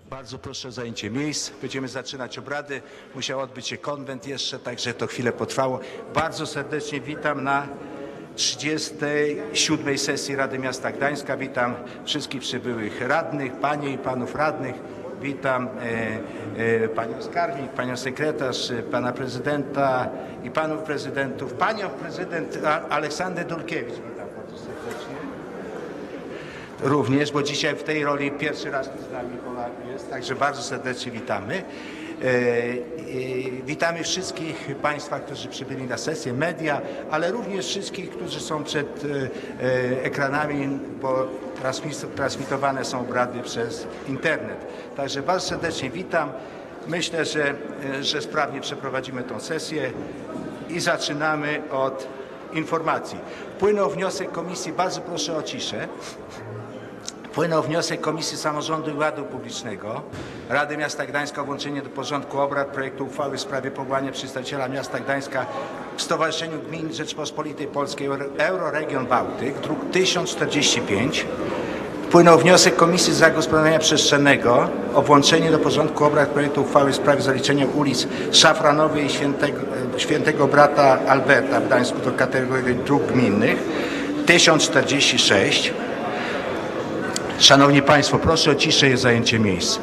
Bardzo proszę o zajęcie miejsc. Będziemy zaczynać obrady. Musiał odbyć się konwent jeszcze, także to chwilę potrwało. Bardzo serdecznie witam na 37. sesji Rady Miasta Gdańska. Witam wszystkich przybyłych radnych, panie i panów radnych. Witam panią skarbnik, panią sekretarz, pana prezydenta i panów prezydentów. Panią prezydent Aleksandrę Dulkiewicz witam bardzo serdecznie. Również, bo dzisiaj w tej roli pierwszy raz z nami Polak jest, także bardzo serdecznie witamy. Witamy wszystkich Państwa, którzy przybyli na sesję, media, ale również wszystkich, którzy są przed ekranami, bo transmitowane są obrady przez internet. Także bardzo serdecznie witam. Myślę, że sprawnie przeprowadzimy tę sesję i zaczynamy od informacji. Wpłynął wniosek komisji, bardzo proszę o ciszę. Wpłynął wniosek Komisji Samorządu i Ładu Publicznego Rady Miasta Gdańska o włączenie do porządku obrad projektu uchwały w sprawie powołania przedstawiciela Miasta Gdańska w Stowarzyszeniu Gmin Rzeczypospolitej Polskiej Euroregion Bałtyk, druk 1045. Wpłynął wniosek Komisji Zagospodarowania Przestrzennego o włączenie do porządku obrad projektu uchwały w sprawie zaliczenia ulic Szafranowej i Świętego Brata Alberta w Gdańsku do kategorii dróg gminnych 1046. Szanowni Państwo, proszę o ciszę i zajęcie miejsc.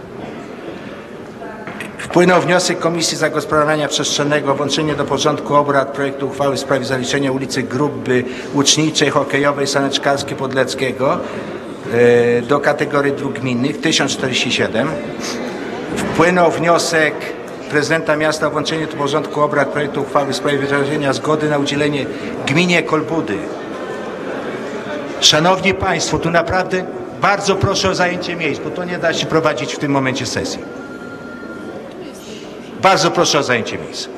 Wpłynął wniosek Komisji Zagospodarowania Przestrzennego o włączenie do porządku obrad projektu uchwały w sprawie zaliczenia ulicy Grupy Łuczniczej, Hokejowej, Saneczkarskiej, Podleckiego do kategorii dróg gminnych 1047. Wpłynął wniosek prezydenta miasta o włączenie do porządku obrad projektu uchwały w sprawie wyrażenia zgody na udzielenie gminie Kolbudy. Szanowni Państwo, tu naprawdę bardzo proszę o zajęcie miejsc, bo to nie da się prowadzić w tym momencie sesji. Bardzo proszę o zajęcie miejsc.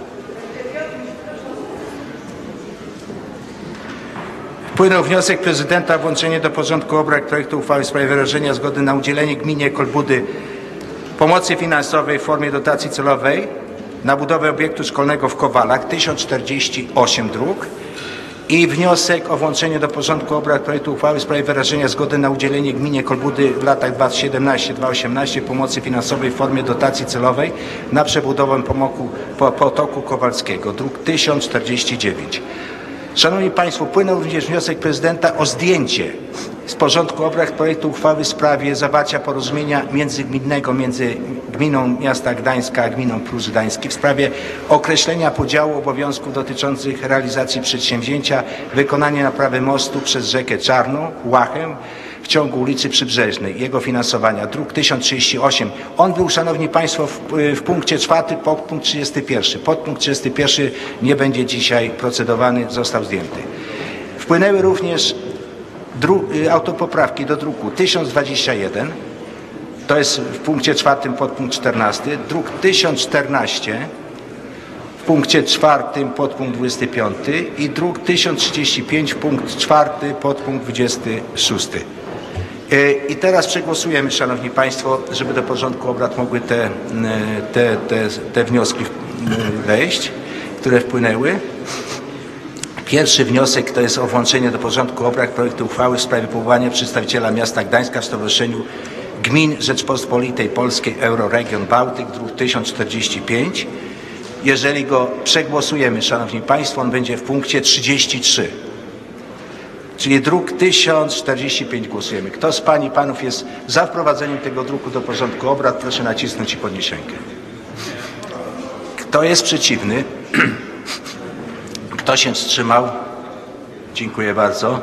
Wpłynął wniosek prezydenta o włączenie do porządku obrad projektu uchwały w sprawie wyrażenia zgody na udzielenie gminie Kolbudy pomocy finansowej w formie dotacji celowej na budowę obiektu szkolnego w Kowalach 1048 dróg. I wniosek o włączenie do porządku obrad projektu uchwały w sprawie wyrażenia zgody na udzielenie gminie Kolbudy w latach 2017-2018 pomocy finansowej w formie dotacji celowej na przebudowę potoku Kowalskiego, druk 1049. Szanowni Państwo, wpłynął również wniosek prezydenta o zdjęcie z porządku obrad projektu uchwały w sprawie zawarcia porozumienia międzygminnego między gminą miasta Gdańska a gminą Prus Gdański w sprawie określenia podziału obowiązków dotyczących realizacji przedsięwzięcia wykonania naprawy mostu przez rzekę Czarną, Łachę w ciągu ulicy Przybrzeżnej, jego finansowania, druk 1038. On był, Szanowni Państwo, w punkcie 4, podpunkt 31. Podpunkt 31 nie będzie dzisiaj procedowany, został zdjęty. Wpłynęły również autopoprawki do druku 1021, to jest w punkcie 4, podpunkt 14, druk 1014, w punkcie 4, podpunkt 25 i druk 1035, punkt 4, podpunkt 26. I teraz przegłosujemy, Szanowni Państwo, żeby do porządku obrad mogły te wnioski wejść, które wpłynęły. Pierwszy wniosek to jest o włączenie do porządku obrad projektu uchwały w sprawie powołania przedstawiciela miasta Gdańska w Stowarzyszeniu Gmin Rzeczypospolitej Polskiej Euroregion Bałtyk, druk 1045. Jeżeli go przegłosujemy, Szanowni Państwo, on będzie w punkcie 33. Czyli druk 1045 głosujemy. Kto z Pań i Panów jest za wprowadzeniem tego druku do porządku obrad, proszę nacisnąć i podnieść rękę. Kto jest przeciwny? Kto się wstrzymał? Dziękuję bardzo.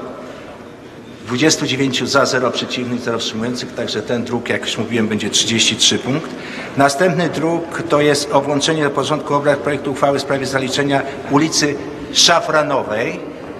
29 za, 0 przeciwnych, 0 wstrzymujących, także ten druk, jak już mówiłem, będzie 33 punkt. Następny druk to jest o włączenie do porządku obrad projektu uchwały w sprawie zaliczenia ulicy Szafranowej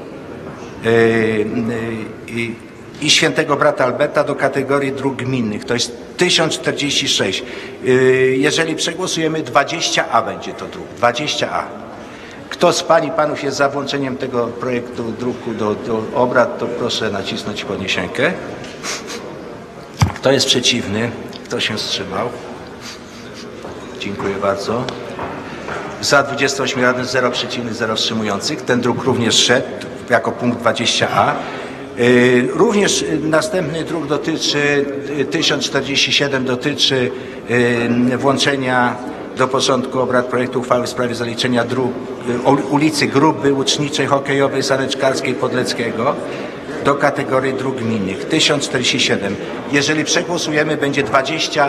i Świętego Brata Alberta do kategorii dróg gminnych. To jest 1046. Jeżeli przegłosujemy 20A będzie to druk, 20A. Kto z Pań i Panów jest za włączeniem tego projektu druku do obrad, to proszę nacisnąć i podnieść rękę. Kto jest przeciwny? Kto się wstrzymał? Dziękuję bardzo. Za 28 radnych, 0 przeciwnych, 0 wstrzymujących. Ten druk również szedł jako punkt 20a. Również następny druk dotyczy 1047, dotyczy włączenia do porządku obrad projektu uchwały w sprawie zaliczenia dróg ulicy Grupy Łuczniczej, Hokejowej, Saneczkarskiej, Podleckiego do kategorii dróg gminnych. 1047. Jeżeli przegłosujemy, będzie 20b.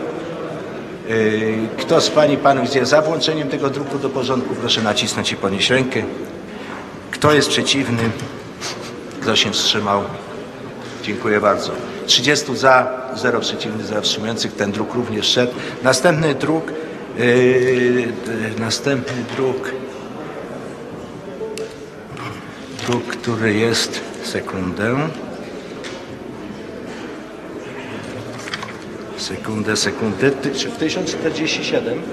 Kto z pań i panów jest za włączeniem tego druku do porządku, proszę nacisnąć i podnieść rękę. Kto jest przeciwny? Kto się wstrzymał? Dziękuję bardzo. 30 za, 0 przeciwnych, 0 wstrzymujących. Ten druk również szedł. Następny druk, który jest, sekundę, 1047.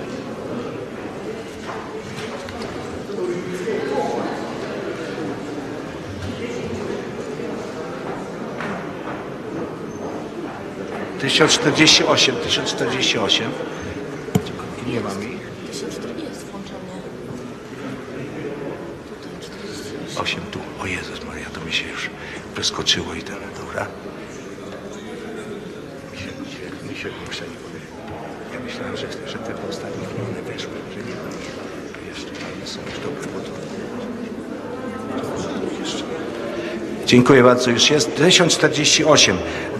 Nie mam ich. 8 tu. O Jezus Maria, to mi się już wyskoczyło i ten, dobra. Mi się muszę nie powiedzieć. Ja myślałem, że te ostatnie one weszły, że nie ma ich. Jeszcze one są już dobre, bo to jeszcze. Dziękuję bardzo. Już jest. 1048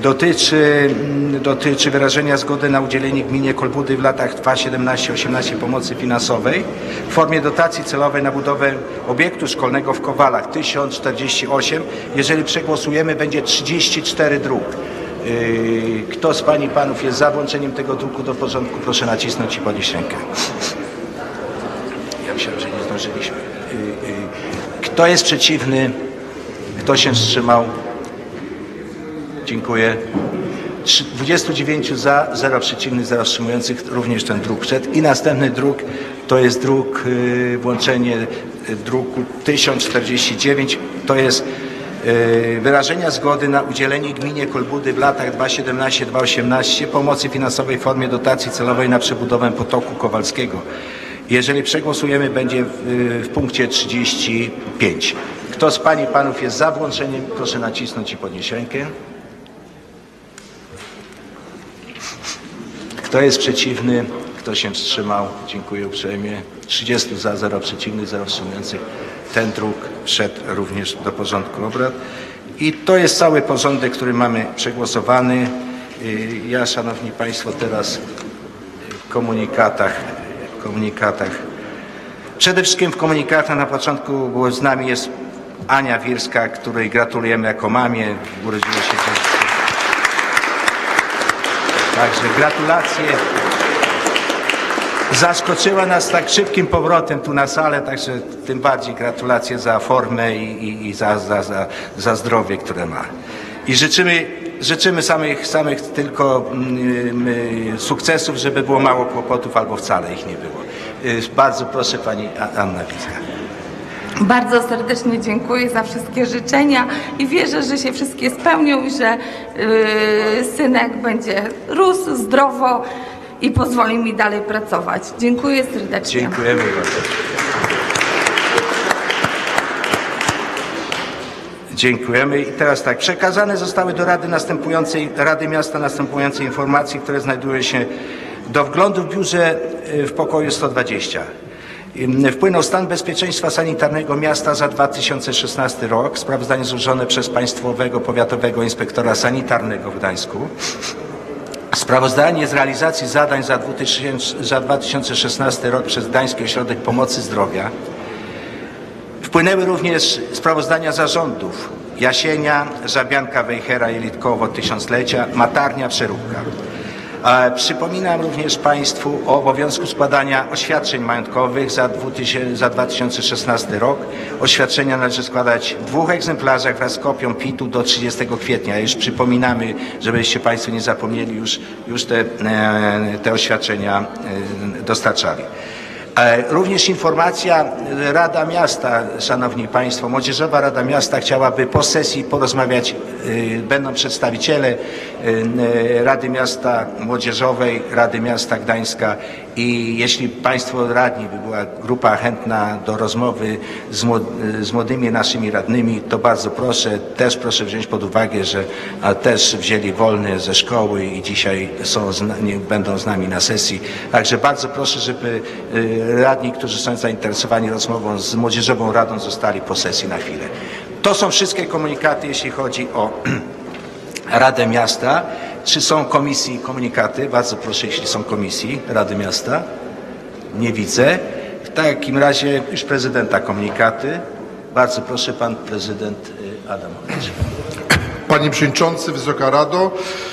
dotyczy wyrażenia zgody na udzielenie gminie Kolbudy w latach 2017-18 pomocy finansowej w formie dotacji celowej na budowę obiektu szkolnego w Kowalach. 1048. Jeżeli przegłosujemy, będzie 34 dróg. Kto z pań i panów jest za włączeniem tego druku do porządku, proszę nacisnąć i podnieść rękę. Ja myślałem, że nie zdążyliśmy. Kto jest przeciwny? Kto się wstrzymał? Dziękuję. 29 za, 0 przeciwnych, 0 wstrzymujących. Również ten druk wszedł. I następny druk to jest druk, włączenie druku 1049. To jest wyrażenia zgody na udzielenie gminie Kolbudy w latach 2017-2018 pomocy finansowej w formie dotacji celowej na przebudowę potoku Kowalskiego. Jeżeli przegłosujemy, będzie w punkcie 35. Kto z pań i panów jest za włączeniem, proszę nacisnąć i podnieść rękę. Kto jest przeciwny? Kto się wstrzymał? Dziękuję uprzejmie. 30 za, 0 przeciwnych, 0 wstrzymujących. Ten druk wszedł również do porządku obrad. I to jest cały porządek, który mamy przegłosowany. Ja, szanowni państwo, teraz w komunikatach. Przede wszystkim w komunikatach na początku było z nami jest Ania Wirska, której gratulujemy jako mamie. Urodziła się dziecko. Także gratulacje. Zaskoczyła nas tak szybkim powrotem tu na salę, także tym bardziej gratulacje za formę i za zdrowie, które ma. I życzymy samych tylko sukcesów, żeby było mało kłopotów albo wcale ich nie było. Bardzo proszę pani Anna Wirska. Bardzo serdecznie dziękuję za wszystkie życzenia i wierzę, że się wszystkie spełnią i że synek będzie rósł zdrowo i pozwoli mi dalej pracować. Dziękuję serdecznie. Dziękujemy bardzo. Dziękujemy. I teraz tak, przekazane zostały do Rady Miasta następujące informacje, które znajdują się do wglądu w biurze w pokoju 120. Wpłynął stan bezpieczeństwa sanitarnego miasta za 2016 rok. Sprawozdanie złożone przez Państwowego Powiatowego Inspektora Sanitarnego w Gdańsku. Sprawozdanie z realizacji zadań za 2016 rok przez Gdański Ośrodek Pomocy Zdrowia. Wpłynęły również sprawozdania zarządów Jasienia, Żabianka, Wejhera, Jelitkowo, Tysiąclecia, Matarnia, Przeróbka. Przypominam również Państwu o obowiązku składania oświadczeń majątkowych za 2016 rok. Oświadczenia należy składać w 2 egzemplarzach wraz z kopią PIT-u do 30 kwietnia. Już przypominamy, żebyście Państwo nie zapomnieli, już te oświadczenia dostarczali. Również informacja, Rada Miasta, Szanowni Państwo, Młodzieżowa Rada Miasta chciałaby po sesji porozmawiać, będą przedstawiciele Rady Miasta Młodzieżowej, Rady Miasta Gdańska I jeśli Państwo radni, by była grupa chętna do rozmowy z młodymi naszymi radnymi, to bardzo proszę, też proszę wziąć pod uwagę, że też wzięli wolny ze szkoły i dzisiaj będą z nami na sesji. Także bardzo proszę, żeby radni, którzy są zainteresowani rozmową z Młodzieżową Radą, zostali po sesji na chwilę. To są wszystkie komunikaty, jeśli chodzi o Radę Miasta. Czy są komisji komunikaty? Bardzo proszę, jeśli są komisji Rady Miasta. Nie widzę. W takim razie już prezydenta komunikaty. Bardzo proszę, pan prezydent Adamowicz. Panie Przewodniczący, Wysoka Rado,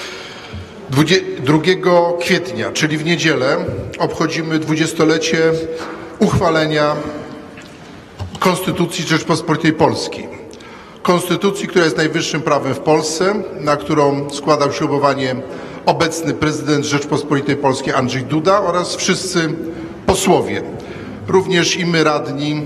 2 kwietnia, czyli w niedzielę, obchodzimy 20-lecie uchwalenia Konstytucji Rzeczypospolitej Polskiej. Konstytucji, która jest najwyższym prawem w Polsce, na którą składał ślubowanie obecny prezydent Rzeczypospolitej Polskiej Andrzej Duda oraz wszyscy posłowie. Również i my radni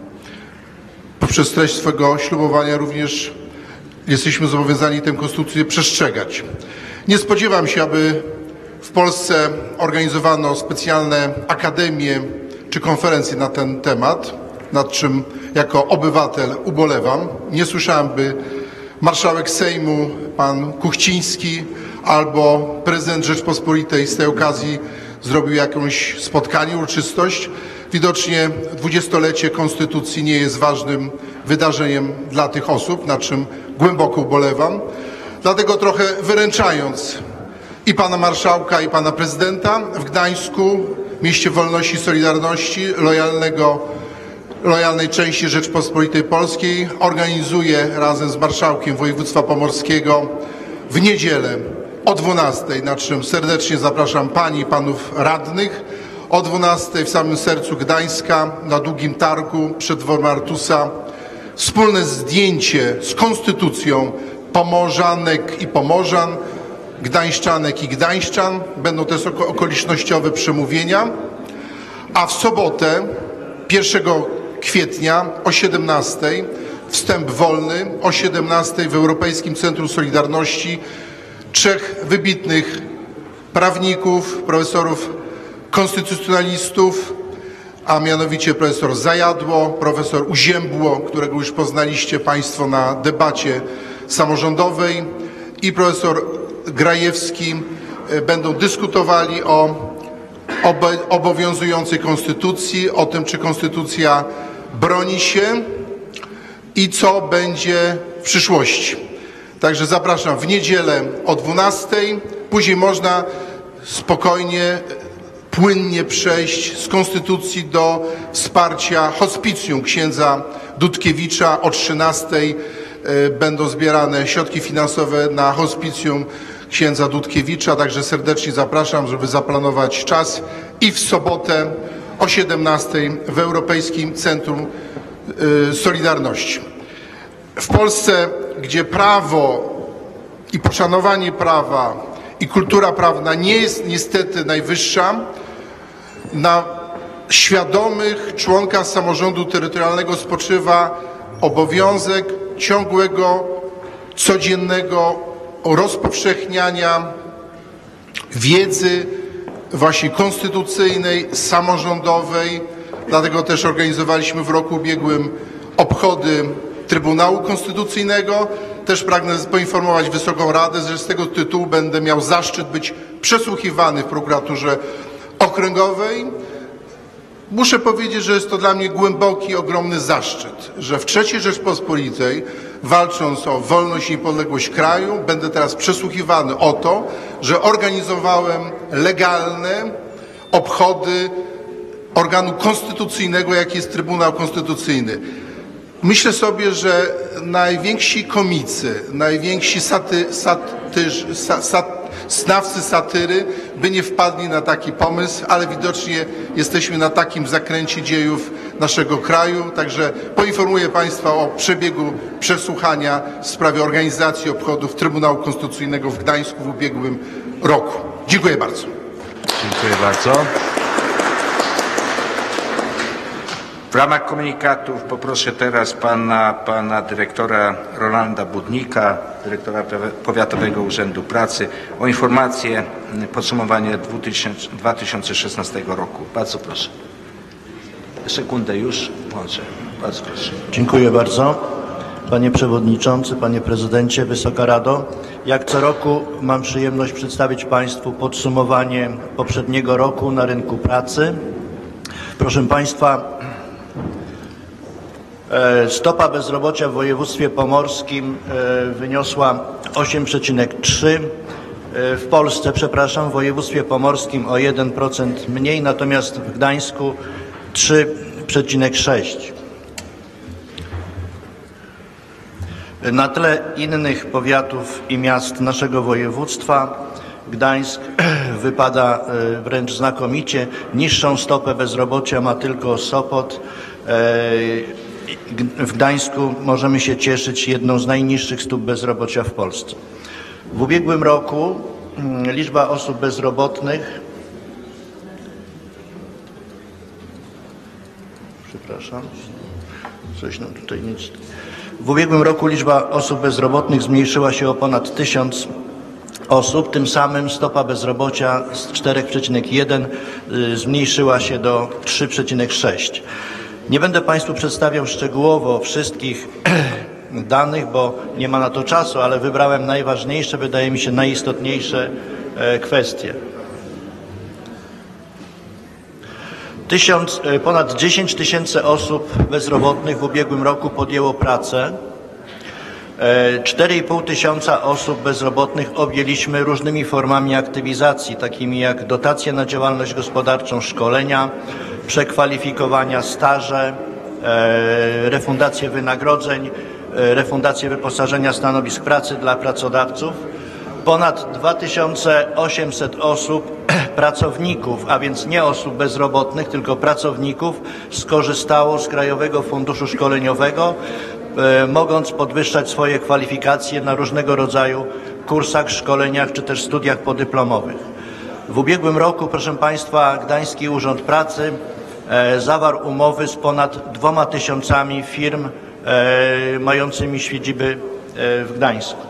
poprzez treść swego ślubowania również jesteśmy zobowiązani tę konstytucję przestrzegać. Nie spodziewam się, aby w Polsce organizowano specjalne akademie czy konferencje na ten temat, nad czym jako obywatel ubolewam. Nie słyszałem, by marszałek Sejmu, pan Kuchciński albo prezydent Rzeczypospolitej z tej okazji zrobił jakieś spotkanie, uroczystość. Widocznie 20-lecie Konstytucji nie jest ważnym wydarzeniem dla tych osób, nad czym głęboko ubolewam. Dlatego trochę wyręczając i pana marszałka, i pana prezydenta w Gdańsku, mieście wolności i solidarności, lojalnej części Rzeczypospolitej Polskiej, organizuje razem z marszałkiem województwa pomorskiego w niedzielę o 12:00, na czym serdecznie zapraszam pani i panów radnych. O 12:00 w samym sercu Gdańska, na Długim Targu, przed dworem Artusa, wspólne zdjęcie z konstytucją Pomorzanek i Pomorzan, Gdańszczanek i Gdańszczan. Będą też okolicznościowe przemówienia. A w sobotę, 1 kwietnia o 17:00, wstęp wolny, o 17:00 w Europejskim Centrum Solidarności 3 wybitnych prawników, profesorów konstytucjonalistów, a mianowicie profesor Zajadło, profesor Uziębło, którego już poznaliście Państwo na debacie samorządowej, i profesor Grajewski będą dyskutowali o obowiązującej konstytucji, o tym, czy konstytucja broni się i co będzie w przyszłości. Także zapraszam w niedzielę o 12:00. Później można spokojnie, płynnie przejść z konstytucji do wsparcia hospicjum księdza Dudkiewicza. O 13:00 będą zbierane środki finansowe na hospicjum księdza Dudkiewicza, także serdecznie zapraszam, żeby zaplanować czas. I w sobotę o 17:00 w Europejskim Centrum Solidarności. W Polsce, gdzie prawo i poszanowanie prawa i kultura prawna nie jest niestety najwyższa, na świadomych członkach samorządu terytorialnego spoczywa obowiązek ciągłego, codziennego rozpowszechniania wiedzy właśnie konstytucyjnej, samorządowej. Dlatego też organizowaliśmy w roku ubiegłym obchody Trybunału Konstytucyjnego. Też pragnę poinformować Wysoką Radę, że z tego tytułu będę miał zaszczyt być przesłuchiwany w prokuraturze okręgowej. Muszę powiedzieć, że jest to dla mnie głęboki, ogromny zaszczyt, że w III Rzeczpospolitej, walcząc o wolność i niepodległość kraju, będę teraz przesłuchiwany o to, że organizowałem legalne obchody organu konstytucyjnego, jakim jest Trybunał Konstytucyjny. Myślę sobie, że najwięksi komicy, najwięksi znawcy satyry by nie wpadli na taki pomysł, ale widocznie jesteśmy na takim zakręcie dziejów naszego kraju. Także poinformuję Państwa o przebiegu przesłuchania w sprawie organizacji obchodów Trybunału Konstytucyjnego w Gdańsku w ubiegłym roku. Dziękuję bardzo. Dziękuję bardzo. W ramach komunikatów poproszę teraz pana dyrektora Rolanda Budnika, dyrektora Powiatowego Urzędu Pracy, o informację, podsumowanie 2016 roku. Bardzo proszę. Sekundę już. Może. Bardzo proszę. Dziękuję bardzo. Panie Przewodniczący, Panie Prezydencie, Wysoka Rado. Jak co roku mam przyjemność przedstawić Państwu podsumowanie poprzedniego roku na rynku pracy. Proszę Państwa, stopa bezrobocia w województwie pomorskim wyniosła 8,3%. W Polsce, przepraszam, w województwie pomorskim o 1% mniej, natomiast w Gdańsku 3,6%. Na tle innych powiatów i miast naszego województwa Gdańsk wypada wręcz znakomicie. Niższą stopę bezrobocia ma tylko Sopot. W Gdańsku możemy się cieszyć jedną z najniższych stóp bezrobocia w Polsce. W ubiegłym roku liczba osób bezrobotnych, w ubiegłym roku liczba osób bezrobotnych zmniejszyła się o ponad 1000 osób, tym samym stopa bezrobocia z 4,1 zmniejszyła się do 3,6. Nie będę Państwu przedstawiał szczegółowo wszystkich danych, bo nie ma na to czasu, ale wybrałem najważniejsze, wydaje mi się najistotniejsze kwestie. Ponad 10 tysięcy osób bezrobotnych w ubiegłym roku podjęło pracę. 4,5 tysiąca osób bezrobotnych objęliśmy różnymi formami aktywizacji, takimi jak dotacje na działalność gospodarczą, szkolenia, przekwalifikowania, staże, refundacje wynagrodzeń, refundacje wyposażenia stanowisk pracy dla pracodawców. Ponad 2800 osób, pracowników, a więc nie osób bezrobotnych, tylko pracowników, skorzystało z Krajowego Funduszu Szkoleniowego, mogąc podwyższać swoje kwalifikacje na różnego rodzaju kursach, szkoleniach czy też studiach podyplomowych. W ubiegłym roku, proszę Państwa, Gdański Urząd Pracy zawarł umowy z ponad 2000 firm mającymi siedziby w Gdańsku.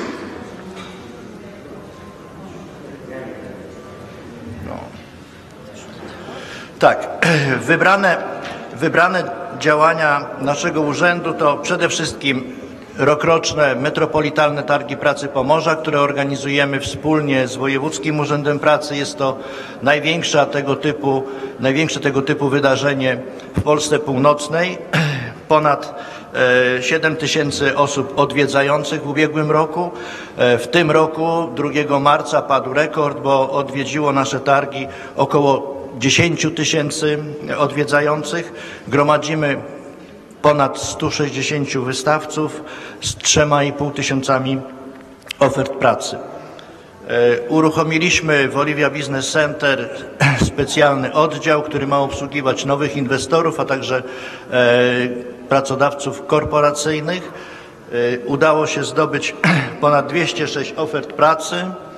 Tak, wybrane działania naszego urzędu to przede wszystkim rokroczne metropolitalne targi pracy Pomorza, które organizujemy wspólnie z Wojewódzkim Urzędem Pracy. Jest to największe tego typu wydarzenie w Polsce Północnej. Ponad 7 tysięcy osób odwiedzających w ubiegłym roku. W tym roku 2 marca padł rekord, bo odwiedziło nasze targi około 10 tysięcy odwiedzających. Gromadzimy ponad 160 wystawców z 3,5 tysiącami ofert pracy. Uruchomiliśmy w Oliwia Business Center specjalny oddział, który ma obsługiwać nowych inwestorów, a także pracodawców korporacyjnych. Udało się zdobyć ponad 206 ofert pracy,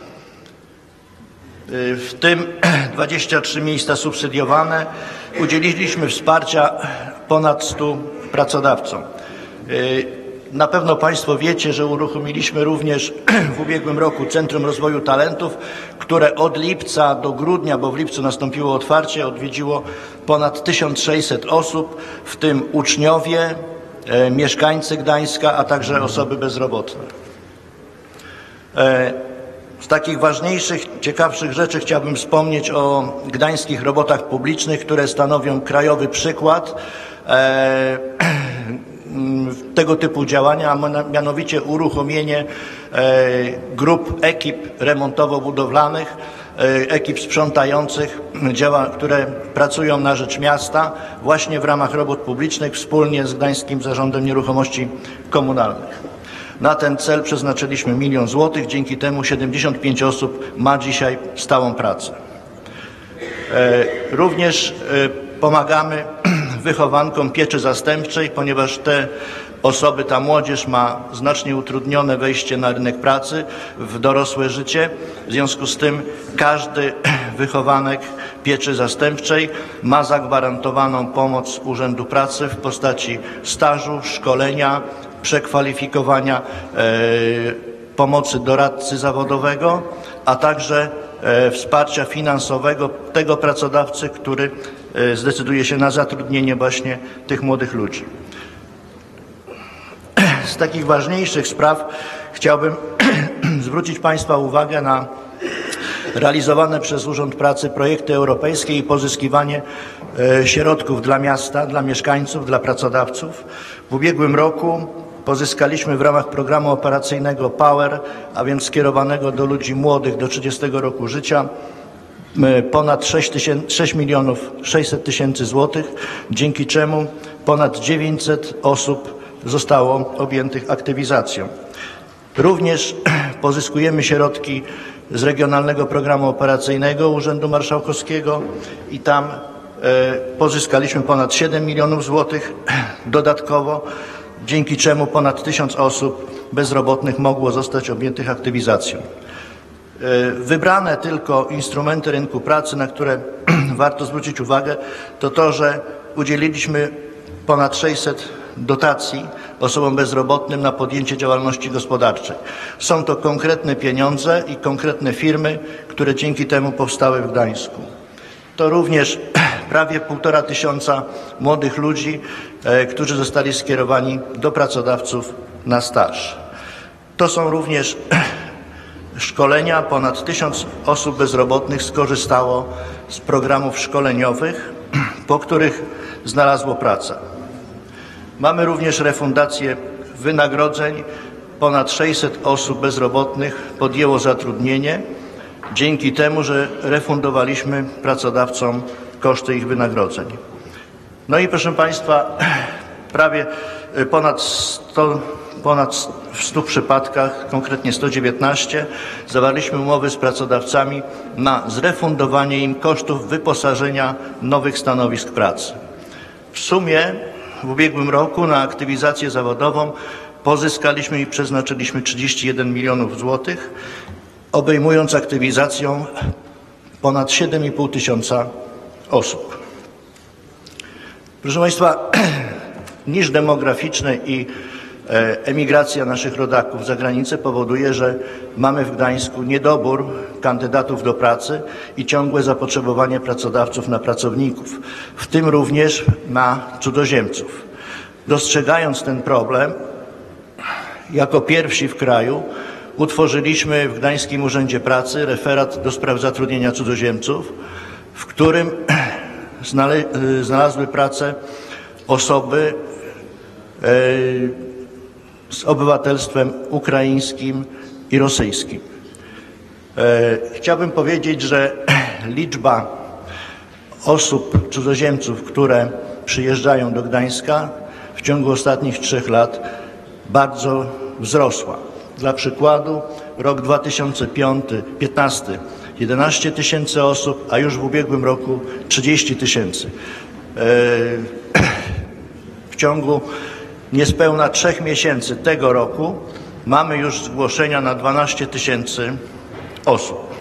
w tym 23 miejsca subsydiowane. Udzieliliśmy wsparcia ponad 100 pracodawcom. Na pewno Państwo wiecie, że uruchomiliśmy również w ubiegłym roku Centrum Rozwoju Talentów, które od lipca do grudnia, bo w lipcu nastąpiło otwarcie, odwiedziło ponad 1600 osób, w tym uczniowie, mieszkańcy Gdańska, a także osoby bezrobotne. Z takich ważniejszych, ciekawszych rzeczy chciałbym wspomnieć o gdańskich robotach publicznych, które stanowią krajowy przykład tego typu działania, a mianowicie uruchomienie grup ekip remontowo-budowlanych, ekip sprzątających, które pracują na rzecz miasta właśnie w ramach robót publicznych wspólnie z Gdańskim Zarządem Nieruchomości Komunalnych. Na ten cel przeznaczyliśmy 1 000 000 złotych, dzięki temu 75 osób ma dzisiaj stałą pracę. Również pomagamy wychowankom pieczy zastępczej, ponieważ te ta młodzież ma znacznie utrudnione wejście na rynek pracy, w dorosłe życie. W związku z tym każdy wychowanek pieczy zastępczej ma zagwarantowaną pomoc Urzędu Pracy w postaci stażu, szkolenia, przekwalifikowania, pomocy doradcy zawodowego, a także wsparcia finansowego tego pracodawcy, który zdecyduje się na zatrudnienie właśnie tych młodych ludzi. Z takich ważniejszych spraw chciałbym zwrócić Państwa uwagę na realizowane przez Urząd Pracy projekty europejskie i pozyskiwanie środków dla miasta, dla mieszkańców, dla pracodawców. W ubiegłym roku pozyskaliśmy w ramach programu operacyjnego POWER, a więc skierowanego do ludzi młodych do 30 roku życia, ponad 6 milionów 600 tysięcy złotych, dzięki czemu ponad 900 osób zostało objętych aktywizacją. Również pozyskujemy środki z Regionalnego Programu Operacyjnego Urzędu Marszałkowskiego i tam pozyskaliśmy ponad 7 milionów złotych dodatkowo, dzięki czemu ponad 1000 osób bezrobotnych mogło zostać objętych aktywizacją. Wybrane tylko instrumenty rynku pracy, na które warto zwrócić uwagę, to, że udzieliliśmy ponad 600 dotacji osobom bezrobotnym na podjęcie działalności gospodarczej. Są to konkretne pieniądze i konkretne firmy, które dzięki temu powstały w Gdańsku. To również prawie 1500 młodych ludzi, którzy zostali skierowani do pracodawców na staż. To są również szkolenia. Ponad 1000 osób bezrobotnych skorzystało z programów szkoleniowych, po których znalazło pracę. Mamy również refundację wynagrodzeń. Ponad 600 osób bezrobotnych podjęło zatrudnienie dzięki temu, że refundowaliśmy pracodawcom koszty ich wynagrodzeń. No i proszę Państwa, prawie w 100 przypadkach, konkretnie 119, zawarliśmy umowy z pracodawcami na zrefundowanie im kosztów wyposażenia nowych stanowisk pracy. W sumie w ubiegłym roku na aktywizację zawodową pozyskaliśmy i przeznaczyliśmy 31 milionów złotych, obejmując aktywizacją ponad 7,5 tysiąca osób. Proszę Państwa, niż demograficzny i emigracja naszych rodaków za granicę powoduje, że mamy w Gdańsku niedobór kandydatów do pracy i ciągłe zapotrzebowanie pracodawców na pracowników, w tym również na cudzoziemców. Dostrzegając ten problem, jako pierwsi w kraju utworzyliśmy w Gdańskim Urzędzie Pracy referat do spraw zatrudnienia cudzoziemców, w którym znalazły pracę osoby z obywatelstwem ukraińskim i rosyjskim. Chciałbym powiedzieć, że liczba osób, cudzoziemców, które przyjeżdżają do Gdańska w ciągu ostatnich 3 lat bardzo wzrosła. Dla przykładu rok 2015 11 tysięcy osób, a już w ubiegłym roku 30 tysięcy. W ciągu niespełna 3 miesięcy tego roku mamy już zgłoszenia na 12 tysięcy osób.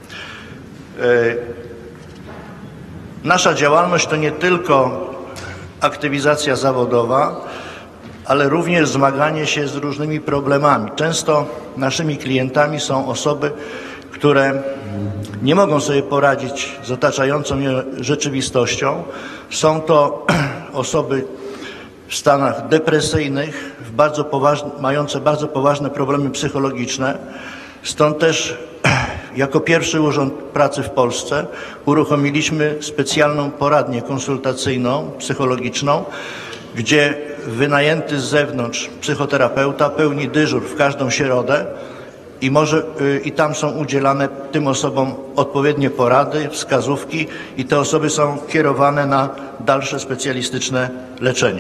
Nasza działalność to nie tylko aktywizacja zawodowa, ale również zmaganie się z różnymi problemami. Często naszymi klientami są osoby, które nie mogą sobie poradzić z otaczającą je rzeczywistością. Są to osoby w stanach depresyjnych, mające bardzo poważne problemy psychologiczne. Stąd też jako pierwszy Urząd Pracy w Polsce uruchomiliśmy specjalną poradnię konsultacyjną, psychologiczną, gdzie wynajęty z zewnątrz psychoterapeuta pełni dyżur w każdą środę i tam są udzielane tym osobom odpowiednie porady, wskazówki i te osoby są kierowane na dalsze specjalistyczne leczenie.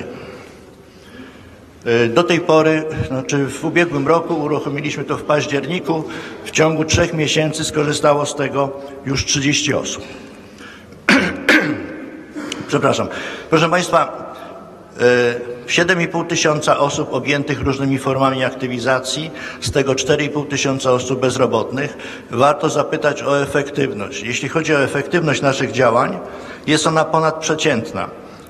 Do tej pory, znaczy w ubiegłym roku uruchomiliśmy to w październiku, w ciągu 3 miesięcy skorzystało z tego już 30 osób. Przepraszam. Proszę Państwa, 7,5 tysiąca osób objętych różnymi formami aktywizacji, z tego 4,5 tysiąca osób bezrobotnych. Warto zapytać o efektywność. Jeśli chodzi o efektywność naszych działań, jest ona ponadprzeciętna.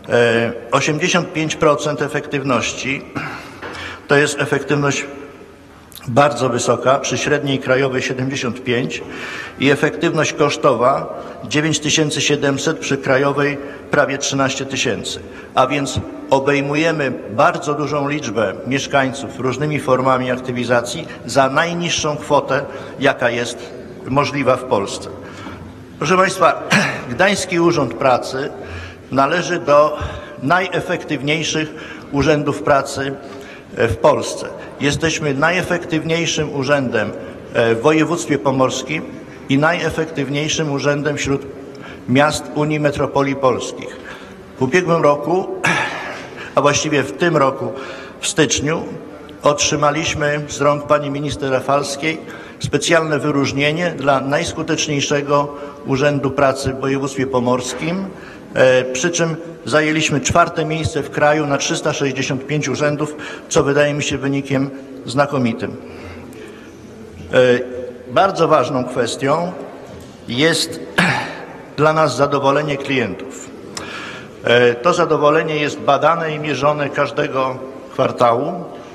85% efektywności to jest efektywność bardzo wysoka, przy średniej krajowej 75 i efektywność kosztowa 9700, przy krajowej prawie 13 tysięcy. A więc obejmujemy bardzo dużą liczbę mieszkańców różnymi formami aktywizacji za najniższą kwotę, jaka jest możliwa w Polsce. Proszę Państwa, Gdański Urząd Pracy należy do najefektywniejszych urzędów pracy w Polsce. Jesteśmy najefektywniejszym urzędem w województwie pomorskim i najefektywniejszym urzędem wśród miast Unii Metropolii Polskich. W ubiegłym roku, a właściwie w tym roku, w styczniu, otrzymaliśmy z rąk pani minister Rafalskiej specjalne wyróżnienie dla najskuteczniejszego urzędu pracy w województwie pomorskim, przy czym zajęliśmy 4. miejsce w kraju na 365 urzędów, co wydaje mi się wynikiem znakomitym. Bardzo ważną kwestią jest dla nas zadowolenie klientów. To zadowolenie jest badane i mierzone każdego kwartału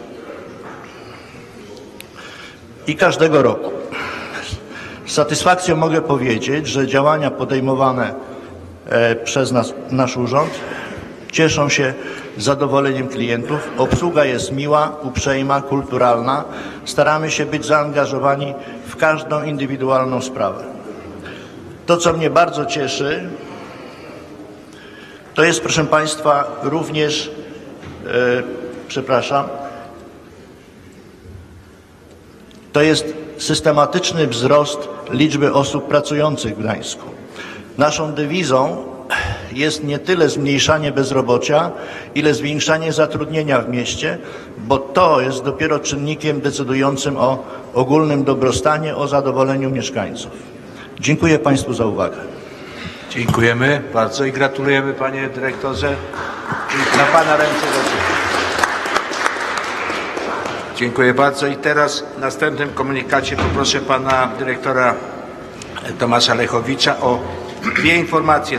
i każdego roku. Z satysfakcją mogę powiedzieć, że działania podejmowane przez nasz urząd cieszą się zadowoleniem klientów. Obsługa jest miła, uprzejma, kulturalna. Staramy się być zaangażowani w każdą indywidualną sprawę. To, co mnie bardzo cieszy, to jest, proszę Państwa, również, to jest systematyczny wzrost liczby osób pracujących w Gdańsku. Naszą dewizą jest nie tyle zmniejszanie bezrobocia, ile zwiększanie zatrudnienia w mieście, bo to jest dopiero czynnikiem decydującym o ogólnym dobrostanie, o zadowoleniu mieszkańców. Dziękuję Państwu za uwagę. Dziękujemy bardzo i gratulujemy, panie dyrektorze. Na pana ręce dziękuję bardzo. I teraz w następnym komunikacie poproszę pana dyrektora Tomasza Lechowicza o 2 informacje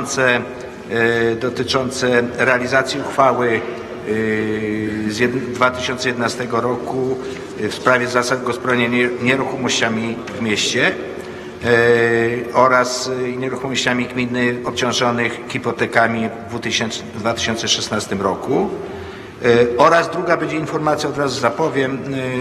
dotyczące realizacji uchwały z 2011 roku w sprawie zasad gospodarowania nieruchomościami w mieście oraz nieruchomościami gminy obciążonych hipotekami w 2016 roku. Oraz druga będzie informacja, od razu zapowiem,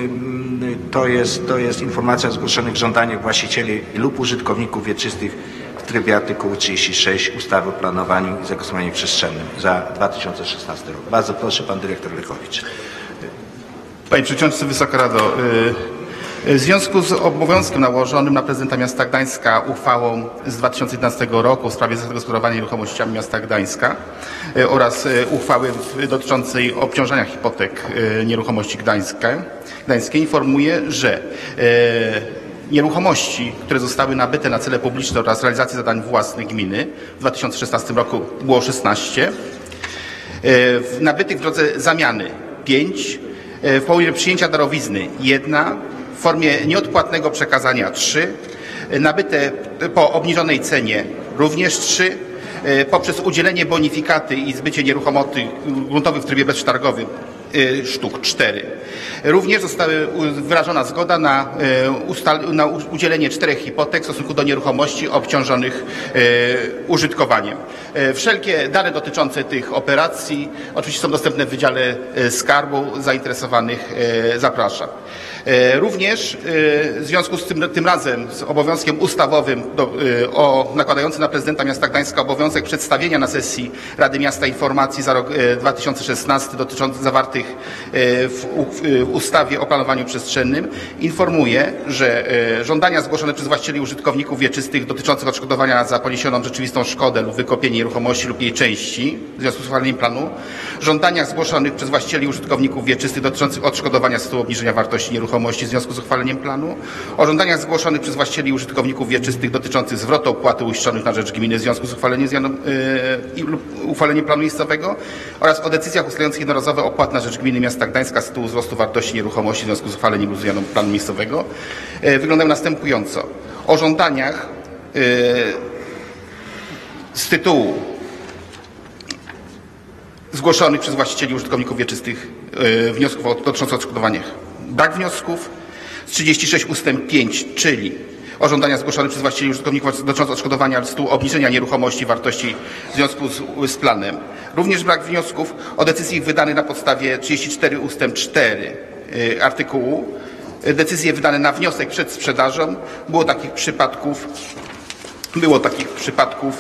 to jest informacja o zgłoszonych żądaniach właścicieli lub użytkowników wieczystych w trybie artykułu 36 ustawy o planowaniu i zagospodarowaniu przestrzennym za 2016 rok. Bardzo proszę, pan dyrektor Lechowicz. Panie Przewodniczący, Wysoka Rado, w związku z obowiązkiem nałożonym na prezydenta miasta Gdańska uchwałą z 2011 roku w sprawie zasad gospodarowania nieruchomościami miasta Gdańska oraz uchwały dotyczącej obciążania hipotek nieruchomości gdańskiej informuję, że nieruchomości, które zostały nabyte na cele publiczne oraz realizację zadań własnych gminy w 2016 roku było 16, nabytych w drodze zamiany 5, w formie przyjęcia darowizny 1, w formie nieodpłatnego przekazania 3, nabyte po obniżonej cenie również 3, poprzez udzielenie bonifikaty i zbycie nieruchomości gruntowych w trybie bezprzetargowym sztuk 4. Również została wyrażona zgoda na udzielenie 4 hipotek w stosunku do nieruchomości obciążonych użytkowaniem. Wszelkie dane dotyczące tych operacji oczywiście są dostępne w Wydziale Skarbu. Zainteresowanych zapraszam. Również w związku z tym razem z obowiązkiem ustawowym nakładającym na prezydenta miasta Gdańska obowiązek przedstawienia na sesji Rady Miasta informacji za rok 2016 dotyczących zawartych w w ustawie o planowaniu przestrzennym informuje, że żądania zgłoszone przez właścicieli użytkowników wieczystych dotyczących odszkodowania za poniesioną rzeczywistą szkodę lub wykopienie nieruchomości lub jej części w związku z uchwaleniem planu, żądania zgłoszonych przez właścicieli użytkowników wieczystych dotyczących odszkodowania z tytułu obniżenia wartości nieruchomości w związku z uchwaleniem planu, o żądaniach zgłoszonych przez właścicieli użytkowników wieczystych dotyczących zwrotu opłaty uiszczonych na rzecz gminy w związku z uchwaleniem planu miejscowego oraz o decyzjach ustalających jednorazowe opłaty na rzecz gminy miasta Gdańska z tytułu wzrostu wartości nieruchomości w związku z uchwaleniem lub zmianą planu miejscowego wyglądają następująco. O żądaniach z tytułu zgłoszonych przez właścicieli użytkowników wieczystych wniosków dotyczących odszkodowania. Brak wniosków. Z 36 ustęp 5, czyli o żądania zgłoszone przez właścicieli użytkowników dotyczące odszkodowania z tytułu obniżenia nieruchomości wartości w związku z planem. Również brak wniosków o decyzji wydanych na podstawie 34 ustęp 4 artykułu. Decyzje wydane na wniosek przed sprzedażą. Było takich przypadków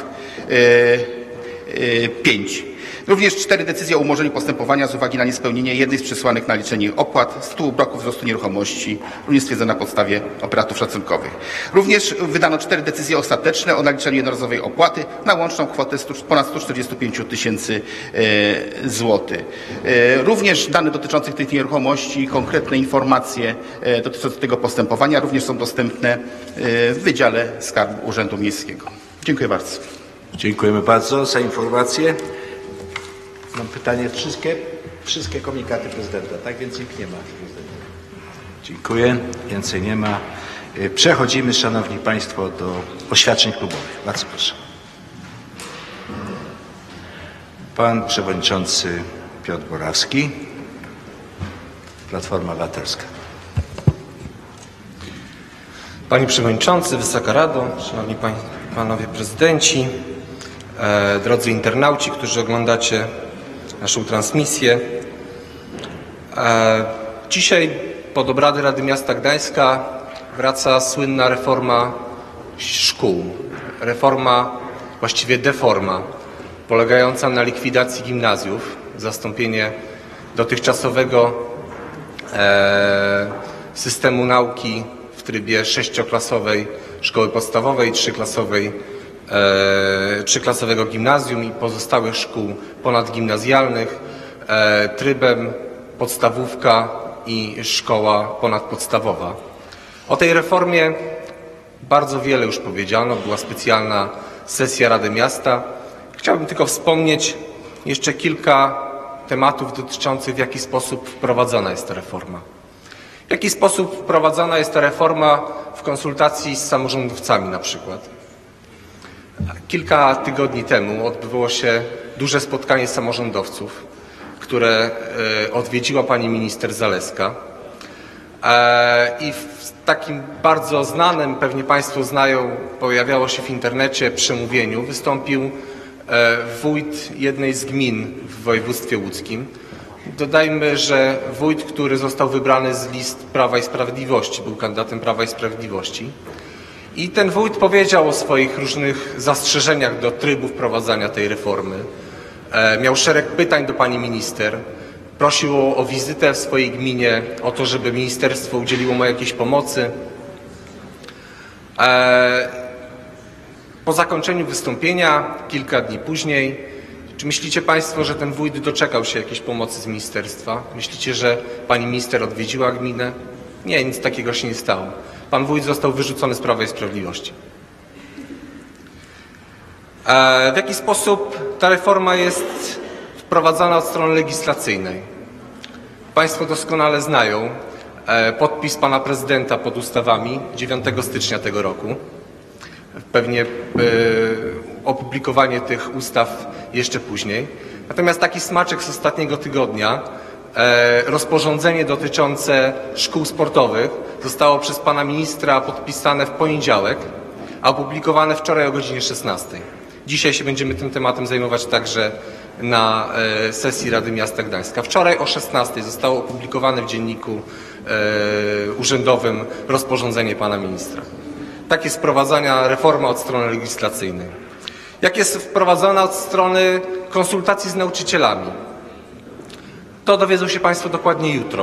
5. Również 4 decyzje o umorzeniu postępowania z uwagi na niespełnienie jednej z przesłanek naliczenia opłat z tytułu braku wzrostu nieruchomości, również stwierdzone na podstawie operatów szacunkowych. Również wydano 4 decyzje ostateczne o naliczeniu jednorazowej opłaty na łączną kwotę ponad 145 000 złotych. Również dane dotyczących tych nieruchomości, konkretne informacje dotyczące tego postępowania również są dostępne w Wydziale Skarbu Urzędu Miejskiego. Dziękuję bardzo. Dziękujemy bardzo za informację. Mam pytanie, wszystkie komunikaty prezydenta, tak? Więcej ich nie ma. Dziękuję, więcej nie ma. Przechodzimy, szanowni państwo, do oświadczeń klubowych. Bardzo proszę. Pan przewodniczący Piotr Borawski, Platforma Obywatelska. Panie Przewodniczący, Wysoka Rado, Szanowni Panowie Prezydenci, drodzy internauci, którzy oglądacie naszą transmisję. Dzisiaj pod obrady Rady Miasta Gdańska wraca słynna reforma szkół. Reforma, właściwie deforma, polegająca na likwidacji gimnazjów, zastąpienie dotychczasowego systemu nauki w trybie 6-klasowej szkoły podstawowej, 3-klasowego gimnazjum i pozostałych szkół ponadgimnazjalnych trybem podstawówka i szkoła ponadpodstawowa. O tej reformie bardzo wiele już powiedziano, była specjalna sesja Rady Miasta. Chciałbym tylko wspomnieć jeszcze kilka tematów dotyczących, w jaki sposób wprowadzana jest ta reforma. W jaki sposób wprowadzana jest ta reforma w konsultacji z samorządowcami na przykład. Kilka tygodni temu odbyło się duże spotkanie samorządowców, które odwiedziła pani minister Zalewska. I w takim bardzo znanym, pewnie państwo znają, pojawiało się w internecie przemówieniu, wystąpił wójt jednej z gmin w województwie łódzkim. Dodajmy, że wójt, który został wybrany z list Prawa i Sprawiedliwości, był kandydatem Prawa i Sprawiedliwości. I ten wójt powiedział o swoich różnych zastrzeżeniach do trybu wprowadzania tej reformy. Miał szereg pytań do pani minister. Prosił o wizytę w swojej gminie, o to, żeby ministerstwo udzieliło mu jakiejś pomocy. Po zakończeniu wystąpienia, kilka dni później, czy myślicie państwo, że ten wójt doczekał się jakiejś pomocy z ministerstwa? Myślicie, że pani minister odwiedziła gminę? Nie, nic takiego się nie stało. Pan wójt został wyrzucony z Prawa i Sprawiedliwości. W jaki sposób ta reforma jest wprowadzana od strony legislacyjnej? Państwo doskonale znają podpis pana prezydenta pod ustawami 9 stycznia tego roku. Pewnie opublikowanie tych ustaw jeszcze później. Natomiast taki smaczek z ostatniego tygodnia, rozporządzenie dotyczące szkół sportowych zostało przez pana ministra podpisane w poniedziałek, a opublikowane wczoraj o godzinie 16. Dzisiaj się będziemy tym tematem zajmować także na sesji Rady Miasta Gdańska. Wczoraj o 16 zostało opublikowane w dzienniku urzędowym rozporządzenie pana ministra. Tak jest wprowadzana reforma od strony legislacyjnej. Jak jest wprowadzana od strony konsultacji z nauczycielami? To dowiedzą się państwo dokładnie jutro.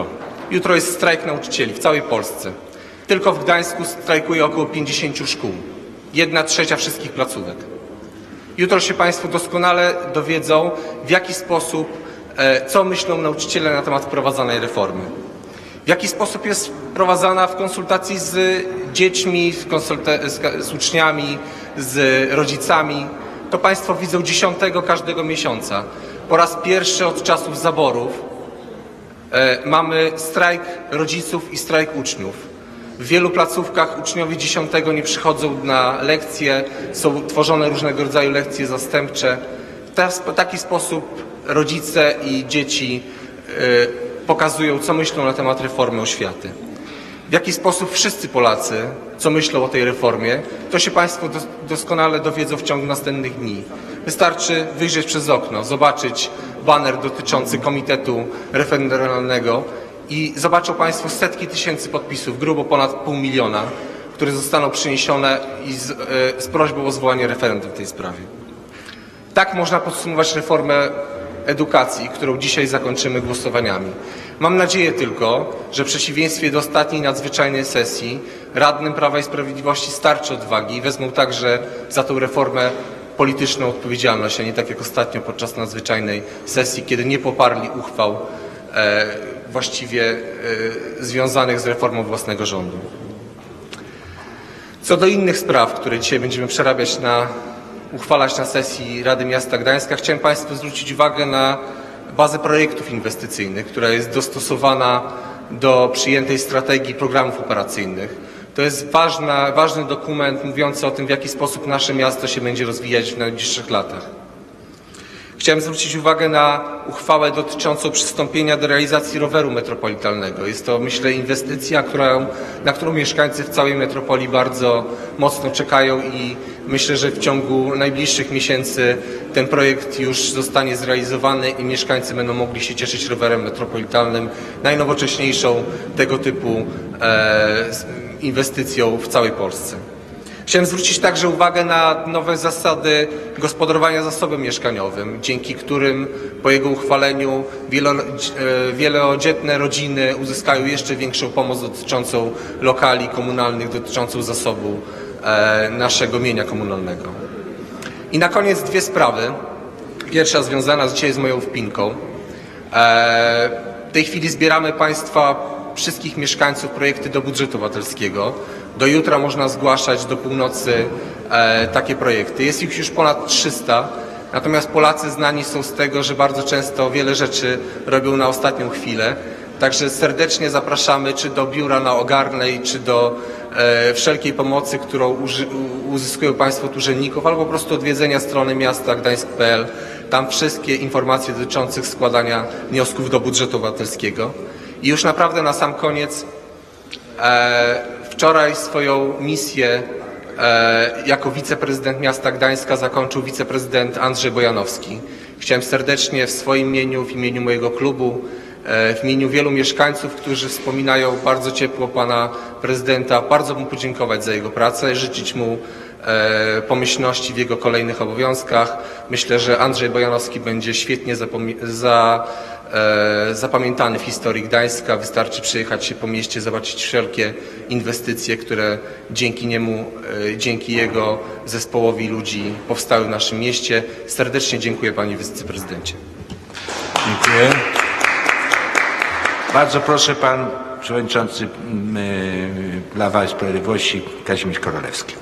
Jutro jest strajk nauczycieli w całej Polsce. Tylko w Gdańsku strajkuje około 50 szkół. 1/3 wszystkich placówek. Jutro się Państwo doskonale dowiedzą, w jaki sposób, co myślą nauczyciele na temat wprowadzanej reformy. W jaki sposób jest wprowadzana w konsultacji z dziećmi, z uczniami, z rodzicami. To Państwo widzą 10 każdego miesiąca. Po raz pierwszy od czasów zaborów mamy strajk rodziców i strajk uczniów. W wielu placówkach uczniowie 10 nie przychodzą na lekcje, są tworzone różnego rodzaju lekcje zastępcze. W taki sposób rodzice i dzieci pokazują, co myślą na temat reformy oświaty. W jaki sposób wszyscy Polacy, co myślą o tej reformie, to się Państwo doskonale dowiedzą w ciągu następnych dni. Wystarczy wyjrzeć przez okno, zobaczyć baner dotyczący Komitetu Referendalnego i zobaczą Państwo setki tysięcy podpisów, grubo ponad 500 000, które zostaną przyniesione z prośbą o zwołanie referendum w tej sprawie. Tak można podsumować reformę edukacji, którą dzisiaj zakończymy głosowaniami. Mam nadzieję tylko, że w przeciwieństwie do ostatniej nadzwyczajnej sesji radnym Prawa i Sprawiedliwości starczy odwagi i wezmą także za tę reformę polityczną odpowiedzialność, a nie tak jak ostatnio podczas nadzwyczajnej sesji, kiedy nie poparli uchwał właściwie związanych z reformą własnego rządu. Co do innych spraw, które dzisiaj będziemy uchwalać na sesji Rady Miasta Gdańska, chciałem Państwu zwrócić uwagę na bazę projektów inwestycyjnych, która jest dostosowana do przyjętej strategii programów operacyjnych. To jest ważny dokument mówiący o tym, w jaki sposób nasze miasto się będzie rozwijać w najbliższych latach. Chciałem zwrócić uwagę na uchwałę dotyczącą przystąpienia do realizacji roweru metropolitalnego. Jest to, myślę, inwestycja, na którą mieszkańcy w całej metropolii bardzo mocno czekają i myślę, że w ciągu najbliższych miesięcy ten projekt już zostanie zrealizowany i mieszkańcy będą mogli się cieszyć rowerem metropolitalnym, najnowocześniejszą tego typu inwestycją w całej Polsce. Chciałem zwrócić także uwagę na nowe zasady gospodarowania zasobem mieszkaniowym, dzięki którym po jego uchwaleniu wielodzietne rodziny uzyskają jeszcze większą pomoc dotyczącą lokali komunalnych, dotyczącą zasobu naszego mienia komunalnego. I na koniec dwie sprawy. Pierwsza związana dzisiaj z moją wpinką. W tej chwili zbieramy Państwa, wszystkich mieszkańców, projekty do budżetu obywatelskiego. Do jutra można zgłaszać do północy takie projekty. Jest ich już ponad 300, natomiast Polacy znani są z tego, że bardzo często wiele rzeczy robią na ostatnią chwilę. Także serdecznie zapraszamy czy do biura na Ogarnej, czy do wszelkiej pomocy, którą uzyskują Państwo od urzędników, albo po prostu odwiedzenia strony miasta gdańsk.pl. Tam wszystkie informacje dotyczące składania wniosków do budżetu obywatelskiego. I już naprawdę na sam koniec, wczoraj swoją misję jako wiceprezydent miasta Gdańska zakończył wiceprezydent Andrzej Bojanowski. Chciałem serdecznie w swoim imieniu, w imieniu mojego klubu, w imieniu wielu mieszkańców, którzy wspominają bardzo ciepło pana prezydenta, bardzo mu podziękować za jego pracę i życzyć mu pomyślności w jego kolejnych obowiązkach. Myślę, że Andrzej Bojanowski będzie świetnie zapamiętany w historii Gdańska. Wystarczy przyjechać się po mieście, zobaczyć wszelkie inwestycje, które dzięki niemu, dzięki jego zespołowi ludzi powstały w naszym mieście. Serdecznie dziękuję panie wiceprezydencie. Dziękuję. Bardzo proszę, pan przewodniczący Prawa i Sprawiedliwości Kazimierz Korolewski.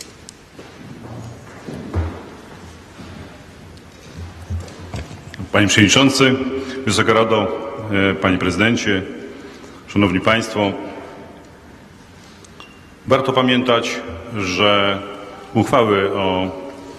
Panie Przewodniczący, Wysoka Rado, Panie Prezydencie, Szanowni Państwo. Warto pamiętać, że uchwały o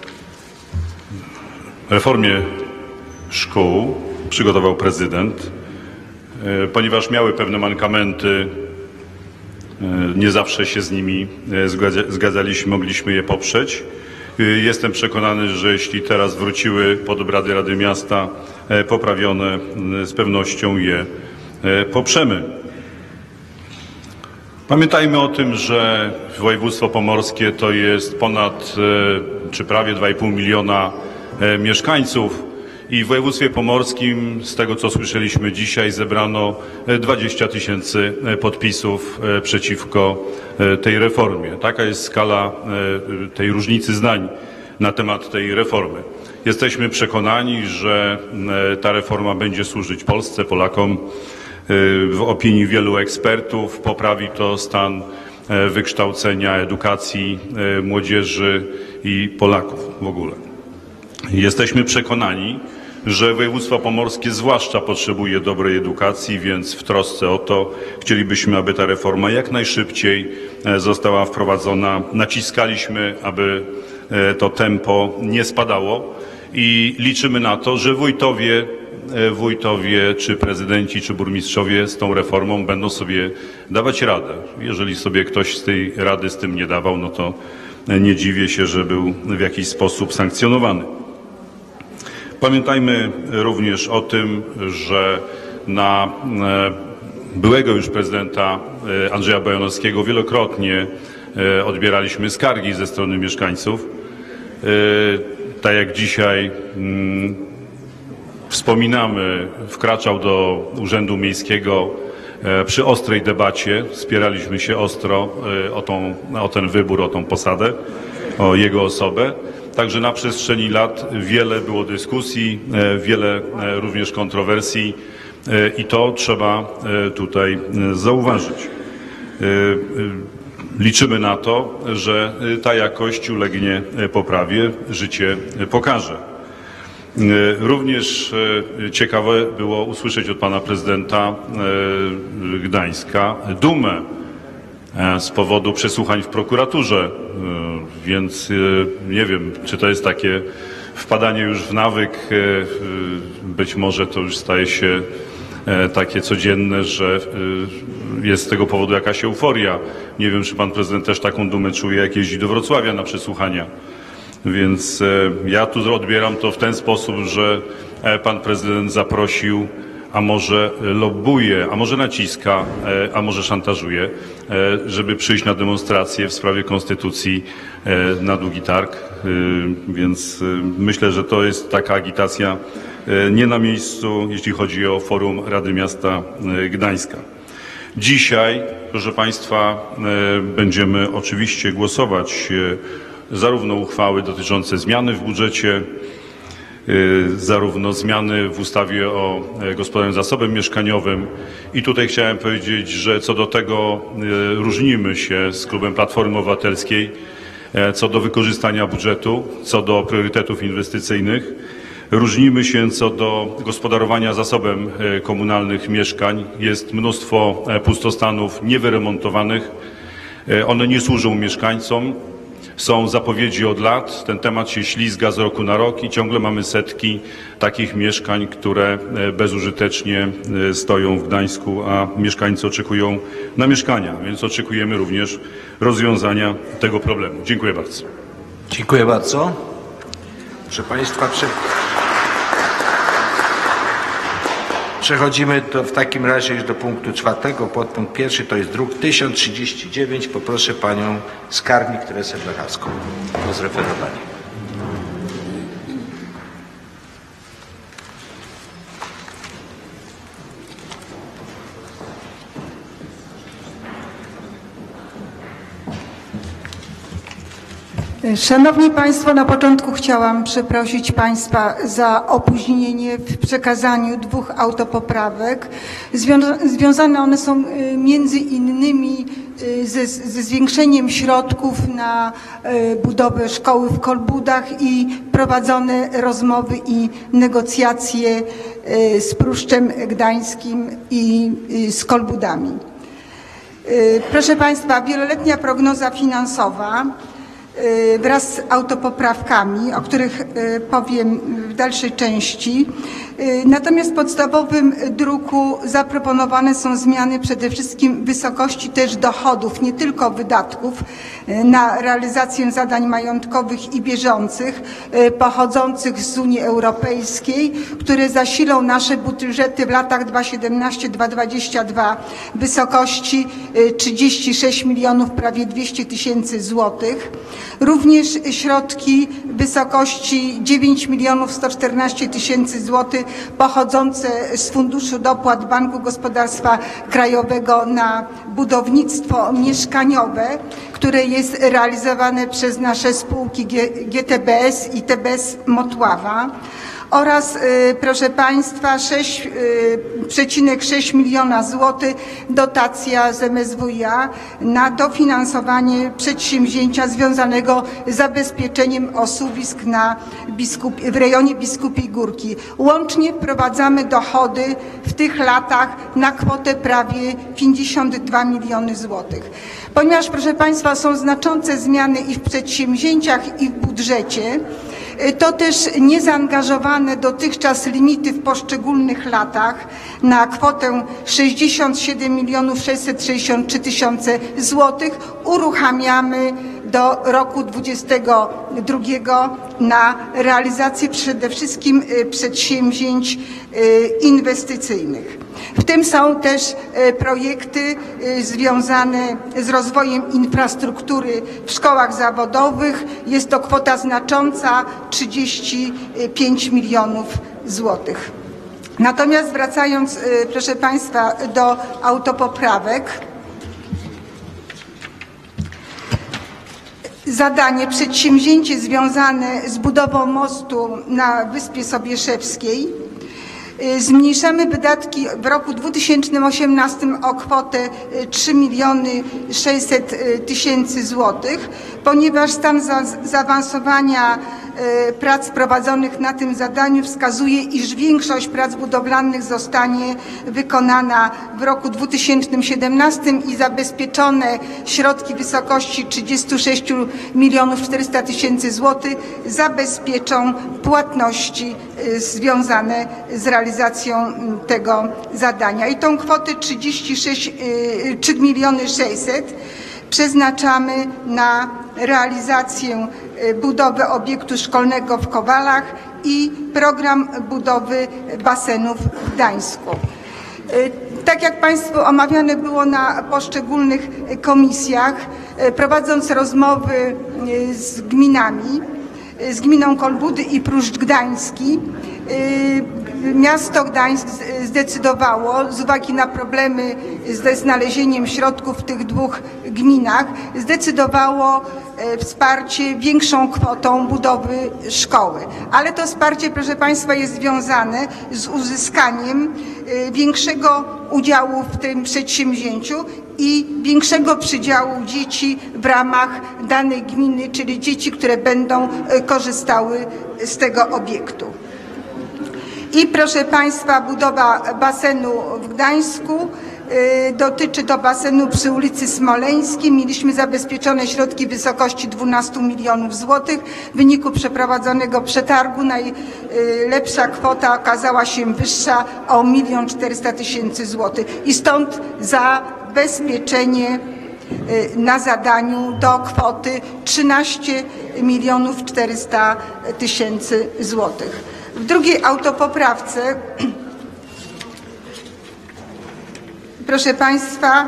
reformie szkół przygotował prezydent, ponieważ miały pewne mankamenty, nie zawsze się z nimi zgadzaliśmy, mogliśmy je poprzeć. Jestem przekonany, że jeśli teraz wróciły pod obrady Rady Miasta poprawione, z pewnością je poprzemy. Pamiętajmy o tym, że województwo pomorskie to jest ponad, czy prawie 2,5 miliona mieszkańców i w województwie pomorskim, z tego co słyszeliśmy dzisiaj, zebrano 20 000 podpisów przeciwko tej reformie. Taka jest skala tej różnicy zdań na temat tej reformy. Jesteśmy przekonani, że ta reforma będzie służyć Polsce, Polakom. W opinii wielu ekspertów poprawi to stan wykształcenia, edukacji młodzieży i Polaków w ogóle. Jesteśmy przekonani, że województwo pomorskie zwłaszcza potrzebuje dobrej edukacji, więc w trosce o to chcielibyśmy, aby ta reforma jak najszybciej została wprowadzona. Naciskaliśmy, aby to tempo nie spadało i liczymy na to, że wójtowie, czy prezydenci, czy burmistrzowie z tą reformą będą sobie dawać radę. Jeżeli sobie ktoś z tej rady z tym nie dawał, no to nie dziwię się, że był w jakiś sposób sankcjonowany. Pamiętajmy również o tym, że na byłego już prezydenta Andrzeja Bojanowskiego wielokrotnie odbieraliśmy skargi ze strony mieszkańców. Tak jak dzisiaj wspominamy, wkraczał do Urzędu Miejskiego przy ostrej debacie, spieraliśmy się ostro o ten wybór, o tą posadę, o jego osobę. Także na przestrzeni lat wiele było dyskusji, wiele również kontrowersji i to trzeba tutaj zauważyć. Liczymy na to, że ta jakość ulegnie poprawie, życie pokaże. Również ciekawe było usłyszeć od pana prezydenta Gdańska dumę z powodu przesłuchań w prokuraturze, więc nie wiem, czy to jest takie wpadanie już w nawyk, być może to już staje się takie codzienne, że jest z tego powodu jakaś euforia. Nie wiem, czy pan prezydent też taką dumę czuje, jak jeździ do Wrocławia na przesłuchania. Więc ja tu odbieram to w ten sposób, że pan prezydent zaprosił, a może lobbuje, a może naciska, a może szantażuje, żeby przyjść na demonstrację w sprawie konstytucji na Długi Targ. Więc myślę, że to jest taka agitacja nie na miejscu, jeśli chodzi o forum Rady Miasta Gdańska. Dzisiaj, proszę państwa, będziemy oczywiście głosować zarówno uchwały dotyczące zmiany w budżecie, zarówno zmiany w ustawie o gospodarce zasobem mieszkaniowym. I tutaj chciałem powiedzieć, że co do tego różnimy się z klubem Platformy Obywatelskiej, co do wykorzystania budżetu, co do priorytetów inwestycyjnych. Różnimy się co do gospodarowania zasobem komunalnych mieszkań. Jest mnóstwo pustostanów niewyremontowanych. One nie służą mieszkańcom. Są zapowiedzi od lat, ten temat się ślizga z roku na rok i ciągle mamy setki takich mieszkań, które bezużytecznie stoją w Gdańsku, a mieszkańcy oczekują na mieszkania, więc oczekujemy również rozwiązania tego problemu. Dziękuję bardzo. Dziękuję bardzo. Proszę państwa, przechodzimy w takim razie już do punktu 4. Podpunkt 1 to jest druk 1039. Poproszę panią skarbnik Teresę Blachowską o zreferowanie. Szanowni Państwo, na początku chciałam przeprosić Państwa za opóźnienie w przekazaniu 2 autopoprawek. Związane one są między innymi ze zwiększeniem środków na budowę szkoły w Kolbudach i prowadzone rozmowy i negocjacje z Pruszczem Gdańskim i z Kolbudami. Proszę Państwa, wieloletnia prognoza finansowa wraz z autopoprawkami, o których powiem w dalszej części. Natomiast w podstawowym druku zaproponowane są zmiany przede wszystkim wysokości też dochodów, nie tylko wydatków na realizację zadań majątkowych i bieżących pochodzących z Unii Europejskiej, które zasilą nasze budżety w latach 2017-2022 w wysokości 36 milionów prawie 200 000 złotych. Również środki w wysokości 9 114 000 złotych pochodzące z Funduszu Dopłat Banku Gospodarstwa Krajowego na budownictwo mieszkaniowe, które jest realizowane przez nasze spółki GTBS i TBS Motława. Oraz, proszę Państwa, 6,6 miliona złotych dotacja z MSWiA na dofinansowanie przedsięwzięcia związanego z zabezpieczeniem osuwisk w rejonie Biskupiej Górki. Łącznie wprowadzamy dochody w tych latach na kwotę prawie 52 miliony złotych. Ponieważ, proszę Państwa, są znaczące zmiany i w przedsięwzięciach, i w budżecie, to też niezaangażowane dotychczas limity w poszczególnych latach na kwotę 67 663 000 złotych uruchamiamy do roku 2022 na realizację przede wszystkim przedsięwzięć inwestycyjnych. W tym są też projekty związane z rozwojem infrastruktury w szkołach zawodowych. Jest to kwota znacząca, 35 milionów złotych. Natomiast wracając, proszę Państwa, do autopoprawek. Zadanie, przedsięwzięcie związane z budową mostu na Wyspie Sobieszewskiej. Zmniejszamy wydatki w roku 2018 o kwotę 3 600 000 złotych, ponieważ stan zaawansowania prac prowadzonych na tym zadaniu wskazuje, iż większość prac budowlanych zostanie wykonana w roku 2017 i zabezpieczone środki w wysokości 36 400 000 złotych zabezpieczą płatności związane z realizacją tego zadania. I tą kwotę 3 600 przeznaczamy na realizację budowy obiektu szkolnego w Kowalach i program budowy basenów w Gdańsku. Tak jak Państwu omawiane było na poszczególnych komisjach, prowadząc rozmowy z gminami, z gminą Kolbudy i Pruszcz Gdański, miasto Gdańsk zdecydowało, z uwagi na problemy ze znalezieniem środków w tych dwóch gminach, zdecydowało wsparcie większą kwotą budowy szkoły. Ale to wsparcie, proszę Państwa, jest związane z uzyskaniem większego udziału w tym przedsięwzięciu i większego przydziału dzieci w ramach danej gminy, czyli dzieci, które będą korzystały z tego obiektu. I proszę Państwa, budowa basenu w Gdańsku. Dotyczy to basenu przy ulicy Smoleńskiej. Mieliśmy zabezpieczone środki w wysokości 12 milionów złotych. W wyniku przeprowadzonego przetargu najlepsza kwota okazała się wyższa o 1 400 000 złotych. I stąd zabezpieczenie na zadaniu do kwoty 13 400 000 złotych. W drugiej autopoprawce, proszę Państwa,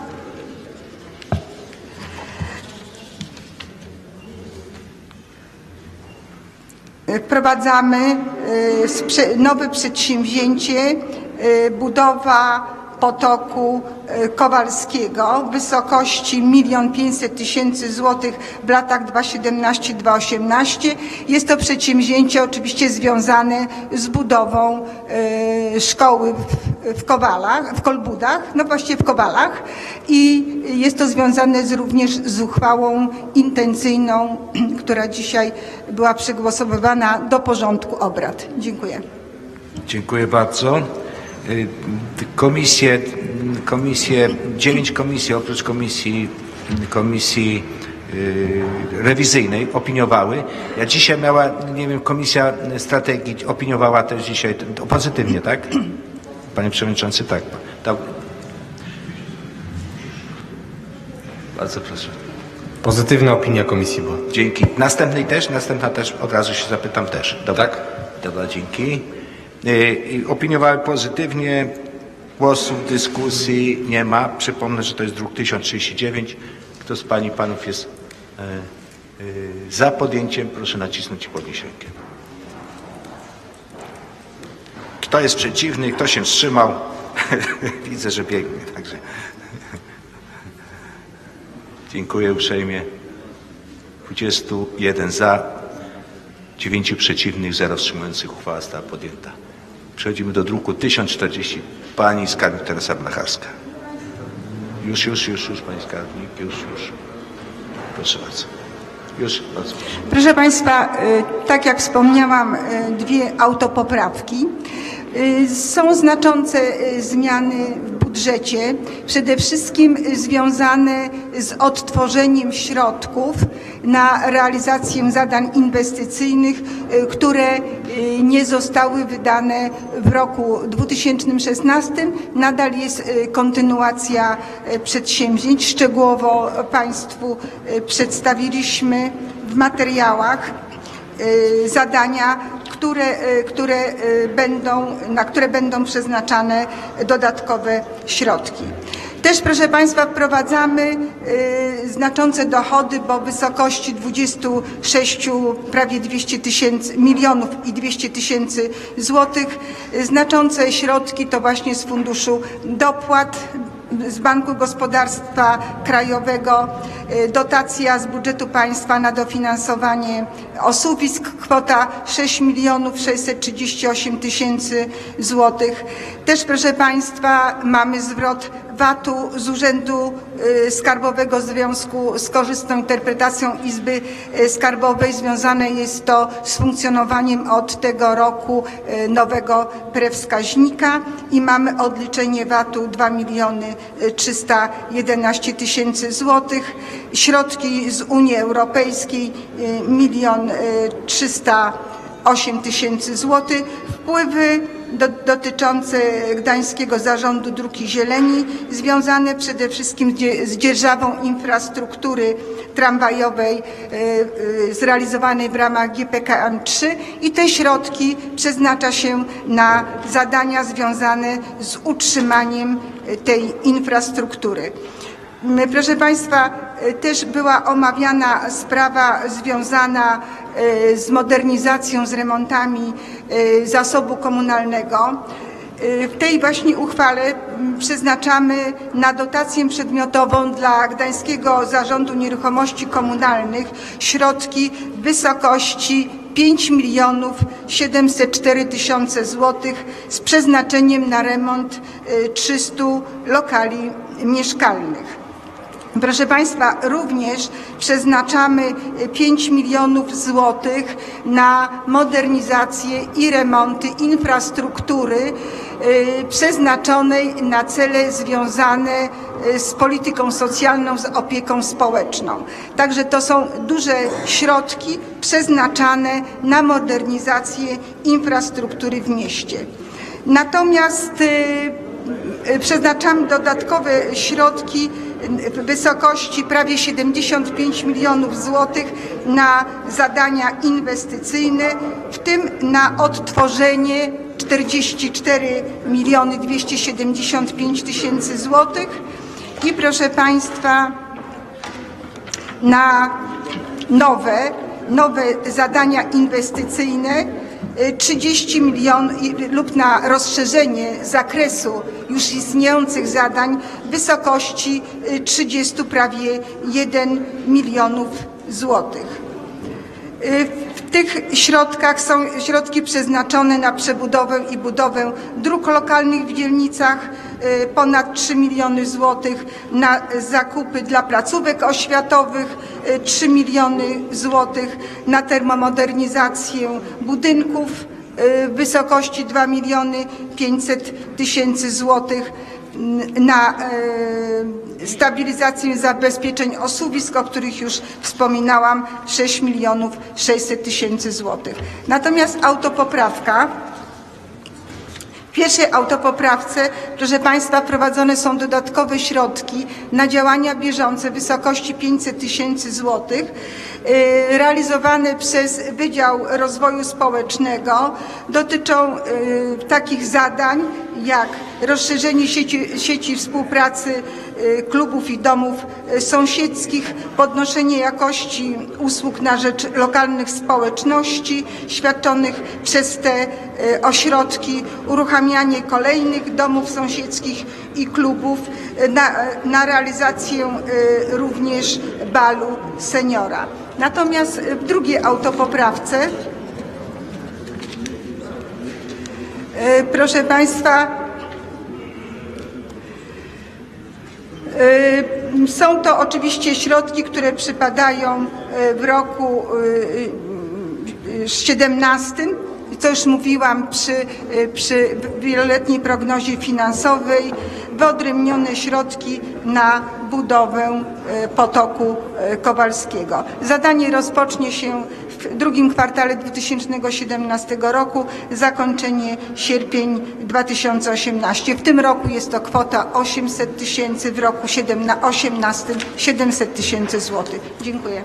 wprowadzamy nowe przedsięwzięcie, budowa potoku Kowalskiego w wysokości 1 500 000 złotych w latach 2017-2018. Jest to przedsięwzięcie oczywiście związane z budową szkoły w Kowalach, w Kolbudach, no właściwie w Kowalach, i jest to związane również z uchwałą intencyjną, która dzisiaj była przegłosowywana do porządku obrad. Dziękuję. Dziękuję bardzo. 9 komisji oprócz komisji rewizyjnej opiniowały. Ja dzisiaj miała, nie wiem, Komisja Strategii opiniowała też dzisiaj pozytywnie, tak? Panie Przewodniczący, tak. Bardzo proszę. Pozytywna opinia komisji była. Dzięki. Następna też, od razu się zapytam też. Dobra. Tak? Dobra, dzięki. Opiniowały pozytywnie. Głosów w dyskusji nie ma. Przypomnę, że to jest druk 1039. Kto z Pań i Panów jest za podjęciem, proszę nacisnąć i podnieść rękę. Kto jest przeciwny, kto się wstrzymał? Widzę, że biegnie, także dziękuję uprzejmie. 21 za, 9 przeciwnych, 0 wstrzymujących. Uchwała została podjęta. Przechodzimy do druku 1040. Pani skarbnik Teresa Blacharska. Już, pani skarbnik, już. Proszę bardzo. Już, bardzo proszę. Proszę Państwa, tak jak wspomniałam, 2 autopoprawki. Są znaczące zmiany w budżecie, przede wszystkim związane z odtworzeniem środków na realizację zadań inwestycyjnych, które nie zostały wydane w roku 2016. Nadal jest kontynuacja przedsięwzięć. Szczegółowo Państwu przedstawiliśmy w materiałach zadania, na które będą przeznaczane dodatkowe środki. Też, proszę Państwa, wprowadzamy znaczące dochody, bo w wysokości 26 prawie 200 milionów i 200 tysięcy złotych. Znaczące środki to właśnie z Funduszu Dopłat z Banku Gospodarstwa Krajowego, dotacja z budżetu państwa na dofinansowanie osuwisk, kwota 6 638 000 złotych. Też, proszę Państwa, mamy zwrot VAT-u z Urzędu Skarbowego w związku z korzystną interpretacją Izby Skarbowej. Związane jest to z funkcjonowaniem od tego roku nowego prewskaźnika i mamy odliczenie VAT-u 2 311 000 złotych. Środki z Unii Europejskiej 1 308 000 złotych. Wpływy dotyczące Gdańskiego Zarządu Dróg i Zieleni, związane przede wszystkim z dzierżawą infrastruktury tramwajowej zrealizowanej w ramach GPKM 3 i te środki przeznacza się na zadania związane z utrzymaniem tej infrastruktury. Proszę Państwa, też była omawiana sprawa związana z modernizacją, z remontami zasobu komunalnego. W tej właśnie uchwale przeznaczamy na dotację przedmiotową dla Gdańskiego Zarządu Nieruchomości Komunalnych środki w wysokości 5 704 000 złotych z przeznaczeniem na remont 300 lokali mieszkalnych. Proszę Państwa, również przeznaczamy 5 milionów złotych na modernizację i remonty infrastruktury przeznaczonej na cele związane z polityką socjalną, z opieką społeczną. Także to są duże środki przeznaczane na modernizację infrastruktury w mieście. Natomiast przeznaczamy dodatkowe środki w wysokości prawie 75 milionów złotych na zadania inwestycyjne, w tym na odtworzenie 44 275 000 złotych i, proszę Państwa, na nowe zadania inwestycyjne 30 milionów lub na rozszerzenie zakresu już istniejących zadań w wysokości 30 prawie 1 milionów złotych. W tych środkach są środki przeznaczone na przebudowę i budowę dróg lokalnych w dzielnicach, ponad 3 miliony złotych, na zakupy dla placówek oświatowych 3 miliony złotych, na termomodernizację budynków w wysokości 2 500 000 złotych, na stabilizację zabezpieczeń osuwisk, o których już wspominałam, 6 600 000 złotych. Natomiast autopoprawka. W pierwszej autopoprawce, proszę Państwa, wprowadzone są dodatkowe środki na działania bieżące w wysokości 500 000 złotych, realizowane przez Wydział Rozwoju Społecznego. Dotyczą takich zadań jak rozszerzenie sieci współpracy klubów i domów sąsiedzkich, podnoszenie jakości usług na rzecz lokalnych społeczności świadczonych przez te ośrodki, uruchamianie kolejnych domów sąsiedzkich i klubów na realizację również balu seniora. Natomiast w drugiej autopoprawce, proszę Państwa, są to oczywiście środki, które przypadają w roku 2017, co już mówiłam przy wieloletniej prognozie finansowej, wyodrębnione środki na budowę potoku Kowalskiego. Zadanie rozpocznie się w drugim kwartale 2017 roku, zakończenie sierpień 2018. W tym roku jest to kwota 800 tysięcy, w roku 2018 700 tysięcy złotych. Dziękuję.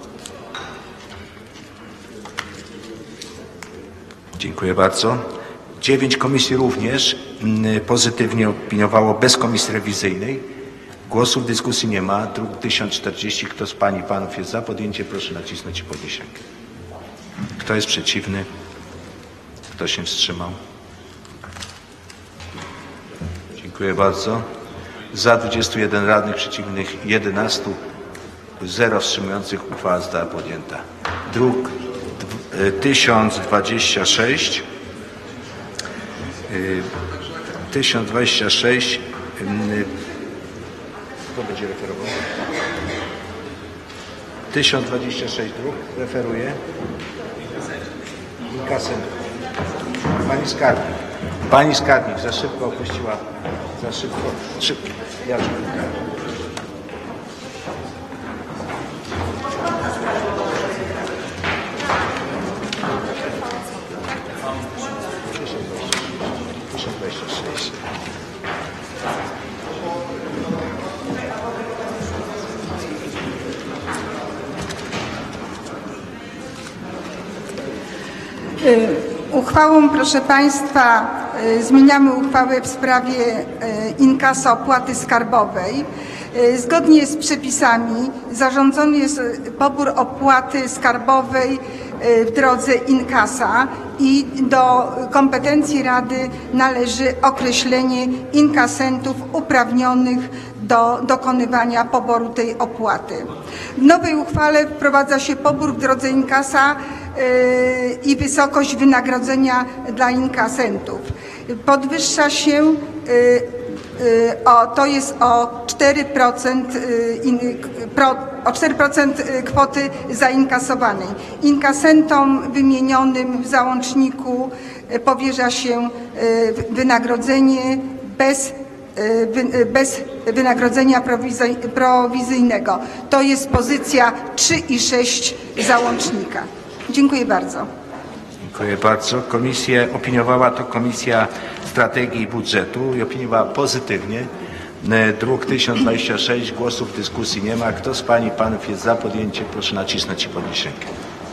Dziękuję bardzo. 9 komisji również pozytywnie opiniowało bez komisji rewizyjnej. Głosów w dyskusji nie ma. Druk 1040. Kto z Pań i Panów jest za podjęciem, proszę nacisnąć i podnieść rękę. Kto jest przeciwny? Kto się wstrzymał? Dziękuję bardzo. Za 21 radnych, przeciwnych 11, 0 wstrzymujących. Uchwała została podjęta. Druk 1026. 1026. Kto będzie referował? 1026 druk. Referuje. Inkasent. Pani skarbnik. Pani skarbnik za szybko opuściła. Za szybko. Szybko. Ja szybko. Uchwałą, proszę Państwa, zmieniamy uchwałę w sprawie inkaso opłaty skarbowej. Zgodnie z przepisami zarządzony jest pobór opłaty skarbowej w drodze inkasa i do kompetencji Rady należy określenie inkasentów uprawnionych do dokonywania poboru tej opłaty. W nowej uchwale wprowadza się pobór w drodze inkasa i wysokość wynagrodzenia dla inkasentów. Podwyższa się to jest o 4% kwoty zainkasowanej. Inkasentom wymienionym w załączniku powierza się wynagrodzenie bez wynagrodzenia prowizyjnego. To jest pozycja 3 i 6 załącznika. Dziękuję bardzo. Dziękuję bardzo. Opiniowała to Komisja Strategii i Budżetu i opiniowała pozytywnie. Druk 1026. Głosów w dyskusji nie ma. Kto z Pań i Panów jest za podjęciem, proszę nacisnąć i podnieść rękę.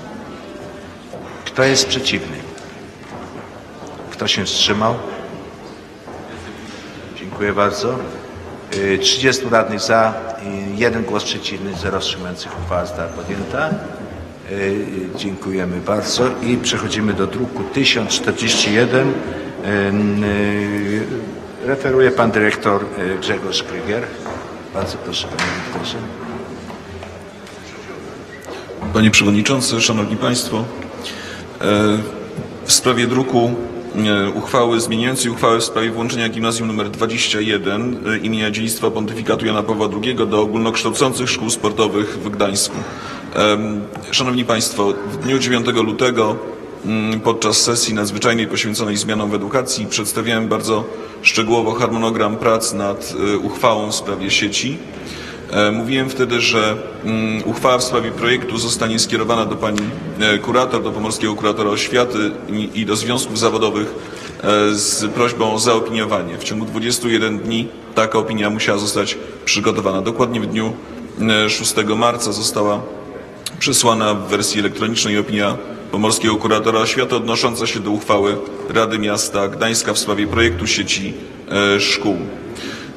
Kto jest przeciwny? Kto się wstrzymał? Dziękuję bardzo. 30 radnych za, 1 głos przeciwny, 0 wstrzymujących. Uchwała została podjęta. Dziękujemy bardzo i przechodzimy do druku 1041. Referuje Pan Dyrektor Grzegorz Krygier. Bardzo proszę, Panie Dyrektorze. Panie Przewodniczący, Szanowni Państwo, w sprawie druku uchwały zmieniającej uchwałę w sprawie włączenia gimnazjum nr 21 imienia Dziedzictwa Pontyfikatu Jana Pawła II do ogólnokształcących szkół sportowych w Gdańsku. Szanowni Państwo, w dniu 9 lutego podczas sesji nadzwyczajnej poświęconej zmianom w edukacji przedstawiałem bardzo szczegółowo harmonogram prac nad uchwałą w sprawie sieci. Mówiłem wtedy, że uchwała w sprawie projektu zostanie skierowana do Pani Kurator, do Pomorskiego Kuratora Oświaty i do związków zawodowych z prośbą o zaopiniowanie. W ciągu 21 dni taka opinia musiała zostać przygotowana. Dokładnie w dniu 6 marca została przesłana w wersji elektronicznej opinia Pomorskiego Kuratora Oświaty odnosząca się do uchwały Rady Miasta Gdańska w sprawie projektu sieci szkół.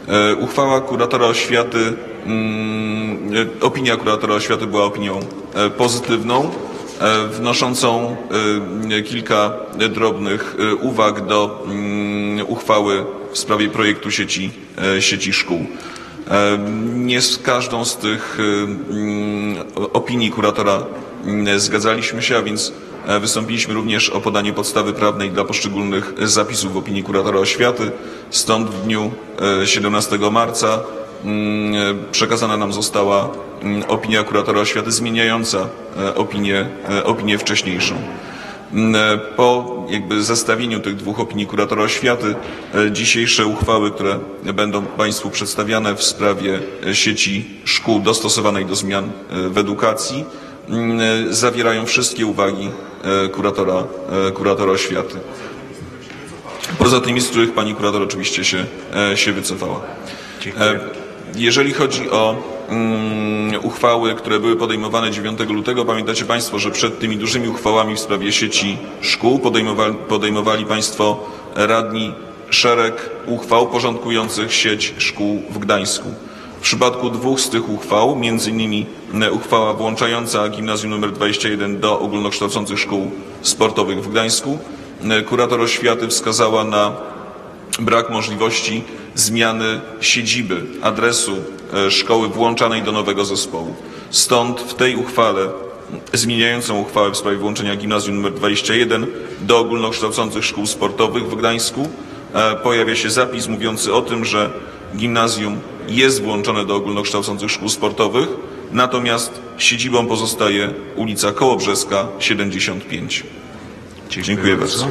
Uchwała kuratora oświaty, opinia kuratora oświaty była opinią pozytywną, wnoszącą kilka drobnych uwag do uchwały w sprawie projektu sieci szkół. Nie z każdą z tych opinii kuratora zgadzaliśmy się, a więc wystąpiliśmy również o podanie podstawy prawnej dla poszczególnych zapisów w opinii kuratora oświaty. Stąd w dniu 17 marca przekazana nam została opinia kuratora oświaty zmieniająca opinię wcześniejszą. Po zestawieniu tych dwóch opinii kuratora oświaty, dzisiejsze uchwały, które będą Państwu przedstawiane w sprawie sieci szkół dostosowanej do zmian w edukacji, zawierają wszystkie uwagi kuratora oświaty. Poza tymi, z których pani kurator oczywiście się wycofała. Dziękuję. Jeżeli chodzi o uchwały, które były podejmowane 9 lutego, pamiętacie Państwo, że przed tymi dużymi uchwałami w sprawie sieci szkół podejmowali Państwo radni szereg uchwał porządkujących sieć szkół w Gdańsku. W przypadku dwóch z tych uchwał, między innymi uchwała włączająca gimnazjum nr 21 do ogólnokształcących szkół sportowych w Gdańsku, kurator oświaty wskazała na brak możliwości zmiany siedziby, adresu szkoły włączanej do nowego zespołu. Stąd w tej uchwale, zmieniającą uchwałę w sprawie włączenia gimnazjum nr 21 do ogólnokształcących szkół sportowych w Gdańsku, pojawia się zapis mówiący o tym, że gimnazjum jest włączone do ogólnokształcących szkół sportowych, natomiast siedzibą pozostaje ulica Kołobrzeska 75. Dziękuję bardzo.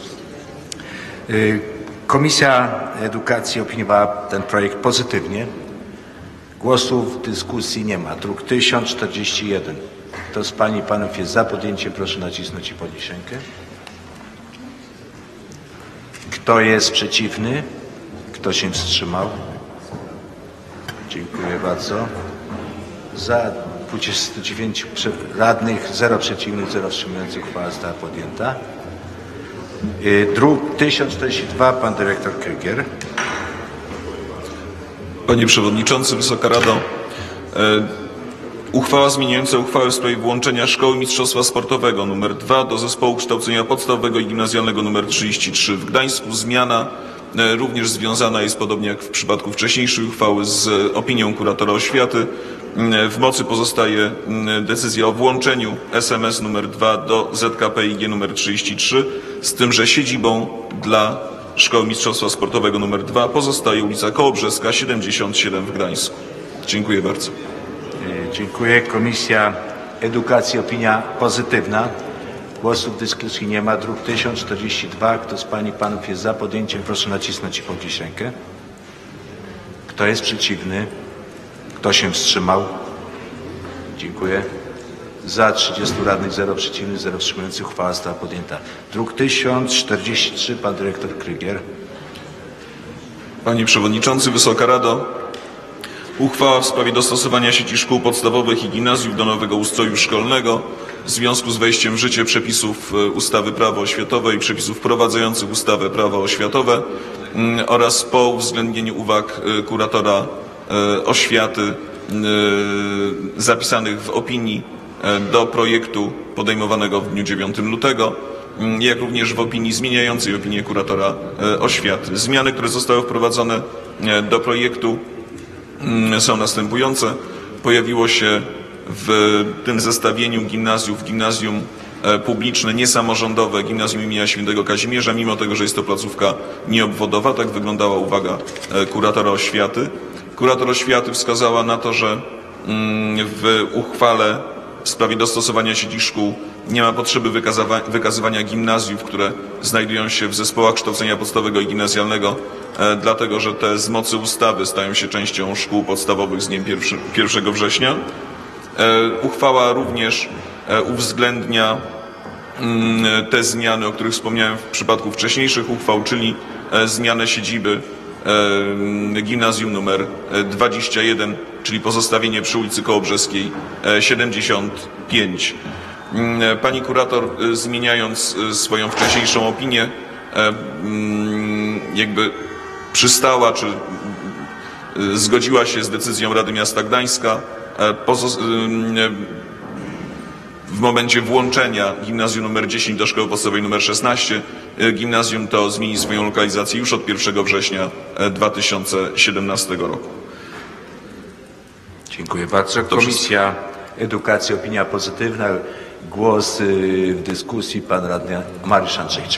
Komisja Edukacji opiniowała ten projekt pozytywnie. Głosów w dyskusji nie ma. Druk 1041. Kto z Pań i Panów jest za podjęciem, proszę nacisnąć i podnieść rękę. Kto jest przeciwny? Kto się wstrzymał? Dziękuję bardzo. Za 29 radnych, 0 przeciwnych, 0 wstrzymujących. Uchwała została podjęta. Druk 1042, pan dyrektor Krygier. Panie Przewodniczący, Wysoka Rado, uchwała zmieniająca uchwałę w sprawie włączenia Szkoły Mistrzostwa Sportowego nr 2 do Zespołu Kształcenia Podstawowego i Gimnazjalnego nr 33 w Gdańsku. Zmiana również związana jest, podobnie jak w przypadku wcześniejszej uchwały, z opinią kuratora oświaty. W mocy pozostaje decyzja o włączeniu SMS nr 2 do ZKPIG nr 33, z tym, że siedzibą dla Szkoły Mistrzostwa Sportowego nr 2 pozostaje ulica Kołobrzeska 77 w Gdańsku. Dziękuję bardzo. Dziękuję. Komisja Edukacji opinia pozytywna. Głosów w dyskusji nie ma. Druk 1042. Kto z Pań i Panów jest za podjęciem, proszę nacisnąć i podnieść rękę. Kto jest przeciwny? Kto się wstrzymał? Dziękuję. Za 30 radnych, 0 przeciwnych, 0 wstrzymujących. Uchwała została podjęta. Druk 1043, pan dyrektor Krygier. Panie Przewodniczący, Wysoka Rado, uchwała w sprawie dostosowania sieci szkół podstawowych i gimnazjów do nowego ustroju szkolnego w związku z wejściem w życie przepisów ustawy Prawo oświatowe i przepisów wprowadzających ustawę Prawo oświatowe oraz po uwzględnieniu uwag kuratora oświaty zapisanych w opinii do projektu podejmowanego w dniu 9 lutego, jak również w opinii zmieniającej opinię kuratora oświaty. Zmiany, które zostały wprowadzone do projektu, są następujące. Pojawiło się w tym zestawieniu gimnazjów gimnazjum publiczne, niesamorządowe, gimnazjum imienia Świętego Kazimierza, mimo tego, że jest to placówka nieobwodowa. Tak wyglądała uwaga kuratora oświaty. Kurator oświaty wskazała na to, że w uchwale w sprawie dostosowania sieci szkół nie ma potrzeby wykazywania gimnazjów, które znajdują się w zespołach kształcenia podstawowego i gimnazjalnego, dlatego że te z mocy ustawy stają się częścią szkół podstawowych z dniem 1 września. Uchwała również uwzględnia te zmiany, o których wspomniałem w przypadku wcześniejszych uchwał, czyli zmianę siedziby gimnazjum nr 21, czyli pozostawienie przy ulicy Kołobrzeskiej 75. Pani kurator, zmieniając swoją wcześniejszą opinię, jakby przystała, czy zgodziła się z decyzją Rady Miasta Gdańska w momencie włączenia gimnazjum nr 10 do szkoły podstawowej nr 16. Gimnazjum to zmieni swoją lokalizację już od 1 września 2017 roku. Dziękuję bardzo. Komisja Edukacji, opinia pozytywna. Głos w dyskusji pan radny Mariusz Andrzejczyk.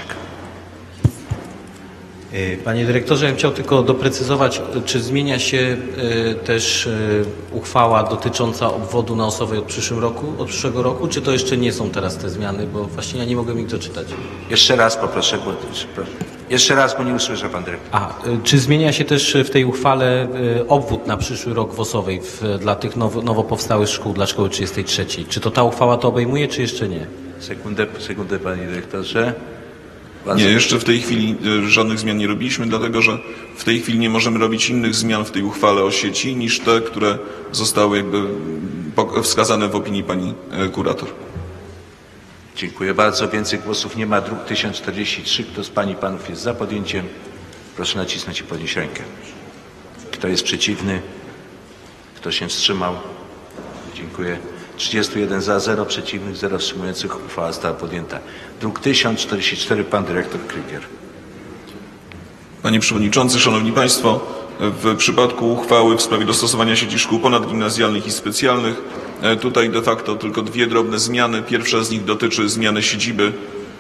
Panie dyrektorze, ja bym chciał tylko doprecyzować, czy zmienia się też uchwała dotycząca obwodu na Osowej od przyszłego roku, czy to jeszcze nie są teraz te zmiany, bo właśnie ja nie mogłem ich doczytać. Jeszcze raz poproszę, bo nie usłyszę pan dyrektor. Czy zmienia się też w tej uchwale obwód na przyszły rok w Osowej dla tych nowo powstałych szkół, dla szkoły 33? Czy to ta uchwała to obejmuje, czy jeszcze nie? Sekundę panie dyrektorze. Nie, jeszcze w tej chwili żadnych zmian nie robiliśmy, dlatego że w tej chwili nie możemy robić innych zmian w tej uchwale o sieci niż te, które zostały wskazane w opinii pani kurator. Dziękuję bardzo. Więcej głosów nie ma. Druk 1043. Kto z pań i panów jest za podjęciem? Proszę nacisnąć i podnieść rękę. Kto jest przeciwny? Kto się wstrzymał? Dziękuję. 31 za, 0 przeciwnych, 0 wstrzymujących. Uchwała została podjęta. Druk 1044, pan dyrektor Krygier. Panie Przewodniczący, Szanowni Państwo, w przypadku uchwały w sprawie dostosowania sieci szkół ponadgimnazjalnych i specjalnych, tutaj de facto tylko dwie drobne zmiany. Pierwsza z nich dotyczy zmiany siedziby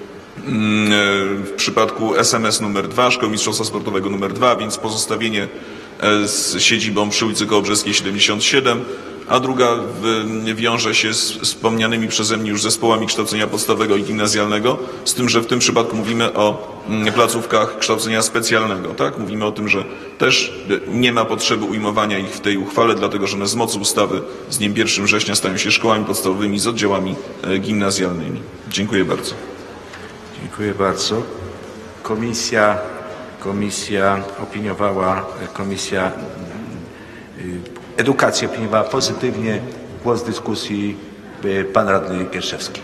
w przypadku SMS nr 2, Szkoły Mistrzostwa Sportowego nr 2, więc pozostawienie z siedzibą przy ulicy Kołobrzeskiej 77, a druga wiąże się z wspomnianymi przeze mnie już zespołami kształcenia podstawowego i gimnazjalnego, z tym, że w tym przypadku mówimy o placówkach kształcenia specjalnego. Tak? Mówimy o tym, że też nie ma potrzeby ujmowania ich w tej uchwale, dlatego że one z mocy ustawy z dniem 1 września stają się szkołami podstawowymi z oddziałami gimnazjalnymi. Dziękuję bardzo. Dziękuję bardzo. Komisja Edukacji opiniowała pozytywnie. Głos w dyskusji pan radny Gierszewski.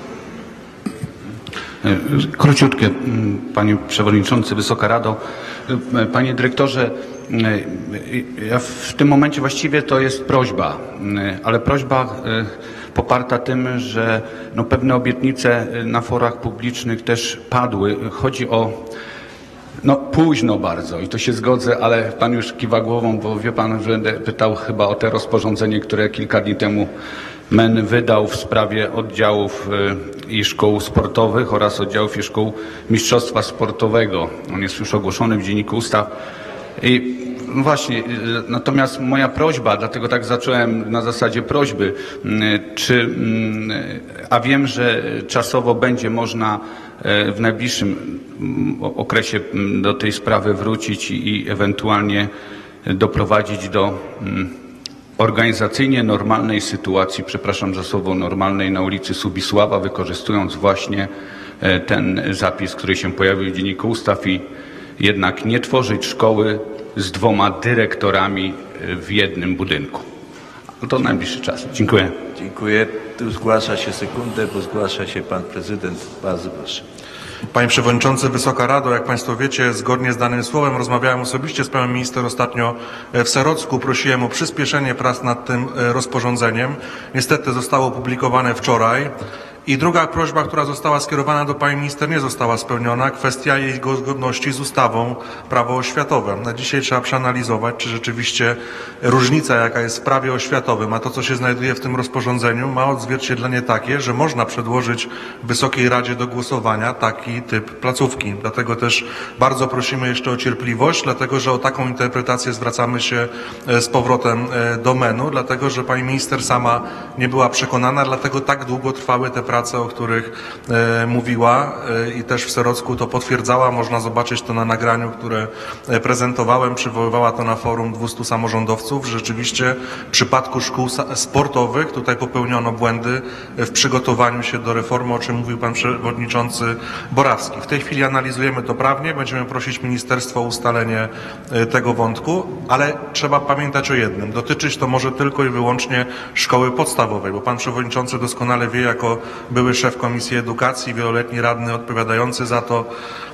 Króciutkie, panie przewodniczący, Wysoka Rado. Panie dyrektorze, ja w tym momencie właściwie to jest prośba, ale prośba poparta tym, że pewne obietnice na forach publicznych też padły. Chodzi o późno bardzo i to się zgodzę, ale pan już kiwa głową, bo wie pan, że będę pytał chyba o te rozporządzenie, które kilka dni temu MEN wydał w sprawie oddziałów i szkół sportowych oraz oddziałów i szkół mistrzostwa sportowego. On jest już ogłoszony w Dzienniku Ustaw. I właśnie, natomiast moja prośba, dlatego tak zacząłem na zasadzie prośby, a wiem, że czasowo będzie można w najbliższym okresie do tej sprawy wrócić i ewentualnie doprowadzić do organizacyjnie normalnej sytuacji, przepraszam za słowo normalnej, na ulicy Subisława, wykorzystując właśnie ten zapis, który się pojawił w Dzienniku Ustaw i jednak nie tworzyć szkoły z 2 dyrektorami w jednym budynku. To najbliższy czas. Dziękuję. Dziękuję. Tu zgłasza się sekundę, bo zgłasza się pan prezydent. Bardzo proszę. Panie Przewodniczący, Wysoka Rado, jak Państwo wiecie, zgodnie z danym słowem rozmawiałem osobiście z panem minister ostatnio w Serocku. Prosiłem o przyspieszenie prac nad tym rozporządzeniem. Niestety zostało opublikowane wczoraj. I druga prośba, która została skierowana do pani minister, nie została spełniona. Kwestia jej zgodności z ustawą Prawo oświatowe. Na dzisiaj trzeba przeanalizować, czy rzeczywiście różnica, jaka jest w prawie oświatowym, a to, co się znajduje w tym rozporządzeniu, ma odzwierciedlenie takie, że można przedłożyć Wysokiej Radzie do głosowania taki typ placówki. Dlatego też bardzo prosimy jeszcze o cierpliwość, dlatego że o taką interpretację zwracamy się z powrotem do MEN-u, dlatego że pani minister sama nie była przekonana, dlatego tak długo trwały te prace, o których mówiła i też w Serocku to potwierdzała. Można zobaczyć to na nagraniu, które prezentowałem. Przywoływała to na forum 200 samorządowców. Rzeczywiście w przypadku szkół sportowych tutaj popełniono błędy w przygotowaniu się do reformy, o czym mówił pan przewodniczący Borawski. W tej chwili analizujemy to prawnie. Będziemy prosić ministerstwo o ustalenie tego wątku, ale trzeba pamiętać o jednym. Dotyczyć to może tylko i wyłącznie szkoły podstawowej, bo pan przewodniczący doskonale wie, jako były szef Komisji Edukacji, wieloletni radny odpowiadający za to,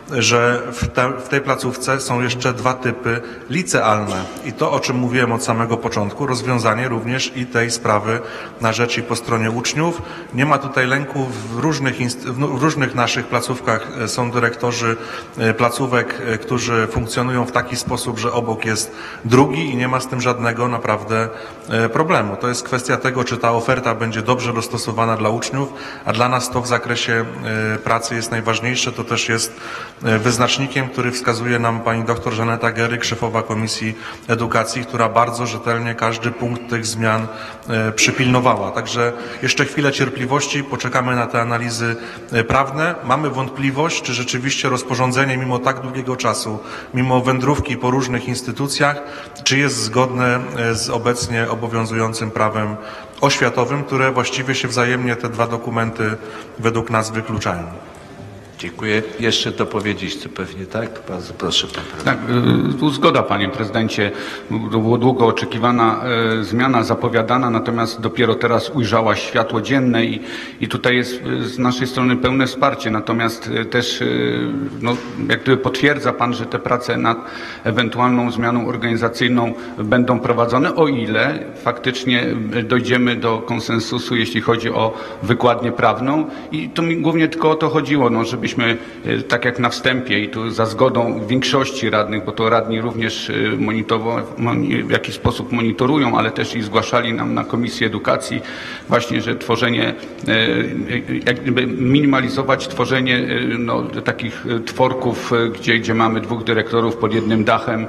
że w tej placówce są jeszcze dwa typy licealne. I to, o czym mówiłem od samego początku, rozwiązanie również i tej sprawy na rzecz i po stronie uczniów. Nie ma tutaj lęku. W różnych naszych placówkach są dyrektorzy placówek, którzy funkcjonują w taki sposób, że obok jest drugi i nie ma z tym żadnego naprawdę problemu. To jest kwestia tego, czy ta oferta będzie dobrze dostosowana dla uczniów, a dla nas to w zakresie pracy jest najważniejsze. To też jest wyznacznikiem, który wskazuje nam pani dr Żaneta Geryk, szefowa Komisji Edukacji, która bardzo rzetelnie każdy punkt tych zmian przypilnowała. Także jeszcze chwilę cierpliwości, poczekamy na te analizy prawne. Mamy wątpliwość, czy rzeczywiście rozporządzenie mimo tak długiego czasu, mimo wędrówki po różnych instytucjach, czy jest zgodne z obecnie obowiązującym prawem oświatowym, które właściwie się wzajemnie te dwa dokumenty według nas wykluczają. Dziękuję. Jeszcze dopowiedzieć to pewnie, tak? Bardzo proszę, pan prezydent. Tak, tu zgoda, panie prezydencie. Było długo oczekiwana zmiana, zapowiadana, natomiast dopiero teraz ujrzała światło dzienne i tutaj jest z naszej strony pełne wsparcie. Natomiast też no, jak gdyby potwierdza pan, że te prace nad ewentualną zmianą organizacyjną będą prowadzone, o ile faktycznie dojdziemy do konsensusu, jeśli chodzi o wykładnię prawną. I to mi głównie tylko o to chodziło, no, żebyśmy tak jak na wstępie i tu za zgodą większości radnych, bo to radni również w jakiś sposób monitorują, ale też i zgłaszali nam na Komisji Edukacji właśnie, że tworzenie, jak gdyby minimalizować tworzenie no, takich tworków, gdzie mamy dwóch dyrektorów pod jednym dachem,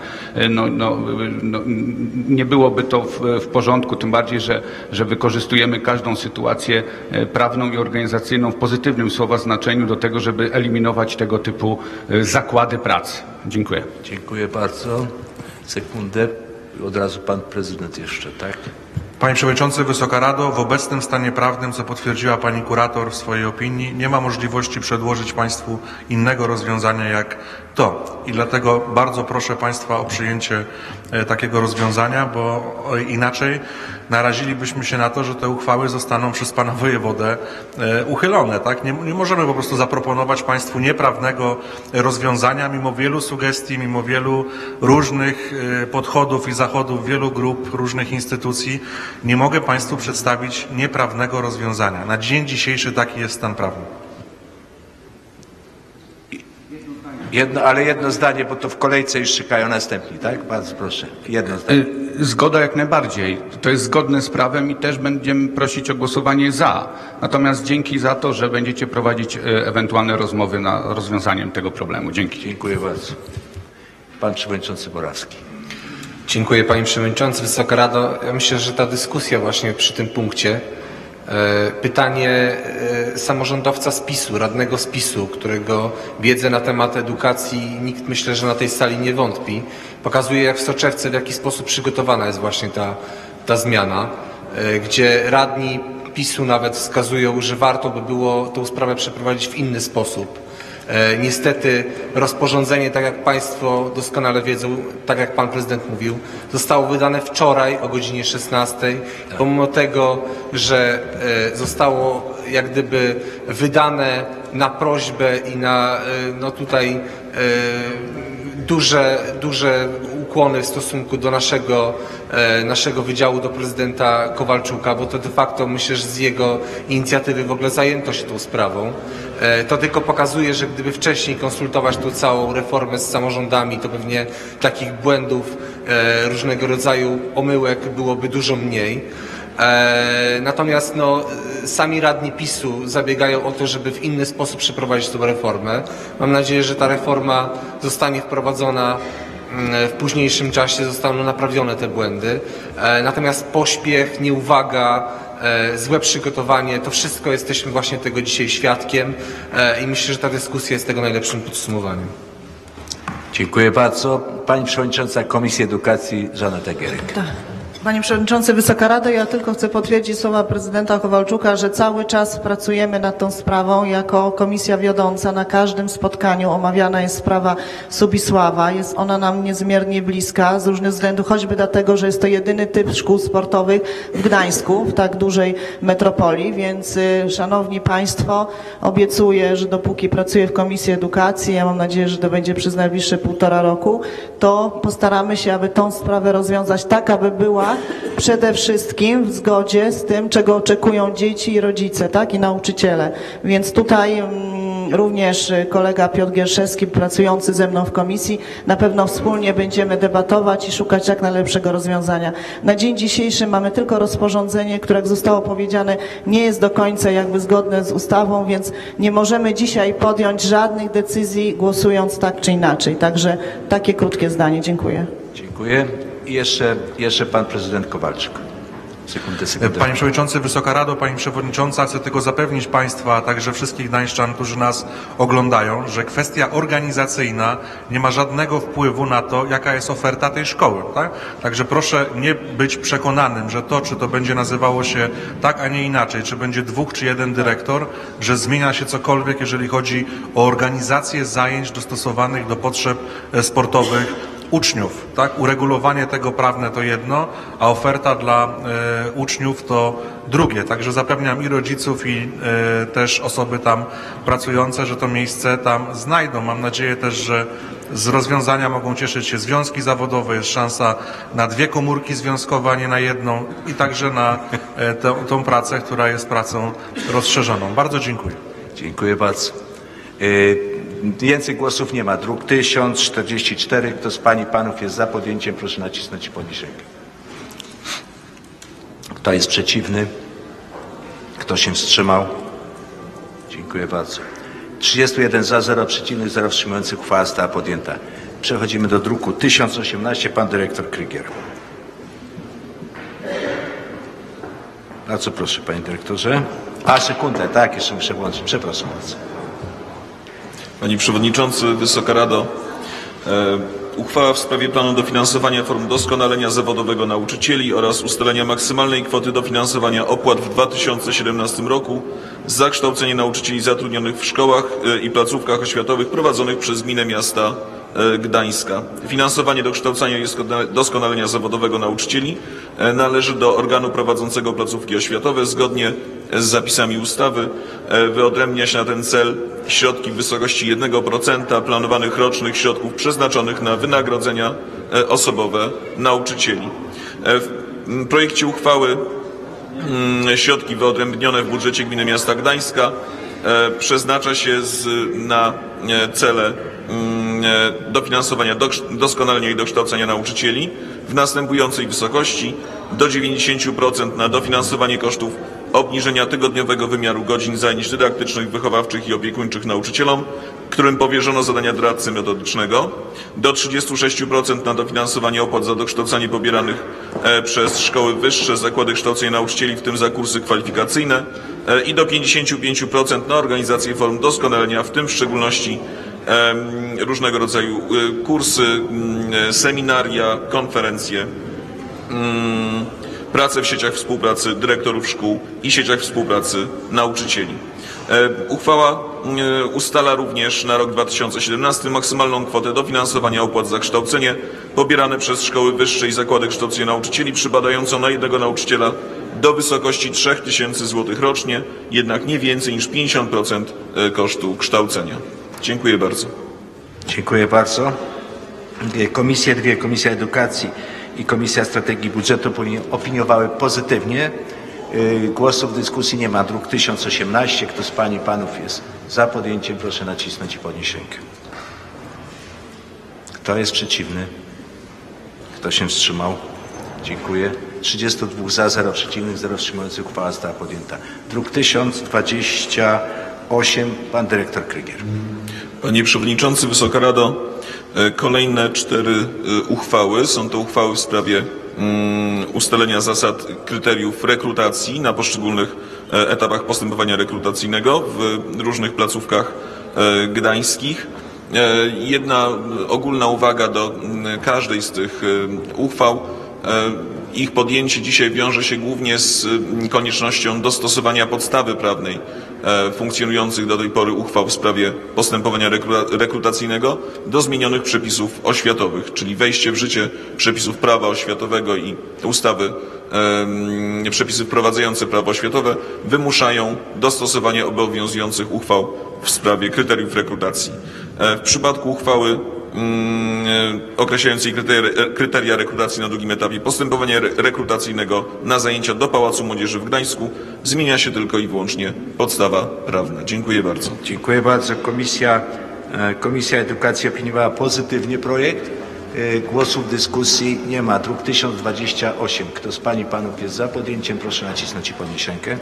nie byłoby to w porządku, tym bardziej, że wykorzystujemy każdą sytuację prawną i organizacyjną w pozytywnym słowa znaczeniu do tego, żeby eliminować tego typu zakłady pracy. Dziękuję. Dziękuję bardzo. Sekundę. Od razu pan prezydent jeszcze, tak? Panie Przewodniczący, Wysoka Rado, w obecnym stanie prawnym, co potwierdziła pani kurator w swojej opinii, nie ma możliwości przedłożyć państwu innego rozwiązania jak to. I dlatego bardzo proszę państwa o przyjęcie takiego rozwiązania, bo inaczej narazilibyśmy się na to, że te uchwały zostaną przez pana wojewodę uchylone. Tak? Nie możemy po prostu zaproponować państwu nieprawnego rozwiązania, mimo wielu sugestii, mimo wielu różnych podchodów i zachodów wielu grup, różnych instytucji. Nie mogę państwu przedstawić nieprawnego rozwiązania. Na dzień dzisiejszy taki jest stan prawny. Jedno zdanie, bo to w kolejce już czekają następni, tak? Bardzo proszę. Jedno zdanie. Zgoda jak najbardziej. To jest zgodne z prawem i też będziemy prosić o głosowanie za. Natomiast dzięki za to, że będziecie prowadzić ewentualne rozmowy nad rozwiązaniem tego problemu. Dzięki. Dziękuję bardzo. Pan Przewodniczący Morawski. Dziękuję Panie Przewodniczący, Wysoka Rado. Ja myślę, że ta dyskusja właśnie przy tym punkcie, pytanie samorządowca z PiS-u, radnego z PiS-u, którego wiedzę na temat edukacji nikt, myślę, że na tej sali nie wątpi, pokazuje jak w soczewce, w jaki sposób przygotowana jest właśnie ta zmiana, gdzie radni PiS-u nawet wskazują, że warto by było tę sprawę przeprowadzić w inny sposób. Niestety rozporządzenie, tak jak Państwo doskonale wiedzą, tak jak Pan Prezydent mówił, zostało wydane wczoraj o godzinie 16. Pomimo tego, że zostało jak gdyby wydane na prośbę i na no tutaj duże ukłony w stosunku do naszego wydziału, do prezydenta Kowalczuka, bo to de facto myślę, że z jego inicjatywy w ogóle zajęto się tą sprawą. To tylko pokazuje, że gdyby wcześniej konsultować tą całą reformę z samorządami, to pewnie takich błędów, różnego rodzaju omyłek byłoby dużo mniej. Natomiast no, sami radni PiS-u zabiegają o to, żeby w inny sposób przeprowadzić tę reformę. Mam nadzieję, że ta reforma zostanie wprowadzona w późniejszym czasie, zostaną naprawione te błędy. Natomiast pośpiech, nieuwaga, złe przygotowanie, to wszystko jesteśmy właśnie tego dzisiaj świadkiem i myślę, że ta dyskusja jest tego najlepszym podsumowaniem. Dziękuję bardzo. Pani Przewodnicząca Komisji Edukacji Żaneta Geryk. Panie Przewodniczący, Wysoka Rado, ja tylko chcę potwierdzić słowa prezydenta Kowalczuka, że cały czas pracujemy nad tą sprawą jako komisja wiodąca. Na każdym spotkaniu omawiana jest sprawa Subisława. Jest ona nam niezmiernie bliska z różnych względów, choćby dlatego, że jest to jedyny typ szkół sportowych w Gdańsku, w tak dużej metropolii, więc szanowni Państwo, obiecuję, że dopóki pracuję w Komisji Edukacji, ja mam nadzieję, że to będzie przez najbliższe 1,5 roku, to postaramy się, aby tą sprawę rozwiązać tak, aby była przede wszystkim w zgodzie z tym, czego oczekują dzieci i rodzice, tak, i nauczyciele. Więc tutaj również kolega Piotr Gierszewski, pracujący ze mną w komisji, na pewno wspólnie będziemy debatować i szukać jak najlepszego rozwiązania. Na dzień dzisiejszy mamy tylko rozporządzenie, które, jak zostało powiedziane, nie jest do końca jakby zgodne z ustawą, więc nie możemy dzisiaj podjąć żadnych decyzji, głosując tak czy inaczej. Także takie krótkie zdanie. Dziękuję. Dziękuję. I jeszcze pan prezydent Kowalczyk. Sekundę. Panie Przewodniczący, Wysoka Rado, Pani Przewodnicząca, chcę tylko zapewnić Państwa, a także wszystkich gdańszczan, którzy nas oglądają, że kwestia organizacyjna nie ma żadnego wpływu na to, jaka jest oferta tej szkoły. Tak? Także proszę nie być przekonanym, że to, czy to będzie nazywało się tak, a nie inaczej, czy będzie 2 czy 1 dyrektor, że zmienia się cokolwiek, jeżeli chodzi o organizację zajęć dostosowanych do potrzeb sportowych uczniów, tak? Uregulowanie tego prawne to jedno, a oferta dla uczniów to drugie. Także zapewniam i rodziców, i też osoby tam pracujące, że to miejsce tam znajdą. Mam nadzieję też, że z rozwiązania mogą cieszyć się związki zawodowe. Jest szansa na 2 komórki związkowe, a nie na 1 i także na tą pracę, która jest pracą rozszerzoną. Bardzo dziękuję. Dziękuję bardzo. Więcej głosów nie ma. Druk 1044. Kto z Pań i Panów jest za podjęciem, proszę nacisnąć i podnieść rękę. Kto jest przeciwny? Kto się wstrzymał? Dziękuję bardzo. 31 za, 0 przeciwnych, 0 wstrzymujących. Uchwała została podjęta. Przechodzimy do druku 1018. Pan dyrektor Krygier. Bardzo proszę, panie dyrektorze. A, sekundę, tak, jeszcze muszę włączyć. Przepraszam bardzo. Panie Przewodniczący, Wysoka Rado, uchwała w sprawie planu dofinansowania form doskonalenia zawodowego nauczycieli oraz ustalenia maksymalnej kwoty dofinansowania opłat w 2017 roku za kształcenie nauczycieli zatrudnionych w szkołach i placówkach oświatowych prowadzonych przez Gminę Miasta Gdańska. Finansowanie dokształcania i doskonalenia zawodowego nauczycieli należy do organu prowadzącego placówki oświatowe. Zgodnie z zapisami ustawy wyodrębnia się na ten cel środki w wysokości 1% planowanych rocznych środków przeznaczonych na wynagrodzenia osobowe nauczycieli. W projekcie uchwały środki wyodrębnione w budżecie Gminy Miasta Gdańska przeznacza się na cele dofinansowania doskonalenia i dokształcenia nauczycieli w następującej wysokości: do 90% na dofinansowanie kosztów obniżenia tygodniowego wymiaru godzin zajęć dydaktycznych, wychowawczych i opiekuńczych nauczycielom, którym powierzono zadania doradcy metodycznego, do 36% na dofinansowanie opłat za dokształcanie pobieranych przez szkoły wyższe, zakłady kształcenia nauczycieli, w tym za kursy kwalifikacyjne, i do 55% na organizację form doskonalenia, w tym w szczególności różnego rodzaju kursy, seminaria, konferencje, pracę w sieciach współpracy dyrektorów szkół i sieciach współpracy nauczycieli. Uchwała ustala również na rok 2017 maksymalną kwotę dofinansowania opłat za kształcenie pobierane przez szkoły wyższe i zakłady kształcenia nauczycieli przypadającą na jednego nauczyciela do wysokości 3000 zł rocznie, jednak nie więcej niż 50% kosztu kształcenia. Dziękuję bardzo. Dziękuję bardzo. Komisja Edukacji i Komisja Strategii Budżetu opiniowały pozytywnie. Głosów w dyskusji nie ma. Druk 1018. Kto z Pań i Panów jest za podjęciem, proszę nacisnąć i podnieść rękę. Kto jest przeciwny? Kto się wstrzymał? Dziękuję. 32 za, 0 przeciwnych, 0 wstrzymujących. Uchwała została podjęta. Druk 1028. Pan dyrektor Krygier. Panie Przewodniczący, Wysoka Rado, kolejne 4 uchwały. Są to uchwały w sprawie ustalenia zasad, kryteriów rekrutacji na poszczególnych etapach postępowania rekrutacyjnego w różnych placówkach gdańskich. Jedna ogólna uwaga do każdej z tych uchwał. Ich podjęcie dzisiaj wiąże się głównie z koniecznością dostosowania podstawy prawnej funkcjonujących do tej pory uchwał w sprawie postępowania rekrutacyjnego do zmienionych przepisów oświatowych, czyli wejście w życie przepisów prawa oświatowego i ustawy przepisy wprowadzające prawo oświatowe wymuszają dostosowanie obowiązujących uchwał w sprawie kryteriów rekrutacji. W przypadku uchwały określającej kryteria rekrutacji na drugim etapie postępowania rekrutacyjnego na zajęcia do Pałacu Młodzieży w Gdańsku zmienia się tylko i wyłącznie podstawa prawna. Dziękuję bardzo. Dziękuję bardzo. Komisja Edukacji opiniowała pozytywnie projekt. Głosów w dyskusji nie ma. Druk 1028. Kto z Pań i Panów jest za podjęciem, proszę nacisnąć i podnieść rękę.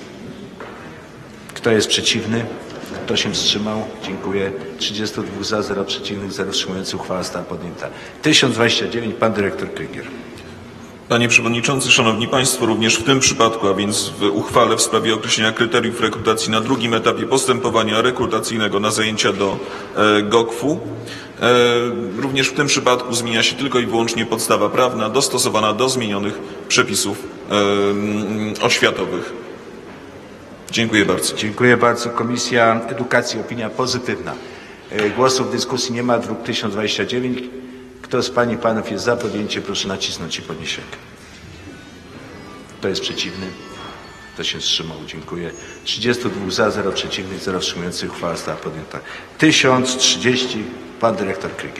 Kto jest przeciwny? Kto się wstrzymał? Dziękuję. 32 za, 0 przeciwnych, 0 wstrzymujących. Uchwała została podjęta. 1029. Pan dyrektor Krygier. Panie Przewodniczący, Szanowni Państwo, również w tym przypadku, a więc w uchwale w sprawie określenia kryteriów rekrutacji na drugim etapie postępowania rekrutacyjnego na zajęcia do GOKW, również w tym przypadku zmienia się tylko i wyłącznie podstawa prawna dostosowana do zmienionych przepisów oświatowych. Dziękuję bardzo. Dziękuję bardzo. Komisja Edukacji opinia pozytywna. Głosów w dyskusji nie ma. Druk 1029. Kto z Pań i Panów jest za podjęciem, proszę nacisnąć i podnieść rękę. Kto jest przeciwny? Kto się wstrzymał? Dziękuję. 32 za, 0 przeciwnych, 0 wstrzymujących. Uchwała została podjęta. 1030. Pan dyrektor Krygier.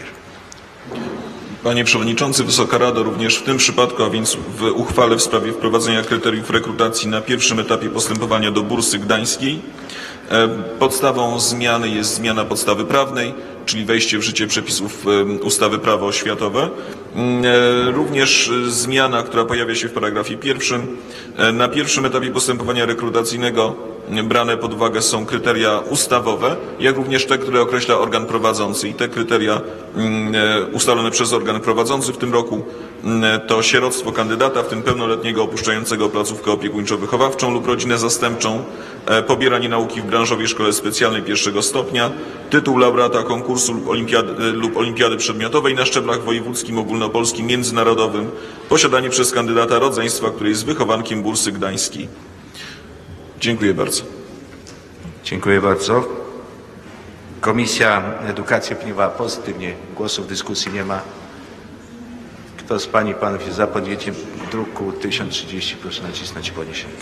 Panie Przewodniczący, Wysoka Rado, również w tym przypadku, a więc w uchwale w sprawie wprowadzenia kryteriów rekrutacji na pierwszym etapie postępowania do Bursy Gdańskiej, podstawą zmiany jest zmiana podstawy prawnej, czyli wejście w życie przepisów ustawy Prawo oświatowe. Również zmiana, która pojawia się w paragrafie pierwszym. Na pierwszym etapie postępowania rekrutacyjnego brane pod uwagę są kryteria ustawowe, jak również te, które określa organ prowadzący. I te kryteria ustalone przez organ prowadzący w tym roku to sieroctwo kandydata, w tym pełnoletniego opuszczającego placówkę opiekuńczo-wychowawczą lub rodzinę zastępczą, pobieranie nauki w branżowej szkole specjalnej pierwszego stopnia, tytuł laureata konkursu lub olimpiady przedmiotowej na szczeblach wojewódzkim, ogólnopolskim, międzynarodowym, posiadanie przez kandydata rodzeństwa, które jest wychowankiem Bursy Gdańskiej. Dziękuję bardzo. Dziękuję bardzo. Komisja Edukacji opiniowała pozytywnie. Głosów w dyskusji nie ma. Kto z Pań i Panów jest za podjęciem druku 1030, proszę nacisnąć i podnieść rękę.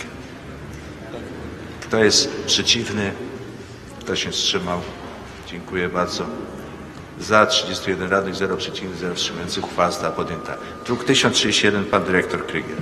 Kto jest przeciwny? Kto się wstrzymał? Dziękuję bardzo. Za 31 radnych, 0 przeciwnych, 0 wstrzymujących. Uchwała została podjęta. Druk 1031, pan dyrektor Krygier.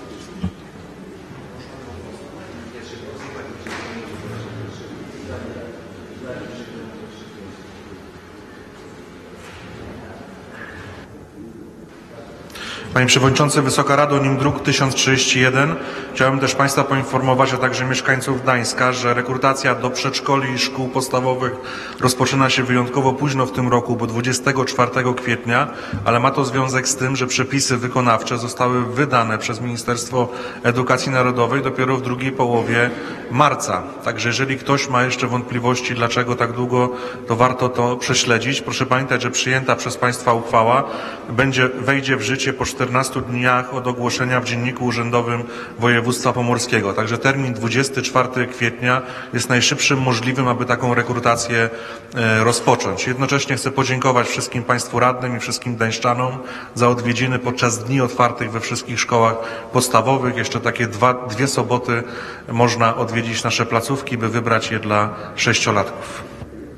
Panie Przewodniczący, Wysoka Rado, nim druk 1031. Chciałem też Państwa poinformować, a także mieszkańców Gdańska, że rekrutacja do przedszkoli i szkół podstawowych rozpoczyna się wyjątkowo późno w tym roku, bo 24 kwietnia, ale ma to związek z tym, że przepisy wykonawcze zostały wydane przez Ministerstwo Edukacji Narodowej dopiero w drugiej połowie marca. Także jeżeli ktoś ma jeszcze wątpliwości, dlaczego tak długo, to warto to prześledzić. Proszę pamiętać, że przyjęta przez Państwa uchwała wejdzie w życie po 14 dniach od ogłoszenia w Dzienniku Urzędowym Województwa Pomorskiego. Także termin 24 kwietnia jest najszybszym możliwym, aby taką rekrutację rozpocząć. Jednocześnie chcę podziękować wszystkim Państwu radnym i wszystkim gdańszczanom za odwiedziny podczas dni otwartych we wszystkich szkołach podstawowych. Jeszcze takie dwie soboty można odwiedzić nasze placówki, by wybrać je dla sześciolatków.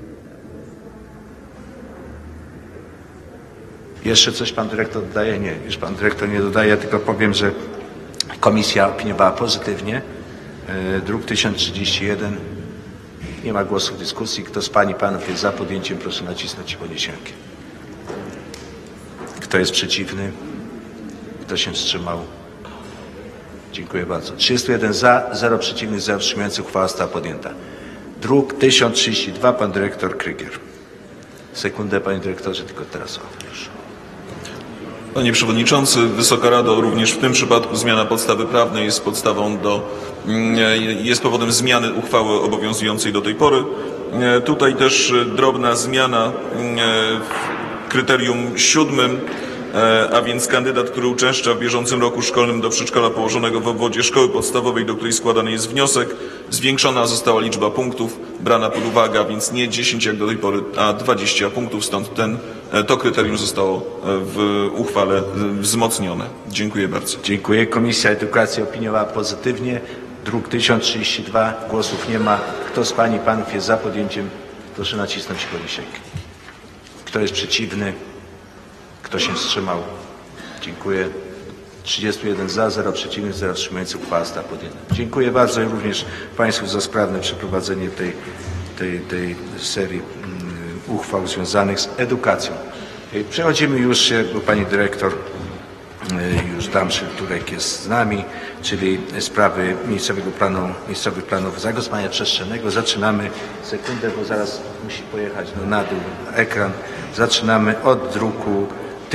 Jeszcze coś pan dyrektor dodaje? Nie, już pan dyrektor nie dodaje, tylko powiem, że komisja opiniowała pozytywnie. Druk 1031. Nie ma głosu w dyskusji. Kto z pań i panów jest za podjęciem, proszę nacisnąć i podnieść rękę. Kto jest przeciwny? Kto się wstrzymał? Dziękuję bardzo. 31 za, 0 przeciwnych, 0 wstrzymujących. Uchwała została podjęta. Druk 1032. Pan dyrektor Krygier. Sekundę, panie dyrektorze, tylko teraz proszę. Panie Przewodniczący, Wysoka Rado, również w tym przypadku zmiana podstawy prawnej jest powodem zmiany uchwały obowiązującej do tej pory. Tutaj też drobna zmiana w kryterium 7. a więc kandydat, który uczęszcza w bieżącym roku szkolnym do przedszkola położonego w obwodzie szkoły podstawowej, do której składany jest wniosek, zwiększona została liczba punktów brana pod uwagę, a więc nie 10 jak do tej pory, a 20 punktów, stąd to kryterium zostało w uchwale wzmocnione. Dziękuję bardzo. Dziękuję. Komisja Edukacji opiniowała pozytywnie. Druk 1032. Głosów nie ma. Kto z Pań i Panów jest za podjęciem? Proszę nacisnąć klawiszek. Kto jest przeciwny? Kto się wstrzymał? Dziękuję. 31 za, 0 przeciwnych, 0 wstrzymujących. Uchwała została podjęta. Dziękuję bardzo i również Państwu za sprawne przeprowadzenie tej serii uchwał związanych z edukacją. Przechodzimy już, bo Pani Dyrektor już Damszyl-Turek jest z nami, czyli sprawy miejscowych planów zagospodarowania przestrzennego. Zaczynamy, sekundę, bo zaraz musi pojechać na dół ekran. Zaczynamy od druku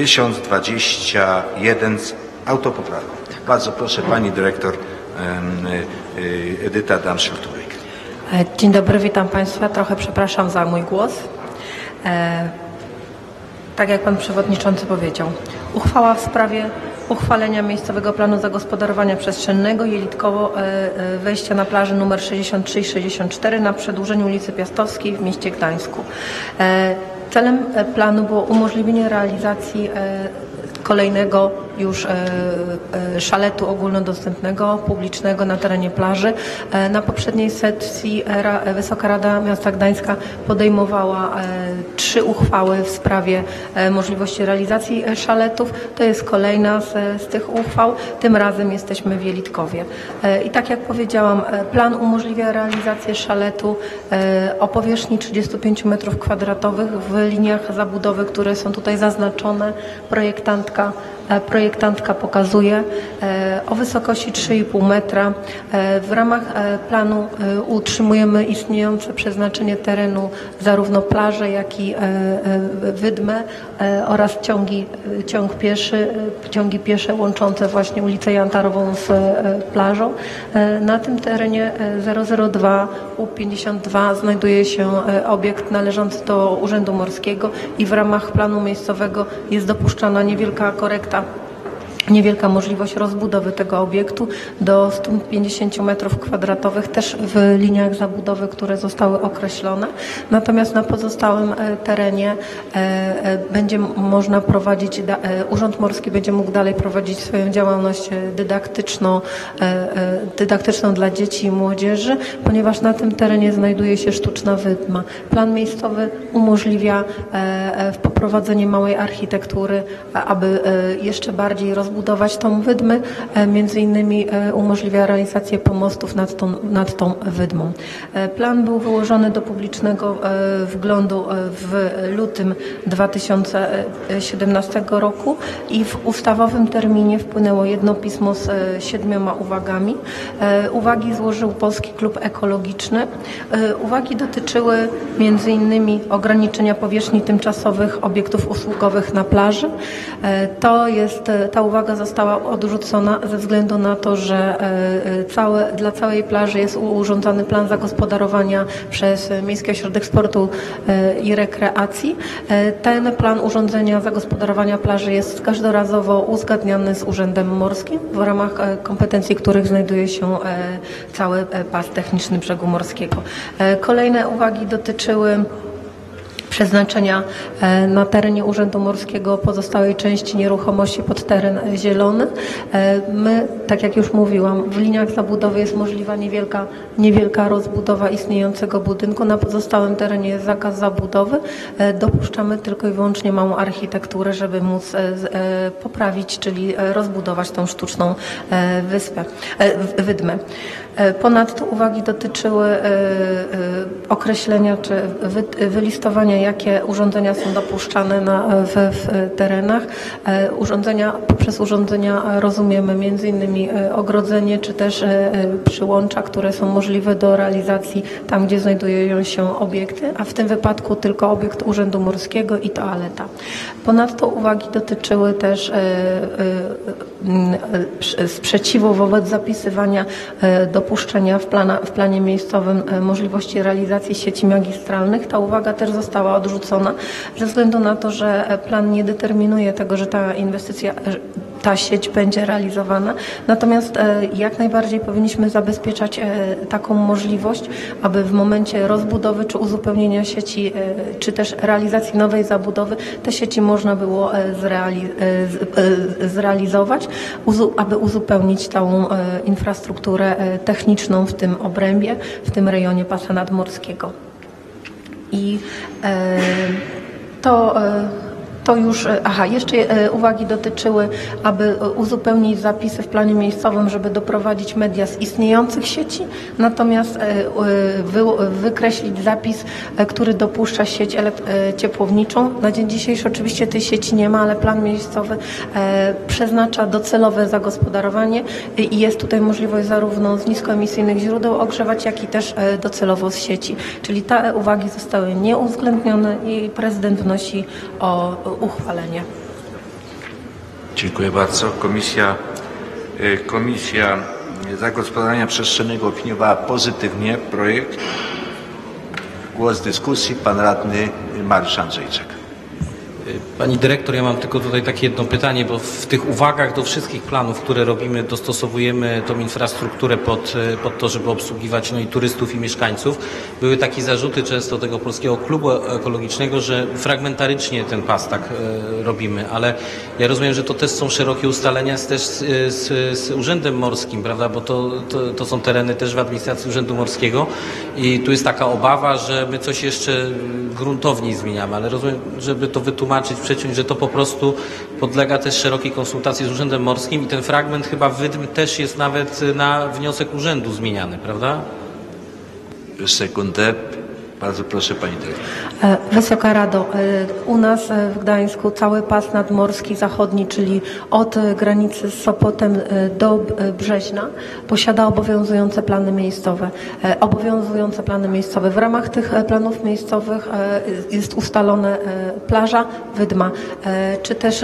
1021 z autopoprawką. Bardzo proszę, Pani Dyrektor Edyta Damszyl-Turek. Dzień dobry, witam Państwa. Trochę przepraszam za mój głos. Tak jak Pan Przewodniczący powiedział, uchwała w sprawie uchwalenia miejscowego planu zagospodarowania przestrzennego Jelitkowo, wejścia na plaży nr 63 i 64 na przedłużeniu ulicy Piastowskiej w mieście Gdańsku. Celem planu było umożliwienie realizacji kolejnego już szaletu ogólnodostępnego, publicznego na terenie plaży. Na poprzedniej sesji Wysoka Rada Miasta Gdańska podejmowała 3 uchwały w sprawie możliwości realizacji szaletów. To jest kolejna z tych uchwał. Tym razem jesteśmy w Jelitkowie. I tak jak powiedziałam, plan umożliwia realizację szaletu o powierzchni 35 m2 w liniach zabudowy, które są tutaj zaznaczone. Projektantka pokazuje o wysokości 3,5 metra. W ramach planu utrzymujemy istniejące przeznaczenie terenu zarówno plaży, jak i wydmę oraz ciągi piesze łączące właśnie ulicę Jantarową z plażą. Na tym terenie 002 U52 znajduje się obiekt należący do Urzędu Morskiego i w ramach planu miejscowego jest dopuszczana niewielka możliwość rozbudowy tego obiektu do 150 m2, też w liniach zabudowy, które zostały określone. Natomiast na pozostałym terenie będzie można prowadzić, Urząd Morski będzie mógł dalej prowadzić swoją działalność dydaktyczną dla dzieci i młodzieży, ponieważ na tym terenie znajduje się sztuczna wydma. Plan miejscowy umożliwia poprowadzenie małej architektury, aby jeszcze bardziej rozbudować tą wydmę, między innymi umożliwia realizację pomostów nad tą wydmą. Plan był wyłożony do publicznego wglądu w lutym 2017 roku i w ustawowym terminie wpłynęło jedno pismo z 7 uwagami. Uwagi złożył Polski Klub Ekologiczny. Uwagi dotyczyły między innymi ograniczenia powierzchni tymczasowych obiektów usługowych na plaży. Ta uwaga została odrzucona ze względu na to, że dla całej plaży jest urządzany plan zagospodarowania przez Miejski Ośrodek Sportu i Rekreacji. Ten plan urządzenia zagospodarowania plaży jest każdorazowo uzgadniany z Urzędem Morskim, w ramach kompetencji których znajduje się cały pas techniczny brzegu morskiego. Kolejne uwagi dotyczyły przeznaczenia na terenie Urzędu Morskiego pozostałej części nieruchomości pod teren zielony. My, tak jak już mówiłam, w liniach zabudowy jest możliwa niewielka rozbudowa istniejącego budynku. Na pozostałym terenie jest zakaz zabudowy. Dopuszczamy tylko i wyłącznie małą architekturę, żeby móc poprawić, czyli rozbudować tą sztuczną wydmę. Ponadto uwagi dotyczyły określenia czy wylistowania, jakie urządzenia są dopuszczane w terenach. Poprzez urządzenia rozumiemy m.in. ogrodzenie czy też przyłącza, które są możliwe do realizacji tam, gdzie znajdują się obiekty, a w tym wypadku tylko obiekt Urzędu Morskiego i toaleta. Ponadto uwagi dotyczyły też sprzeciwu wobec zapisywania dopuszczenia w planie miejscowym możliwości realizacji sieci magistralnych. Ta uwaga też została odrzucona ze względu na to, że plan nie determinuje tego, że ta inwestycja, ta sieć będzie realizowana. Natomiast jak najbardziej powinniśmy zabezpieczać taką możliwość, aby w momencie rozbudowy czy uzupełnienia sieci, czy też realizacji nowej zabudowy, te sieci można było zrealizować, aby uzupełnić tą infrastrukturę techniczną w tym obrębie, w tym rejonie pasa nadmorskiego. I to już, jeszcze uwagi dotyczyły, aby uzupełnić zapisy w planie miejscowym, żeby doprowadzić media z istniejących sieci, natomiast wykreślić zapis, który dopuszcza sieć ciepłowniczą. Na dzień dzisiejszy oczywiście tej sieci nie ma, ale plan miejscowy przeznacza docelowe zagospodarowanie i jest tutaj możliwość zarówno z niskoemisyjnych źródeł ogrzewać, jak i też docelowo z sieci. Czyli te uwagi zostały nieuwzględnione i prezydent wnosi o uchwalenie. Dziękuję bardzo. Komisja Zagospodarowania Przestrzennego opiniowała pozytywnie projekt. Głos w dyskusji pan radny Mariusz Andrzejczak. Pani dyrektor, ja mam tylko tutaj takie jedno pytanie, bo w tych uwagach do wszystkich planów, które robimy, dostosowujemy tą infrastrukturę pod to, żeby obsługiwać i turystów, i mieszkańców. Były takie zarzuty często tego Polskiego Klubu Ekologicznego, że fragmentarycznie ten pas tak robimy, ale ja rozumiem, że to też są szerokie ustalenia też z Urzędem Morskim, prawda, bo to są tereny też w administracji Urzędu Morskiego i tu jest taka obawa, że my coś jeszcze gruntowniej zmieniamy, ale rozumiem, żeby to wytłumaczyć, przeciąć, że to po prostu podlega też szerokiej konsultacji z Urzędem Morskim i ten fragment chyba Wydm też jest nawet na wniosek urzędu zmieniany, prawda? Sekundę. Bardzo proszę pani dyrektor. Wysoka Rado, u nas w Gdańsku cały pas nadmorski zachodni, czyli od granicy z Sopotem do Brzeźna, posiada obowiązujące plany miejscowe. W ramach tych planów miejscowych jest ustalone plaża Wydma, czy też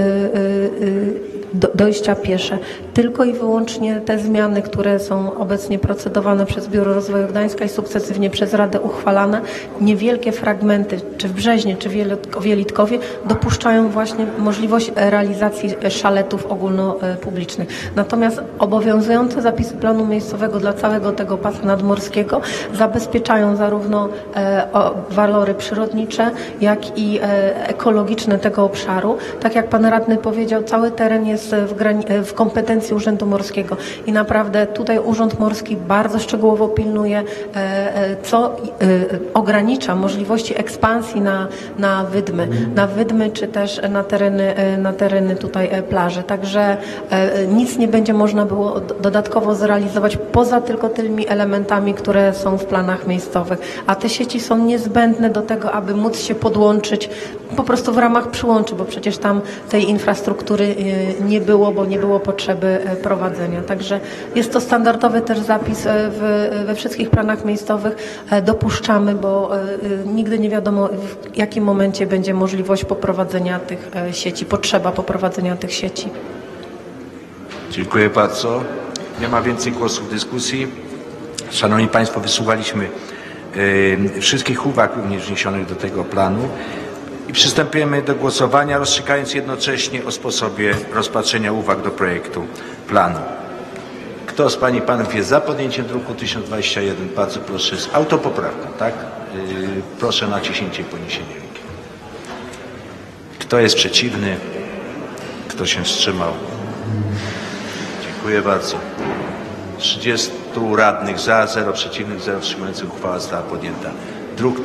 dojścia piesze. Tylko i wyłącznie te zmiany, które są obecnie procedowane przez Biuro Rozwoju Gdańska i sukcesywnie przez Radę uchwalane, niewielkie fragmenty, czy w Brzeźnie, czy w Jelitkowie, dopuszczają właśnie możliwość realizacji szaletów ogólnopublicznych. Natomiast obowiązujące zapisy planu miejscowego dla całego tego pasa nadmorskiego zabezpieczają zarówno walory przyrodnicze, jak i ekologiczne tego obszaru. Tak jak pan radny powiedział, cały teren jest w kompetencji Urzędu Morskiego i naprawdę tutaj Urząd Morski bardzo szczegółowo pilnuje, co ogranicza możliwości ekspansji na Wydmy, czy też na tereny tutaj plaży. Także nic nie będzie można było dodatkowo zrealizować poza tylko tymi elementami, które są w planach miejscowych. A te sieci są niezbędne do tego, aby móc się podłączyć po prostu w ramach przyłączy, bo przecież tam tej infrastruktury nie było, bo nie było potrzeby prowadzenia. Także jest to standardowy też zapis we wszystkich planach miejscowych. Dopuszczamy, bo nigdy nie wiadomo, w jakim momencie będzie możliwość poprowadzenia tych sieci, potrzeba poprowadzenia tych sieci. Dziękuję bardzo. Nie ma więcej głosów w dyskusji. Szanowni Państwo, wysłuchaliśmy wszystkich uwag również wniesionych do tego planu i przystępujemy do głosowania, rozstrzygając jednocześnie o sposobie rozpatrzenia uwag do projektu planu. Kto z Pań i Panów jest za podjęciem druku 1021? Bardzo proszę, z autopoprawką, tak? Proszę o naciśnięcie i podniesienie ręki. Kto jest przeciwny? Kto się wstrzymał? Dziękuję bardzo. 30 radnych za, 0 przeciwnych, 0 wstrzymujących. Uchwała została podjęta. Druk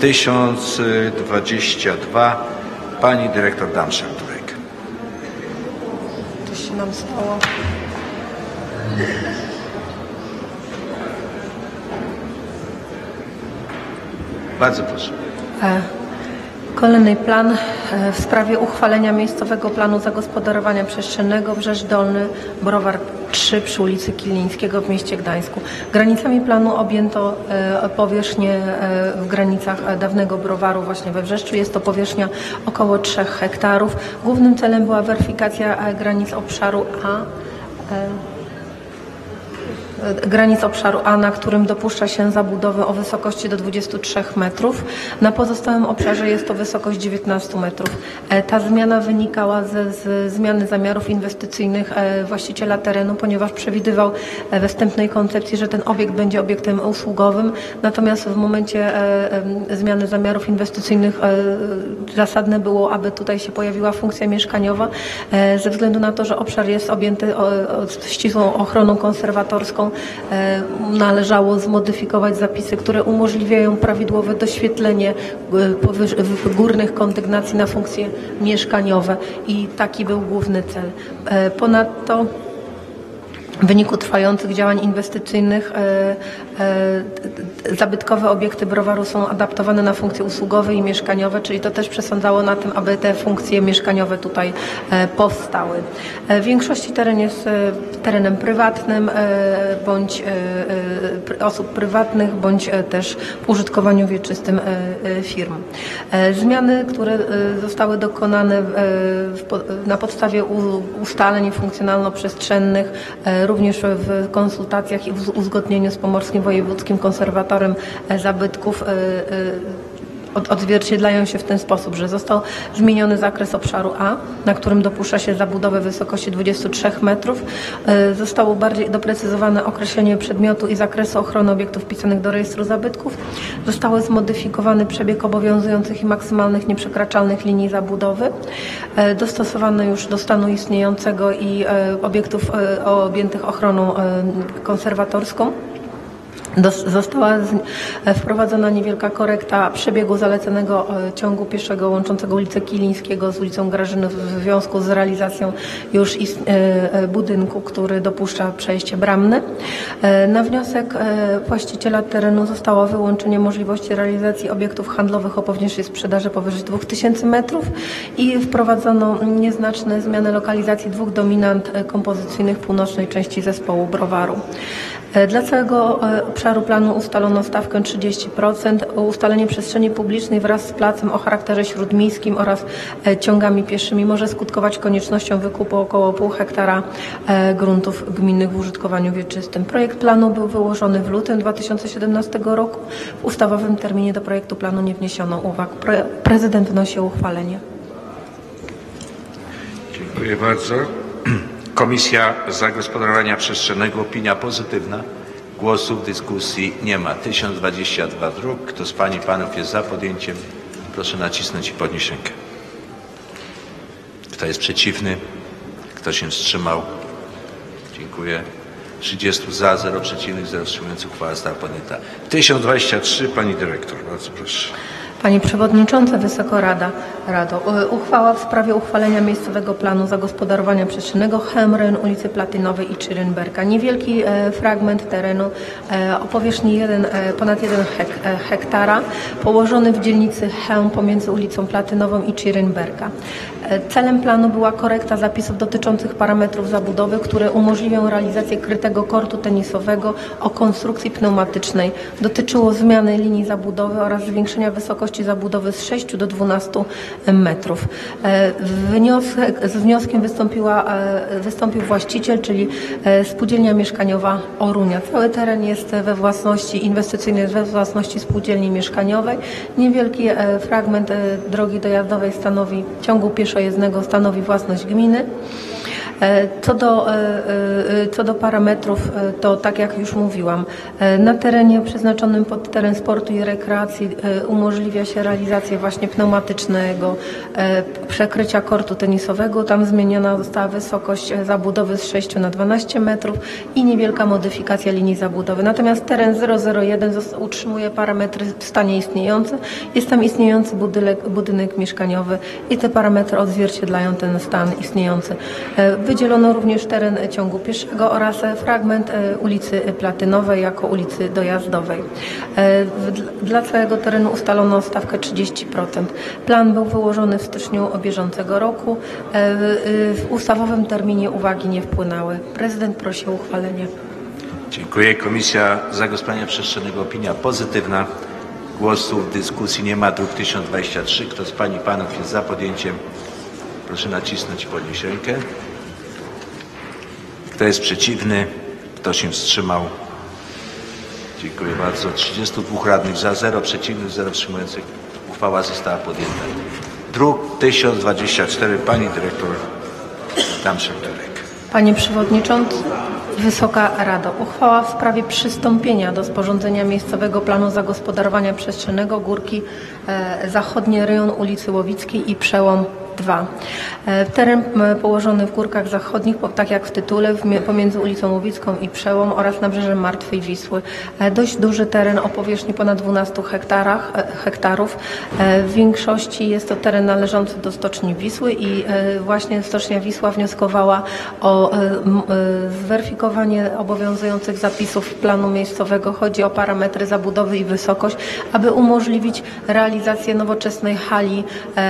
1022. Pani dyrektor Damszak-Turek. To się nam stało. Bardzo proszę. Kolejny plan w sprawie uchwalenia miejscowego planu zagospodarowania przestrzennego Brześć Dolny, Browar 3 przy ulicy Kilińskiego w mieście Gdańsku. Granicami planu objęto powierzchnię w granicach dawnego browaru właśnie we Wrzeszczu. Jest to powierzchnia około 3 hektarów. Głównym celem była weryfikacja granic obszaru A, na którym dopuszcza się zabudowę o wysokości do 23 metrów. Na pozostałym obszarze jest to wysokość 19 metrów. Ta zmiana wynikała z zmiany zamiarów inwestycyjnych właściciela terenu, ponieważ przewidywał we wstępnej koncepcji, że ten obiekt będzie obiektem usługowym. Natomiast w momencie zmiany zamiarów inwestycyjnych zasadne było, aby tutaj się pojawiła funkcja mieszkaniowa, ze względu na to, że obszar jest objęty ścisłą ochroną konserwatorską. Należało zmodyfikować zapisy, które umożliwiają prawidłowe doświetlenie górnych kondygnacji na funkcje mieszkaniowe i taki był główny cel. Ponadto w wyniku trwających działań inwestycyjnych zabytkowe obiekty browaru są adaptowane na funkcje usługowe i mieszkaniowe, czyli to też przesądzało na tym, aby te funkcje mieszkaniowe tutaj powstały. W większości teren jest terenem prywatnym bądź osób prywatnych, bądź też w użytkowaniu wieczystym firm. Zmiany, które zostały dokonane na podstawie ustaleń funkcjonalno-przestrzennych, również w konsultacjach i w uzgodnieniu z Pomorskim Wojewódzkim Konserwatorem Zabytków odzwierciedlają się w ten sposób, że został zmieniony zakres obszaru A, na którym dopuszcza się zabudowę w wysokości 23 metrów. Zostało bardziej doprecyzowane określenie przedmiotu i zakresu ochrony obiektów wpisanych do rejestru zabytków. Zostały zmodyfikowany przebieg obowiązujących i maksymalnych nieprzekraczalnych linii zabudowy. Dostosowano już do stanu istniejącego i obiektów objętych ochroną konserwatorską. Została wprowadzona niewielka korekta przebiegu zalecanego ciągu pieszego łączącego ulicę Kilińskiego z ulicą Grażyny w związku z realizacją już budynku, który dopuszcza przejście bramne. Na wniosek właściciela terenu zostało wyłączenie możliwości realizacji obiektów handlowych o powierzchni sprzedaży powyżej 2000 metrów i wprowadzono nieznaczne zmiany lokalizacji 2 dominant kompozycyjnych północnej części zespołu browaru. Dla całego obszaru planu ustalono stawkę 30%. Ustalenie przestrzeni publicznej wraz z placem o charakterze śródmiejskim oraz ciągami pieszymi może skutkować koniecznością wykupu około pół hektara gruntów gminnych w użytkowaniu wieczystym. Projekt planu był wyłożony w lutym 2017 roku. W ustawowym terminie do projektu planu nie wniesiono uwag. Prezydent wnosi o uchwalenie. Dziękuję bardzo. Komisja Zagospodarowania Przestrzennego, opinia pozytywna. Głosów w dyskusji nie ma. 1022 druk. Kto z Pań i Panów jest za podjęciem? Proszę nacisnąć i podnieść rękę. Kto jest przeciwny? Kto się wstrzymał? Dziękuję. 30 za, 0 przeciwnych, 0 wstrzymujących. Uchwała została podjęta. 1023. Pani Dyrektor, bardzo proszę. Pani Przewodnicząca, Wysoka Rado, uchwała w sprawie uchwalenia miejscowego planu zagospodarowania przestrzennego Chełm, rejon ulicy Platynowej i Czyrynberka. Niewielki fragment terenu o powierzchni ponad 1 hektara, położony w dzielnicy Chełm pomiędzy ulicą Platynową i Czyrynberka. Celem planu była korekta zapisów dotyczących parametrów zabudowy, które umożliwią realizację krytego kortu tenisowego o konstrukcji pneumatycznej. Dotyczyło zmiany linii zabudowy oraz zwiększenia wysokości zabudowy z 6 do 12 metrów. Z wnioskiem wystąpił właściciel, czyli Spółdzielnia Mieszkaniowa Orunia. Cały teren jest we własności inwestycyjnej, we własności spółdzielni mieszkaniowej. Niewielki fragment drogi dojazdowej ciągu pieszojezdnego stanowi własność gminy. Co do parametrów, to tak jak już mówiłam, na terenie przeznaczonym pod teren sportu i rekreacji umożliwia się realizację właśnie pneumatycznego przekrycia kortu tenisowego. Tam zmieniona została wysokość zabudowy z 6 na 12 metrów i niewielka modyfikacja linii zabudowy. Natomiast teren 001 utrzymuje parametry w stanie istniejącym. Jest tam istniejący budynek mieszkaniowy i te parametry odzwierciedlają ten stan istniejący. Wydzielono również teren ciągu pieszego oraz fragment ulicy Platynowej jako ulicy dojazdowej. Dla całego terenu ustalono stawkę 30%. Plan był wyłożony w styczniu bieżącego roku. W ustawowym terminie uwagi nie wpłynęły. Prezydent prosi o uchwalenie. Dziękuję. Komisja Zagospodarowania Przestrzennego opinia pozytywna. Głosów w dyskusji nie ma. Druk 1023. Kto z Pań i Panów jest za podjęciem? Proszę nacisnąć i podnieść rękę. Kto jest przeciwny? Kto się wstrzymał? Dziękuję bardzo. 32 radnych za, 0 przeciwnych, 0 wstrzymujących. Uchwała została podjęta. Druk 1024. Pani dyrektor Tamszyk-Turek. Panie Przewodniczący, Wysoka Rado, uchwała w sprawie przystąpienia do sporządzenia miejscowego planu zagospodarowania przestrzennego Górki Zachodnie, rejon ulicy Łowickiej i Przełom 2. Teren położony w Górkach Zachodnich, tak jak w tytule, pomiędzy ulicą Łowicką i Przełom oraz nabrzeżem Martwej Wisły. Dość duży teren o powierzchni ponad 12 hektarów. W większości jest to teren należący do Stoczni Wisły i właśnie Stocznia Wisła wnioskowała o zweryfikowanie obowiązujących zapisów planu miejscowego. Chodzi o parametry zabudowy i wysokość, aby umożliwić realizację nowoczesnej hali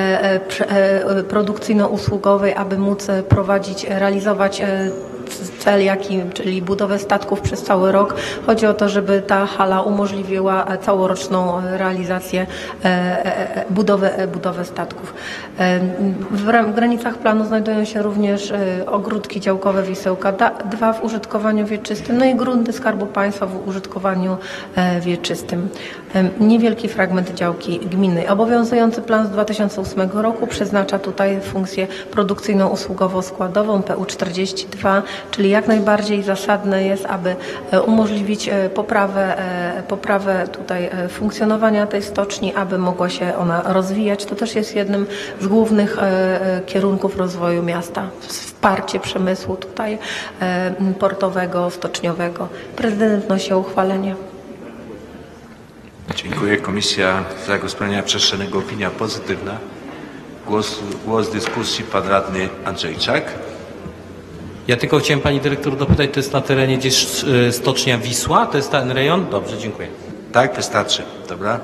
produkcyjno-usługowej, aby móc realizować cel, czyli budowę statków przez cały rok. Chodzi o to, żeby ta hala umożliwiła całoroczną realizację, budowę statków. W granicach planu znajdują się również ogródki działkowe Wisełka 2 w użytkowaniu wieczystym, no i grunty Skarbu Państwa w użytkowaniu wieczystym. Niewielki fragment działki gminnej. Obowiązujący plan z 2008 roku przeznacza tutaj funkcję produkcyjno-usługowo-składową PU42, czyli jak najbardziej zasadne jest, aby umożliwić poprawę tutaj funkcjonowania tej stoczni, aby mogła się ona rozwijać. To też jest jednym z głównych kierunków rozwoju miasta. Wsparcie przemysłu tutaj portowego, stoczniowego. Prezydent wnosi o uchwalenie. Dziękuję. Komisja Zagospodarowania Przestrzennego opinia pozytywna. Głos dyskusji pan radny Andrzejczak. Ja tylko chciałem Pani Dyrektor dopytać, to jest na terenie gdzieś Stocznia Wisła? To jest ten rejon? Dobrze, dziękuję. Tak, wystarczy. Dobra.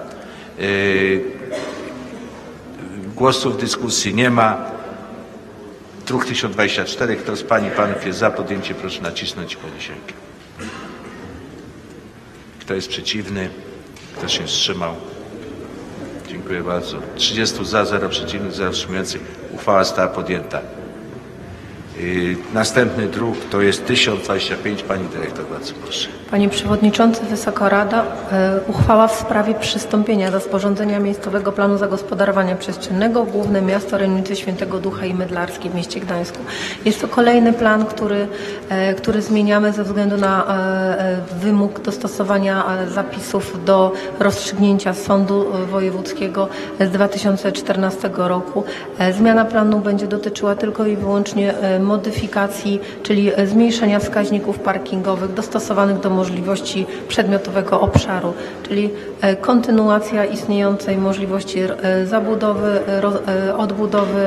Głosów w dyskusji nie ma. Druk 1024. Kto z Pań i Panów jest za podjęciem, proszę nacisnąć i podnieść rękę. Kto jest przeciwny? Kto się wstrzymał? Dziękuję bardzo. 30 za, 0 przeciwnych, 0 wstrzymujących. Uchwała została podjęta. Następny druk to jest 1025. Pani dyrektor, bardzo proszę. Panie Przewodniczący, Wysoka Rada, uchwała w sprawie przystąpienia do sporządzenia miejscowego planu zagospodarowania przestrzennego Główne Miasto Rejonicy Świętego Ducha i Mydlarskiej w mieście Gdańsku. Jest to kolejny plan, który zmieniamy ze względu na wymóg dostosowania zapisów do rozstrzygnięcia Sądu Wojewódzkiego z 2014 roku. Zmiana planu będzie dotyczyła tylko i wyłącznie modyfikacji, czyli zmniejszenia wskaźników parkingowych dostosowanych do możliwości przedmiotowego obszaru, czyli kontynuacja istniejącej możliwości zabudowy, odbudowy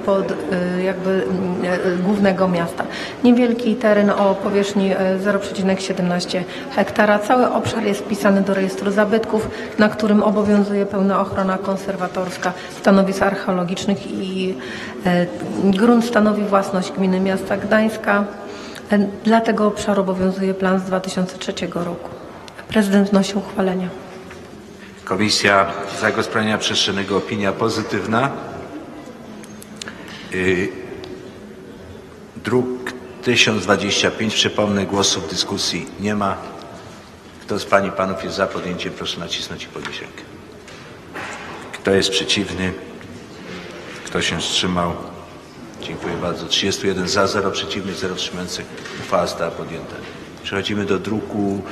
głównego miasta. Niewielki teren o powierzchni 0,17 hektara. Cały obszar jest wpisany do rejestru zabytków, na którym obowiązuje pełna ochrona konserwatorska stanowisk archeologicznych i grunt stanowi własność gminy miasta Gdańska. Dla tego obszaru obowiązuje plan z 2003 roku. Prezydent wnosi uchwalenie. Komisja Zagospodarowania Przestrzennego opinia pozytywna. Druk 1025. Przypomnę, głosów w dyskusji nie ma. Kto z Pań i Panów jest za podjęciem, proszę nacisnąć i podnieść rękę. Kto jest przeciwny? Kto się wstrzymał? Dziękuję bardzo. 31 za, 0 przeciwnych, 0 wstrzymujących. Uchwała została podjęta. Przechodzimy do druku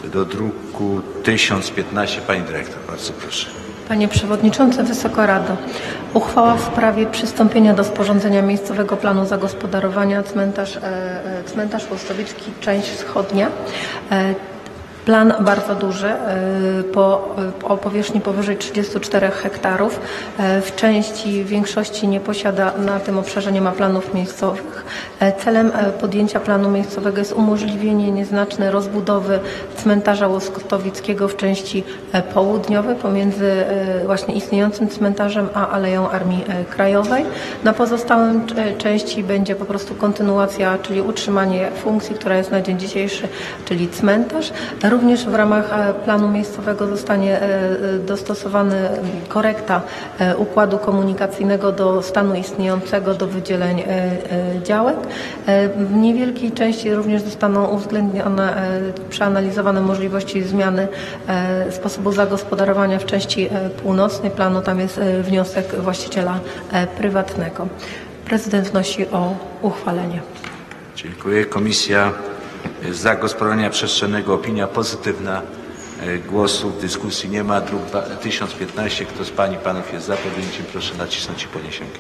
1015. Pani dyrektor, bardzo proszę. Panie Przewodniczący, Wysoka Rado. Uchwała w sprawie przystąpienia do sporządzenia miejscowego planu zagospodarowania cmentarz Łostowicki, część wschodnia. Plan bardzo duży, o powierzchni powyżej 34 hektarów. W części większości nie posiada, na tym obszarze nie ma planów miejscowych. Celem podjęcia planu miejscowego jest umożliwienie nieznacznej rozbudowy cmentarza Łoskotowickiego w części południowej pomiędzy właśnie istniejącym cmentarzem a Aleją Armii Krajowej. Na pozostałym części będzie po prostu kontynuacja, czyli utrzymanie funkcji, która jest na dzień dzisiejszy, czyli cmentarz. Również w ramach planu miejscowego zostanie dostosowany korekta układu komunikacyjnego do stanu istniejącego, do wydzieleń działek. W niewielkiej części również zostaną uwzględnione, przeanalizowane możliwości zmiany sposobu zagospodarowania w części północnej planu. Tam jest wniosek właściciela prywatnego. Prezydent wnosi o uchwalenie. Dziękuję. Komisja Zagospodarowania Przestrzennego, opinia pozytywna. Głosów w dyskusji nie ma. Druk 1015. Kto z Pań i Panów jest za podjęciem, proszę nacisnąć i podnieść rękę.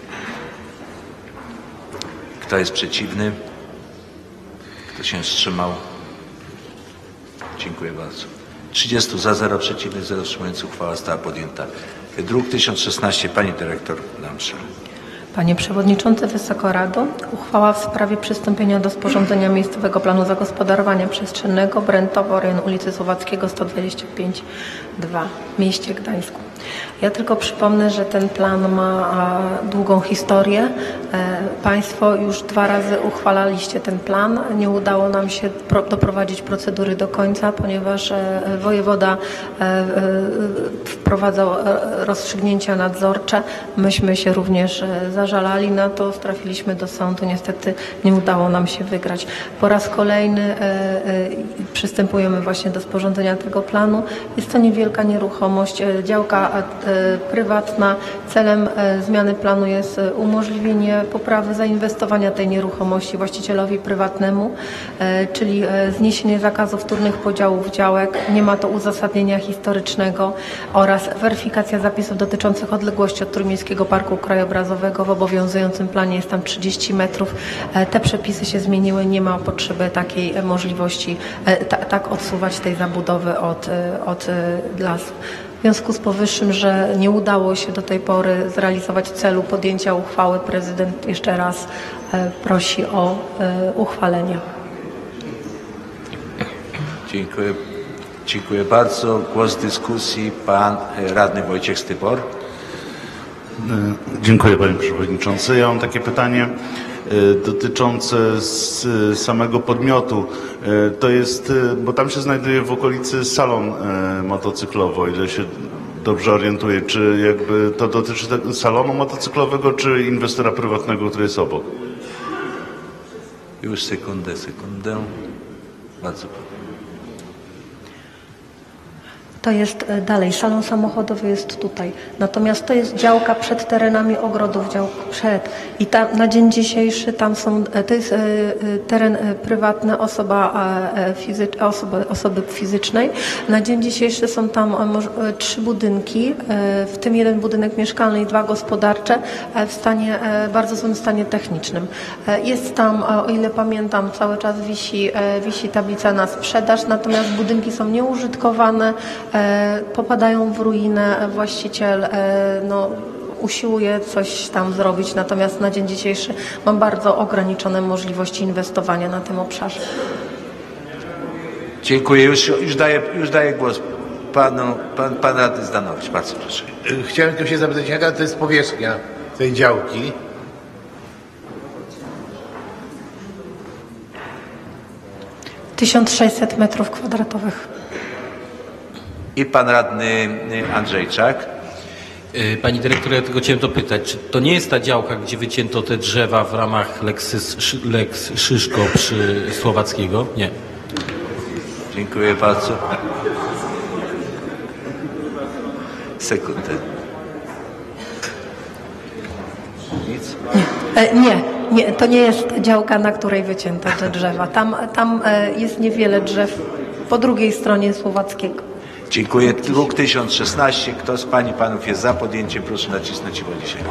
Kto jest przeciwny? Kto się wstrzymał? Dziękuję bardzo. 30 za, 0 przeciwnych, 0 wstrzymujących. Uchwała została podjęta. Druk 1016. Pani dyrektor Damsza. Panie Przewodniczący, Wysoka Rado, uchwała w sprawie przystąpienia do sporządzenia miejscowego planu zagospodarowania przestrzennego Brętowo, rejon ulicy Słowackiego 125-2 w mieście Gdańsku. Ja tylko przypomnę, że ten plan ma długą historię. Państwo już 2 razy uchwalaliście ten plan. Nie udało nam się doprowadzić procedury do końca, ponieważ wojewoda wprowadzał rozstrzygnięcia nadzorcze. Myśmy się również zażalali na to, trafiliśmy do sądu. Niestety nie udało nam się wygrać. Po raz kolejny przystępujemy właśnie do sporządzenia tego planu. Jest to niewielka nieruchomość, działka prywatna. Celem zmiany planu jest umożliwienie poprawy zainwestowania tej nieruchomości właścicielowi prywatnemu, czyli zniesienie zakazu wtórnych podziałów działek. Nie ma to uzasadnienia historycznego oraz weryfikacja zapisów dotyczących odległości od Trójmiejskiego Parku Krajobrazowego. W obowiązującym planie jest tam 30 metrów. Te przepisy się zmieniły. Nie ma potrzeby takiej możliwości tak odsuwać tej zabudowy od lasu. W związku z powyższym, że nie udało się do tej pory zrealizować celu podjęcia uchwały, prezydent jeszcze raz prosi o uchwalenie. Dziękuję bardzo. Głos w dyskusji pan radny Wojciech Stybor. Dziękuję Panie Przewodniczący. Ja mam takie pytanie dotyczące samego podmiotu. To jest, bo tam się znajduje w okolicy salon motocyklowy, o ile się dobrze orientuję. Czy jakby to dotyczy salonu motocyklowego, czy inwestora prywatnego, który jest obok? Już sekundę. Bardzo To jest dalej, salon samochodowy jest tutaj. Natomiast to jest działka przed terenami ogrodów, I tam na dzień dzisiejszy tam są, to jest teren prywatny osoby fizycznej. Na dzień dzisiejszy są tam 3 budynki, w tym 1 budynek mieszkalny i 2 gospodarcze w stanie, bardzo złym stanie technicznym. Jest tam, o ile pamiętam, cały czas wisi tablica na sprzedaż, natomiast budynki są nieużytkowane, popadają w ruinę. Właściciel usiłuje coś tam zrobić, natomiast na dzień dzisiejszy mam bardzo ograniczone możliwości inwestowania na tym obszarze. Dziękuję. Już daję głos pan radny Zdanowicz. Bardzo proszę. Chciałem tylko się zapytać, jaka to jest powierzchnia tej działki? - 1600 metrów kwadratowych. I pan radny Andrzejczak. Pani dyrektor, ja tylko chciałem dopytać, czy to nie jest ta działka, gdzie wycięto te drzewa w ramach Lex Szyszko przy Słowackiego? Nie. Dziękuję bardzo. Sekundę. Nic? Nie, to nie jest działka, na której wycięto te drzewa. Tam jest niewiele drzew po drugiej stronie Słowackiego. Dziękuję. Druk 1016. Kto z Pań i Panów jest za podjęciem, proszę nacisnąć i podnieść rękę.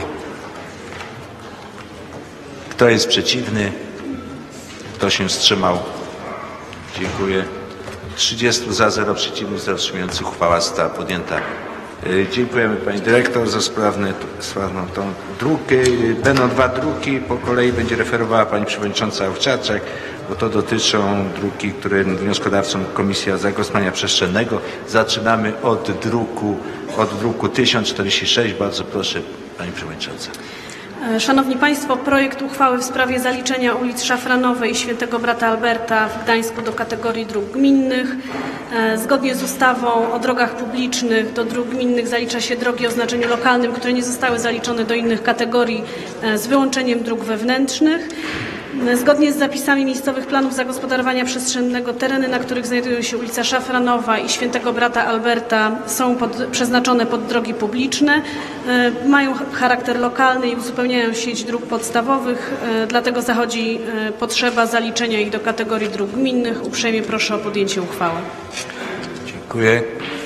Kto jest przeciwny? Kto się wstrzymał? Dziękuję. 30 za, 0 przeciwnych, 0 wstrzymujących. Uchwała została podjęta. Dziękujemy pani dyrektor za sprawną tą drukę. Będą dwa druki, po kolei będzie referowała pani przewodnicząca Owczarczak, bo to dotyczą druki, które wnioskodawcą Komisja Zagospodarowania Przestrzennego. Zaczynamy od druku 1046. Bardzo proszę pani przewodnicząca. Szanowni Państwo, projekt uchwały w sprawie zaliczenia ulic Szafranowej i Świętego Brata Alberta w Gdańsku do kategorii dróg gminnych. Zgodnie z ustawą o drogach publicznych do dróg gminnych zalicza się drogi o znaczeniu lokalnym, które nie zostały zaliczone do innych kategorii z wyłączeniem dróg wewnętrznych. Zgodnie z zapisami miejscowych planów zagospodarowania przestrzennego tereny, na których znajdują się ulica Szafranowa i Świętego Brata Alberta, są przeznaczone pod drogi publiczne, mają charakter lokalny i uzupełniają sieć dróg podstawowych, dlatego zachodzi potrzeba zaliczenia ich do kategorii dróg gminnych. Uprzejmie proszę o podjęcie uchwały. Dziękuję.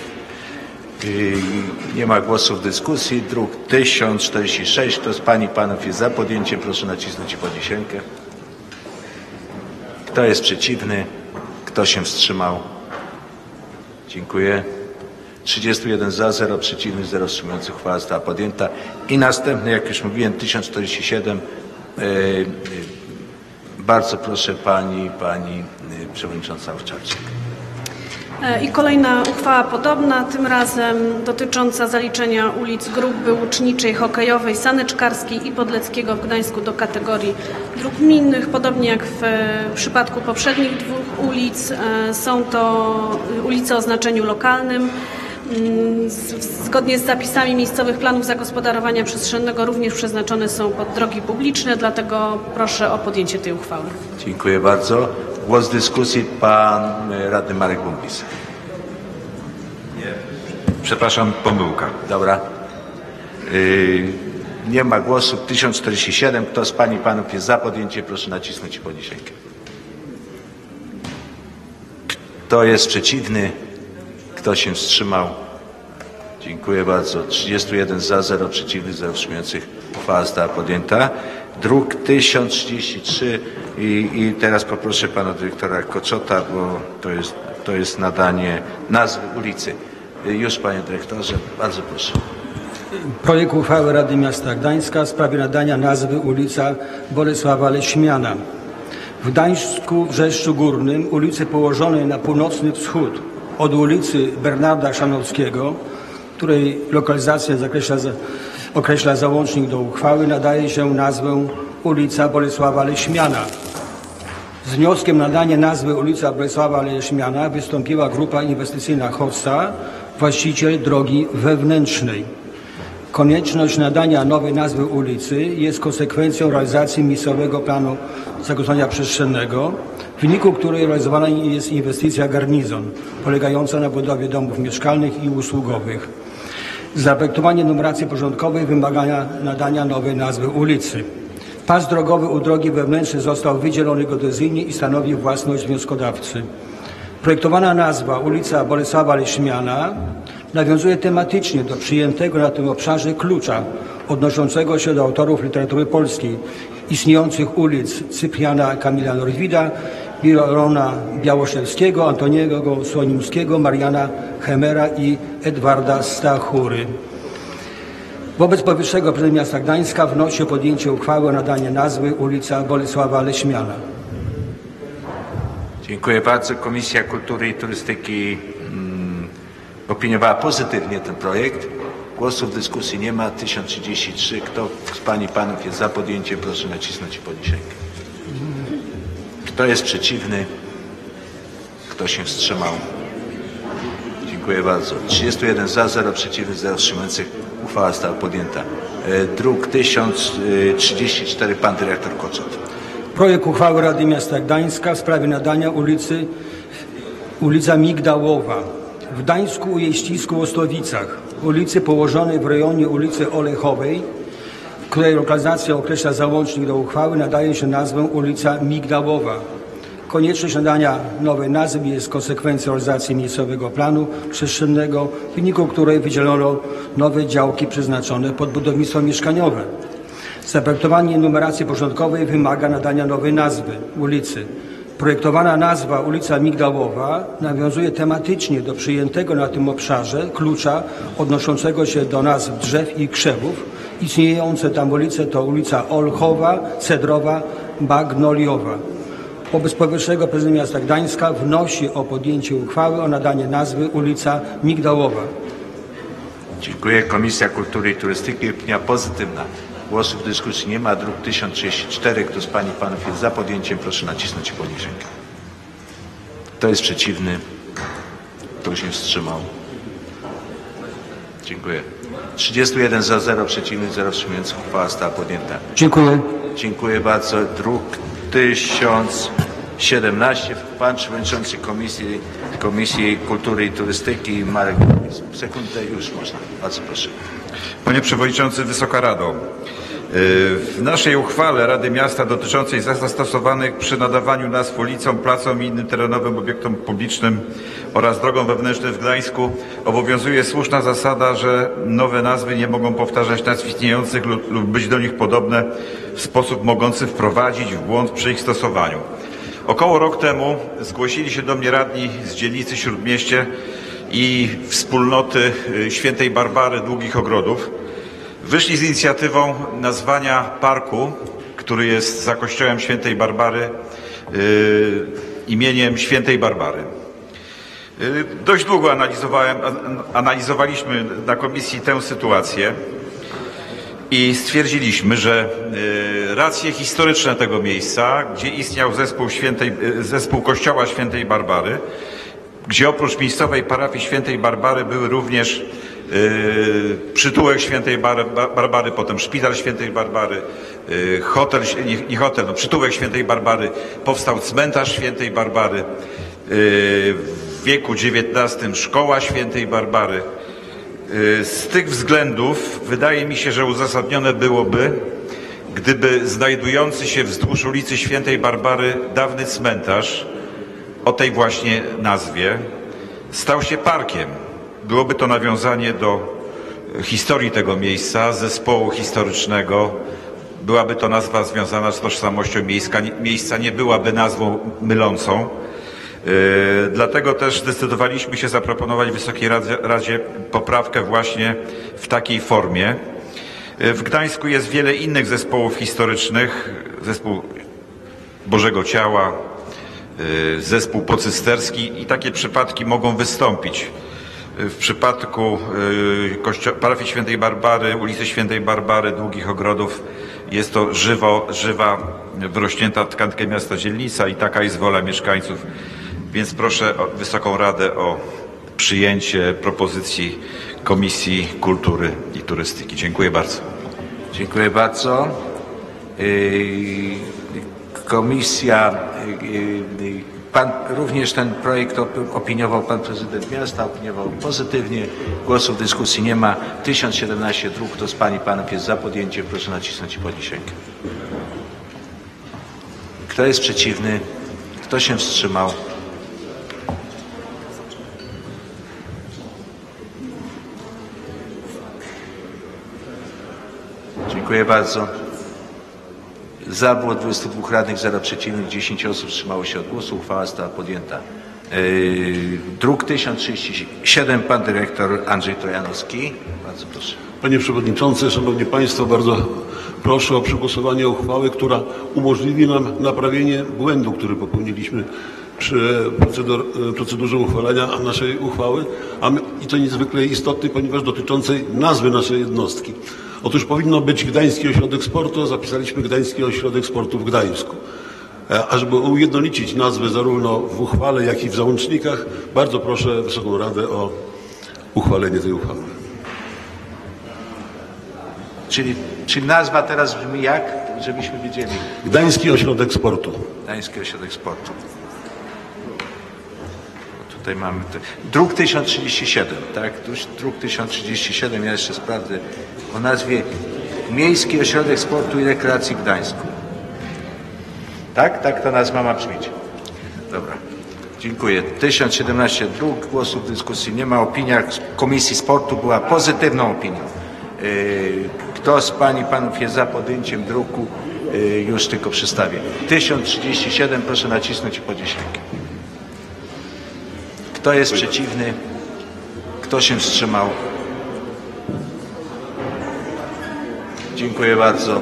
Nie ma głosów w dyskusji. Druk 1046. Kto z pań i panów jest za podjęciem, proszę nacisnąć podniesionkę. Kto jest przeciwny? Kto się wstrzymał? Dziękuję. 31 za, 0 przeciwnych, 0 wstrzymujących. Uchwała została podjęta. I następny, jak już mówiłem, 1047. Bardzo proszę pani przewodnicząca Owczarczak. I kolejna uchwała podobna, tym razem dotycząca zaliczenia ulic Grupy Łuczniczej, Hokejowej, Saneczkarskiej i Podleckiego w Gdańsku do kategorii dróg gminnych. Podobnie jak w przypadku poprzednich dwóch ulic, są to ulice o znaczeniu lokalnym. Zgodnie z zapisami miejscowych planów zagospodarowania przestrzennego również przeznaczone są pod drogi publiczne, dlatego proszę o podjęcie tej uchwały. Dziękuję bardzo. Głos w dyskusji pan radny Marek Bumbis. Nie. Przepraszam, pomyłka. Dobra. Nie ma głosu. 1047. Kto z pań i panów jest za podjęciem, proszę nacisnąć podniesionkę. Kto jest przeciwny? Kto się wstrzymał? Dziękuję bardzo. 31 za, 0 przeciwnych, 0 wstrzymujących. Uchwała została podjęta. Druk 1033 i teraz poproszę pana dyrektora Koczota, bo to jest nadanie nazwy ulicy. Już, panie dyrektorze, bardzo proszę. Projekt uchwały Rady Miasta Gdańska w sprawie nadania nazwy ulica Bolesława Leśmiana. W Gdańsku, w Brzeszczu Górnym, ulicy położonej na północny wschód od ulicy Bernarda Chrzanowskiego, której lokalizację określa załącznik do uchwały, nadaje się nazwę ulica Bolesława Leśmiana. Z wnioskiem nadania nazwy ulica Bolesława Leśmiana wystąpiła grupa inwestycyjna Hossa, właściciel drogi wewnętrznej. Konieczność nadania nowej nazwy ulicy jest konsekwencją realizacji miejscowego planu zagospodarowania przestrzennego, w wyniku której realizowana jest inwestycja Garnizon, polegająca na budowie domów mieszkalnych i usługowych. Zaprojektowanie numeracji porządkowej wymaga nadania nowej nazwy ulicy. Pas drogowy u drogi wewnętrznej został wydzielony geodezyjnie i stanowi własność wnioskodawcy. Projektowana nazwa ulica Bolesława Leśmiana nawiązuje tematycznie do przyjętego na tym obszarze klucza odnoszącego się do autorów literatury polskiej, istniejących ulic Cypriana Kamila Norwida, Birona Białoszelskiego, Antoniego Słonimskiego, Mariana Hemera i Edwarda Stachury. Wobec powyższego prezydent miasta Gdańska wnosi o podjęcie uchwały o nadanie nazwy ulica Bolesława Leśmiana. Dziękuję bardzo. Komisja Kultury i Turystyki opiniowała pozytywnie ten projekt. Głosów w dyskusji nie ma. 1033. Kto z pań i panów jest za podjęciem, proszę nacisnąć podniesionkę. Kto jest przeciwny? Kto się wstrzymał? Dziękuję bardzo. 31 za, 0 przeciwnych, 0 wstrzymujących. Uchwała została podjęta. Druk 1034. Pan dyrektor Koczot. Projekt uchwały Rady Miasta Gdańska w sprawie nadania ulica Migdałowa w Gdańsku, Ujeścisku, Ostowicach, ulicy położonej w rejonie ulicy Olechowej, w której lokalizacja określa załącznik do uchwały, nadaje się nazwę ulica Migdałowa. Konieczność nadania nowej nazwy jest konsekwencją realizacji miejscowego planu przestrzennego, w wyniku której wydzielono nowe działki przeznaczone pod budownictwo mieszkaniowe. Zaprojektowanie numeracji porządkowej wymaga nadania nowej nazwy ulicy. Projektowana nazwa ulica Migdałowa nawiązuje tematycznie do przyjętego na tym obszarze klucza odnoszącego się do nazw drzew i krzewów. Istniejące tam ulice to ulica Olchowa, Cedrowa, Magnoliowa. Wobec powyższego prezydent miasta Gdańska wnosi o podjęcie uchwały o nadanie nazwy ulica Migdałowa. Dziękuję. Komisja Kultury i Turystyki. Opinia pozytywna. Głosów w dyskusji nie ma. Druk 1034. Kto z Pań i Panów jest za podjęciem, proszę nacisnąć i podnieść rękę. Kto jest przeciwny? Kto się wstrzymał? Dziękuję. 31 za, 0 przeciwnych, 0 wstrzymujących. Uchwała została podjęta. Dziękuję. Dziękuję bardzo. Druk 1017. Pan Przewodniczący Komisji Kultury i Turystyki Marek Borys. Sekundę już można. Bardzo proszę. Panie Przewodniczący, Wysoka Rado. W naszej uchwale Rady Miasta dotyczącej zastosowanych przy nadawaniu nazw ulicom, placom i innym terenowym obiektom publicznym oraz drogom wewnętrznym w Gdańsku obowiązuje słuszna zasada, że nowe nazwy nie mogą powtarzać nazw istniejących lub być do nich podobne w sposób mogący wprowadzić w błąd przy ich stosowaniu. Około rok temu zgłosili się do mnie radni z dzielnicy Śródmieście i wspólnoty Świętej Barbary Długich Ogrodów. Wyszli z inicjatywą nazwania parku, który jest za kościołem Świętej Barbary, imieniem Świętej Barbary. Dość długo analizowaliśmy na komisji tę sytuację i stwierdziliśmy, że racje historyczne tego miejsca, gdzie istniał zespół kościoła Świętej Barbary, gdzie oprócz miejscowej parafii Świętej Barbary były również przytułek Świętej Barbary, potem szpital Świętej Barbary, przytułek Świętej Barbary, powstał cmentarz Świętej Barbary, w wieku XIX szkoła Świętej Barbary. Z tych względów wydaje mi się, że uzasadnione byłoby, gdyby znajdujący się wzdłuż ulicy Świętej Barbary dawny cmentarz o tej właśnie nazwie stał się parkiem. Byłoby to nawiązanie do historii tego miejsca, zespołu historycznego. Byłaby to nazwa związana z tożsamością miejsca, nie byłaby nazwą mylącą. Dlatego też zdecydowaliśmy się zaproponować Wysokiej Radzie poprawkę właśnie w takiej formie. W Gdańsku jest wiele innych zespołów historycznych, zespół Bożego Ciała, zespół pocysterski i takie przypadki mogą wystąpić. W przypadku parafii Świętej Barbary, ulicy Świętej Barbary, Długich Ogrodów jest to żywa, wrośnięta w tkankę miasta dzielnica i taka jest wola mieszkańców. Więc proszę Wysoką Radę o przyjęcie propozycji Komisji Kultury i Turystyki. Dziękuję bardzo. Dziękuję bardzo. Komisja, również ten projekt opiniował Pan Prezydent Miasta, opiniował pozytywnie. Głosów w dyskusji nie ma. 1017 druk. Kto z Pań i Panów jest za podjęciem, proszę nacisnąć i podnieść rękę. Kto jest przeciwny? Kto się wstrzymał? Dziękuję bardzo. Za było 22 radnych, 0 przeciwnych, 10 osób wstrzymało się od głosu. Uchwała została podjęta. Druk 1037, pan dyrektor Andrzej Trojanowski. Bardzo proszę. Panie Przewodniczący, Szanowni Państwo, bardzo proszę o przegłosowanie uchwały, która umożliwi nam naprawienie błędu, który popełniliśmy przy procedurze uchwalania naszej uchwały, i to niezwykle istotnej, ponieważ dotyczącej nazwy naszej jednostki. Otóż powinno być Gdański Ośrodek Sportu, a zapisaliśmy Gdański Ośrodek Sportu w Gdańsku. A żeby ujednolicić nazwy zarówno w uchwale, jak i w załącznikach, bardzo proszę Wysoką Radę o uchwalenie tej uchwały. Czyli nazwa teraz brzmi jak? Żebyśmy wiedzieli. Gdański Ośrodek Sportu. Gdański Ośrodek Sportu. Tutaj mamy druk 1037, tak? Druk 1037, ja jeszcze sprawdzę o nazwie Miejski Ośrodek Sportu i Rekreacji w Gdańsku. Tak? Tak ta nazwa ma brzmieć. Dobra. Dziękuję. 1017 druk, głosów w dyskusji nie ma. Opinia Komisji Sportu była pozytywną opinią. Kto z Pań i Panów jest za podjęciem druku już tylko przedstawię. 1037, proszę nacisnąć i podnieść rękę. Kto jest przeciwny? Kto się wstrzymał? Dziękuję bardzo.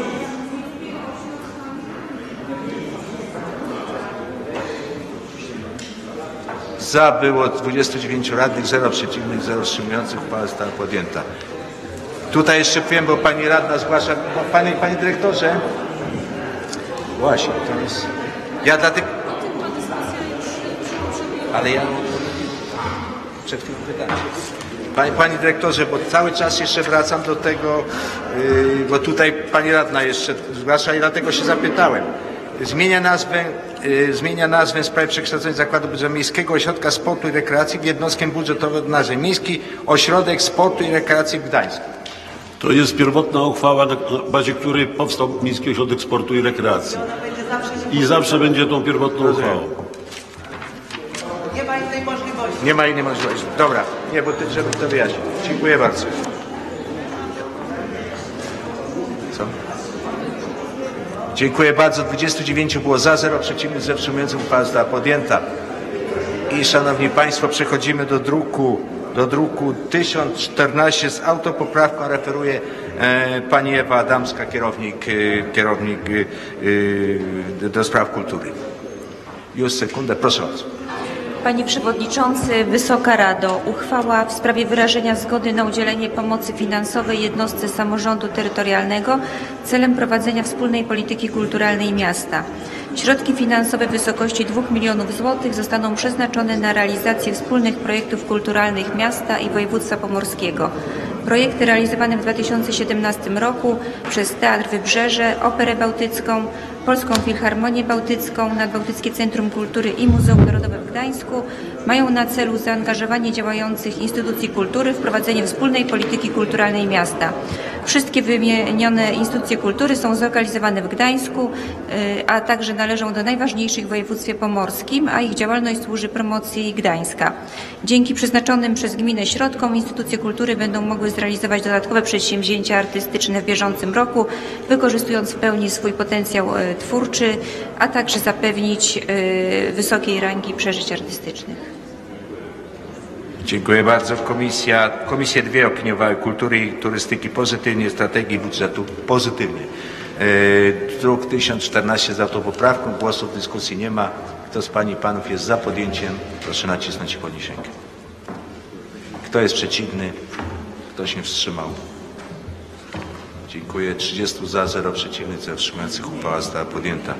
Za było 29 radnych, 0 przeciwnych, 0 wstrzymujących. Uchwała została podjęta. Tutaj jeszcze powiem, bo pani radna zgłasza. Panie dyrektorze. Właśnie, to jest. Ja dlatego. Ale ja. Przed chwilą pytałem. Panie dyrektorze, bo cały czas jeszcze wracam do tego, bo tutaj pani radna jeszcze zgłasza i dlatego się zapytałem. Zmienia nazwę w sprawie przekształcenia Zakładu Budżetu Miejskiego Ośrodka Sportu i Rekreacji w jednostkę budżetową o nazwie Miejski Ośrodek Sportu i Rekreacji w Gdańsku. To jest pierwotna uchwała, na bazie której powstał Miejski Ośrodek Sportu i Rekreacji. I zawsze będzie tą pierwotną uchwałą. Nie ma innej możliwości. Nie ma innej możliwości. Dobra, nie, bo ty żeby to wyjaśnić. Dziękuję bardzo. Co? Dziękuję bardzo. 29 było za, 0 przeciwnych, 0 wstrzymujących. Uchwała została podjęta. I szanowni państwo, przechodzimy do druku 1014 z autopoprawką referuje pani Ewa Adamska, kierownik do spraw kultury. Już sekundę, proszę bardzo. Panie Przewodniczący, Wysoka Rado, uchwała w sprawie wyrażenia zgody na udzielenie pomocy finansowej jednostce samorządu terytorialnego celem prowadzenia wspólnej polityki kulturalnej miasta. Środki finansowe w wysokości 2 milionów złotych zostaną przeznaczone na realizację wspólnych projektów kulturalnych miasta i województwa pomorskiego. Projekty realizowane w 2017 roku przez Teatr Wybrzeże, Operę Bałtycką, Polską Filharmonię Bałtycką, Nadbałtyckie Centrum Kultury i Muzeum Narodowe w Gdańsku mają na celu zaangażowanie działających instytucji kultury w prowadzenie wspólnej polityki kulturalnej miasta. Wszystkie wymienione instytucje kultury są zlokalizowane w Gdańsku, a także należą do najważniejszych w województwie pomorskim, a ich działalność służy promocji Gdańska. Dzięki przeznaczonym przez gminę środkom instytucje kultury będą mogły zrealizować dodatkowe przedsięwzięcia artystyczne w bieżącym roku, wykorzystując w pełni swój potencjał twórczy, a także zapewnić wysokiej rangi przeżyć artystycznych. Dziękuję bardzo. Komisje dwie opiniowały kultury i turystyki pozytywnie, strategii budżetu pozytywnie. Druk 1014 z autopoprawką. Głosów w dyskusji nie ma. Kto z pań i panów jest za podjęciem? Proszę nacisnąć i podnieść rękę. Kto jest przeciwny? Kto się wstrzymał? Dziękuję. 30 za, 0 przeciwnych, 0 wstrzymujących. Uchwała została podjęta.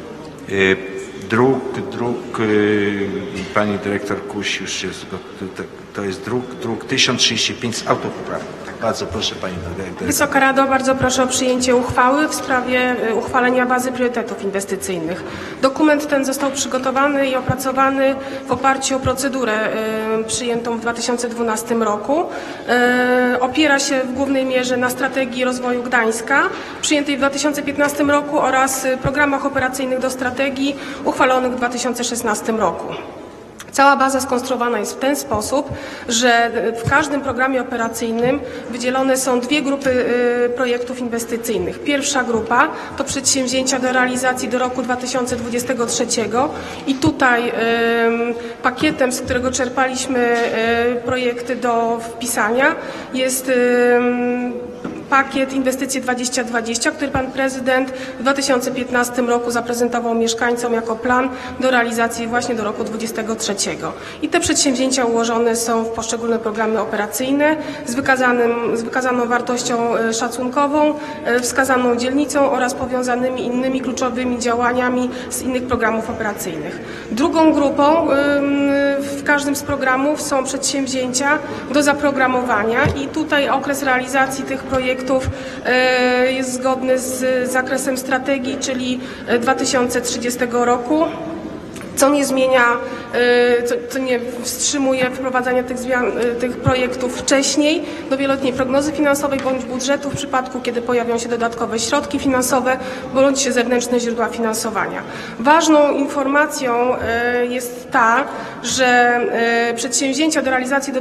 Pani dyrektor Kuś już jest, to jest druk 1035 z autopoprawką. Bardzo proszę pani dyrektor. Wysoka Rado, bardzo proszę o przyjęcie uchwały w sprawie uchwalenia bazy priorytetów inwestycyjnych. Dokument ten został przygotowany i opracowany w oparciu o procedurę przyjętą w 2012 roku. Opiera się w głównej mierze na strategii rozwoju Gdańska przyjętej w 2015 roku oraz programach operacyjnych do strategii uchwalonych w 2016 roku. Cała baza skonstruowana jest w ten sposób, że w każdym programie operacyjnym wydzielone są dwie grupy projektów inwestycyjnych. Pierwsza grupa to przedsięwzięcia do realizacji do roku 2023 i tutaj pakietem, z którego czerpaliśmy projekty do wpisania, jest pakiet Inwestycje 2020, który pan prezydent w 2015 roku zaprezentował mieszkańcom jako plan do realizacji właśnie do roku 2023. I te przedsięwzięcia ułożone są w poszczególne programy operacyjne z wykazaną wartością szacunkową, wskazaną dzielnicą oraz powiązanymi innymi kluczowymi działaniami z innych programów operacyjnych. Drugą grupą w każdym z programów są przedsięwzięcia do zaprogramowania i tutaj okres realizacji tych projektów jest zgodny z zakresem strategii, czyli 2030 roku. co nie zmienia, co nie wstrzymuje wprowadzania tych zmian, tych projektów wcześniej do wieloletniej prognozy finansowej bądź budżetu w przypadku, kiedy pojawią się dodatkowe środki finansowe bądź zewnętrzne źródła finansowania. Ważną informacją jest ta, że przedsięwzięcia do realizacji do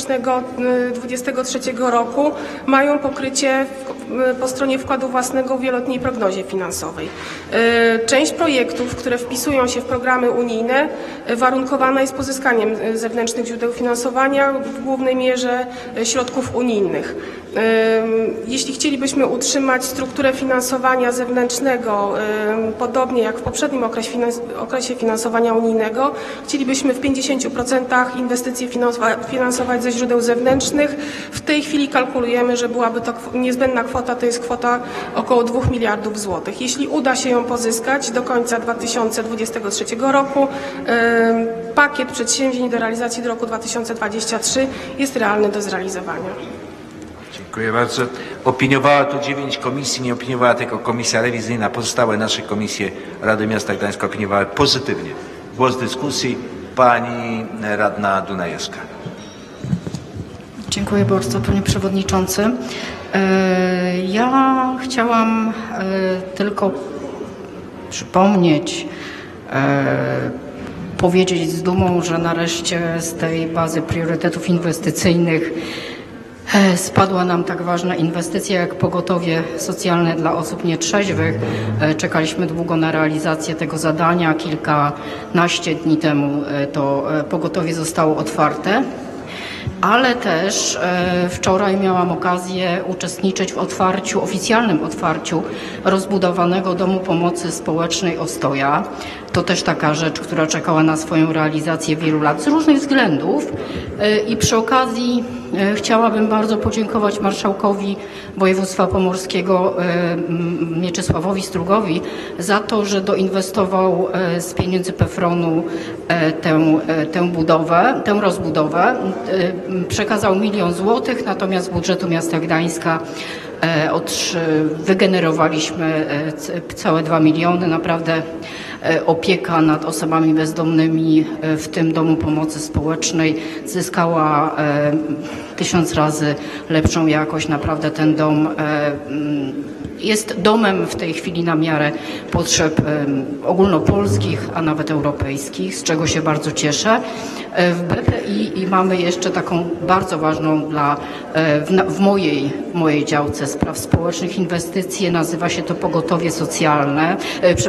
2023 roku mają pokrycie po stronie wkładu własnego w wieloletniej prognozie finansowej. Część projektów, które wpisują się w programy unijne, warunkowana jest pozyskaniem zewnętrznych źródeł finansowania, w głównej mierze środków unijnych. Jeśli chcielibyśmy utrzymać strukturę finansowania zewnętrznego, podobnie jak w poprzednim okresie finansowania unijnego, chcielibyśmy w 50% inwestycje finansować ze źródeł zewnętrznych. W tej chwili kalkulujemy, że byłaby to niezbędna kwota, to jest kwota około 2 miliardów złotych. Jeśli uda się ją pozyskać do końca 2023 roku, pakiet przedsięwzięć do realizacji do roku 2023 jest realny do zrealizowania. Dziękuję bardzo. Opiniowała to 9 komisji, nie opiniowała tylko komisja rewizyjna. Pozostałe nasze komisje Rady Miasta Gdańska opiniowały pozytywnie. Głos dyskusji pani radna Dunajewska. Dziękuję bardzo, panie przewodniczący. Ja chciałam tylko przypomnieć, powiedzieć z dumą, że nareszcie z tej bazy priorytetów inwestycyjnych spadła nam tak ważna inwestycja jak pogotowie socjalne dla osób nietrzeźwych. Czekaliśmy długo na realizację tego zadania. Kilkanaście dni temu to pogotowie zostało otwarte. Ale też wczoraj miałam okazję uczestniczyć w oficjalnym otwarciu rozbudowanego Domu Pomocy Społecznej Ostoja. To też taka rzecz, która czekała na swoją realizację wielu lat z różnych względów. I przy okazji chciałabym bardzo podziękować marszałkowi województwa pomorskiego Mieczysławowi Strugowi za to, że doinwestował z pieniędzy PFRON-u tę rozbudowę. Przekazał 1 000 000 złotych, natomiast z budżetu miasta Gdańska wygenerowaliśmy całe 2 miliony. Naprawdę opieka nad osobami bezdomnymi w tym Domu Pomocy Społecznej zyskała 1000 razy lepszą jakość. Naprawdę ten dom jest domem w tej chwili na miarę potrzeb ogólnopolskich, a nawet europejskich, z czego się bardzo cieszę. W BPI mamy jeszcze taką bardzo ważną w mojej działce spraw społecznych inwestycje. Nazywa się to pogotowie socjalne,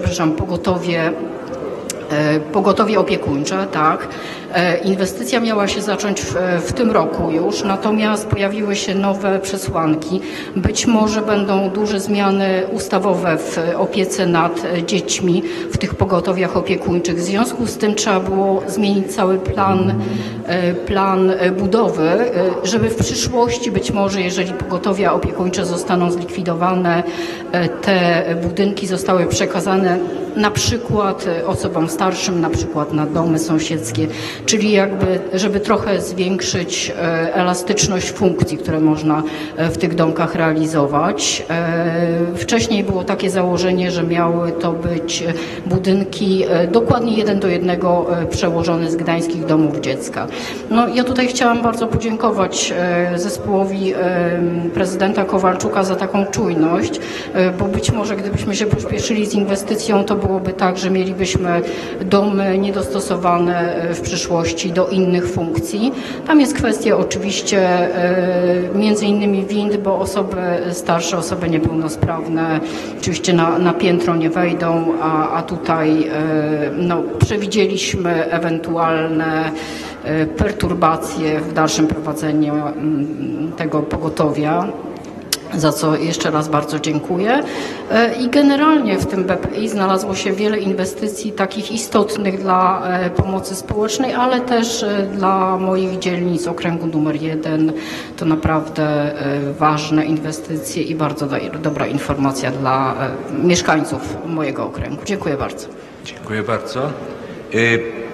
pogotowie opiekuńcze, tak. Inwestycja miała się zacząć w tym roku już, natomiast pojawiły się nowe przesłanki. Być może będą duże zmiany ustawowe w opiece nad dziećmi w tych pogotowiach opiekuńczych. W związku z tym trzeba było zmienić cały plan budowy, żeby w przyszłości być może, jeżeli pogotowia opiekuńcze zostaną zlikwidowane, te budynki zostały przekazane na przykład osobom starszym, na przykład na domy sąsiedzkie, czyli jakby, żeby trochę zwiększyć elastyczność funkcji, które można w tych domkach realizować. Wcześniej było takie założenie, że miały to być budynki dokładnie 1 do 1 przełożone z gdańskich domów dziecka. No, ja tutaj chciałam bardzo podziękować zespołowi prezydenta Kowalczuka za taką czujność, bo być może gdybyśmy się pośpieszyli z inwestycją, to byłoby tak, że mielibyśmy domy niedostosowane w przyszłości do innych funkcji. Tam jest kwestia oczywiście między innymi wind, bo osoby starsze, osoby niepełnosprawne oczywiście na piętro nie wejdą, a tutaj przewidzieliśmy ewentualne perturbacje w dalszym prowadzeniu tego pogotowia, za co jeszcze raz bardzo dziękuję. I generalnie w tym BPI znalazło się wiele inwestycji takich istotnych dla pomocy społecznej, ale też dla moich dzielnic okręgu numer 1. To naprawdę ważne inwestycje i bardzo dobra informacja dla mieszkańców mojego okręgu. Dziękuję bardzo. Dziękuję bardzo.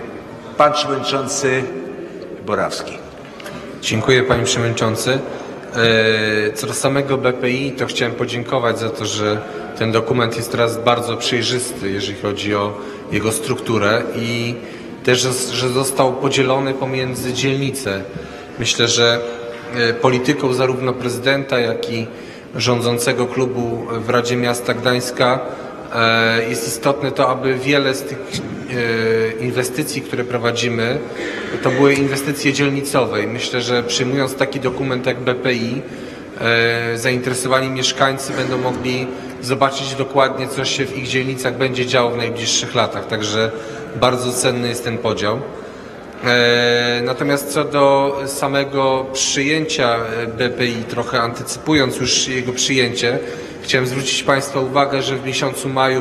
Pan przewodniczący Borawski. Dziękuję, panie przewodniczący. Co do samego BPI, to chciałem podziękować za to, że ten dokument jest teraz bardzo przejrzysty, jeżeli chodzi o jego strukturę i też, że został podzielony pomiędzy dzielnice. Myślę, że polityką zarówno prezydenta, jak i rządzącego klubu w Radzie Miasta Gdańska jest istotne to, aby wiele z tych inwestycji, które prowadzimy, to były inwestycje dzielnicowe i myślę, że przyjmując taki dokument jak BPI, zainteresowani mieszkańcy będą mogli zobaczyć dokładnie, co się w ich dzielnicach będzie działo w najbliższych latach. Także bardzo cenny jest ten podział. Natomiast co do samego przyjęcia BPI, trochę antycypując już jego przyjęcie, chciałem zwrócić Państwa uwagę, że w miesiącu maju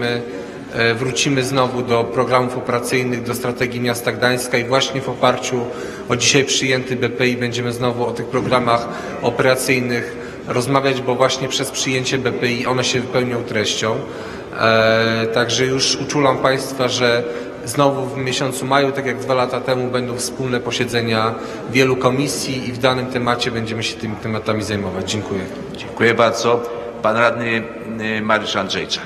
wrócimy znowu do programów operacyjnych, do strategii miasta Gdańska i właśnie w oparciu o dzisiaj przyjęty BPI będziemy znowu o tych programach operacyjnych rozmawiać, bo właśnie przez przyjęcie BPI one się wypełnią treścią. Także już uczulam Państwa, że znowu w miesiącu maju, tak jak 2 lata temu, będą wspólne posiedzenia wielu komisji i w danym temacie będziemy się tymi tematami zajmować. Dziękuję. Dziękuję bardzo. Pan radny Mariusz Andrzejczak.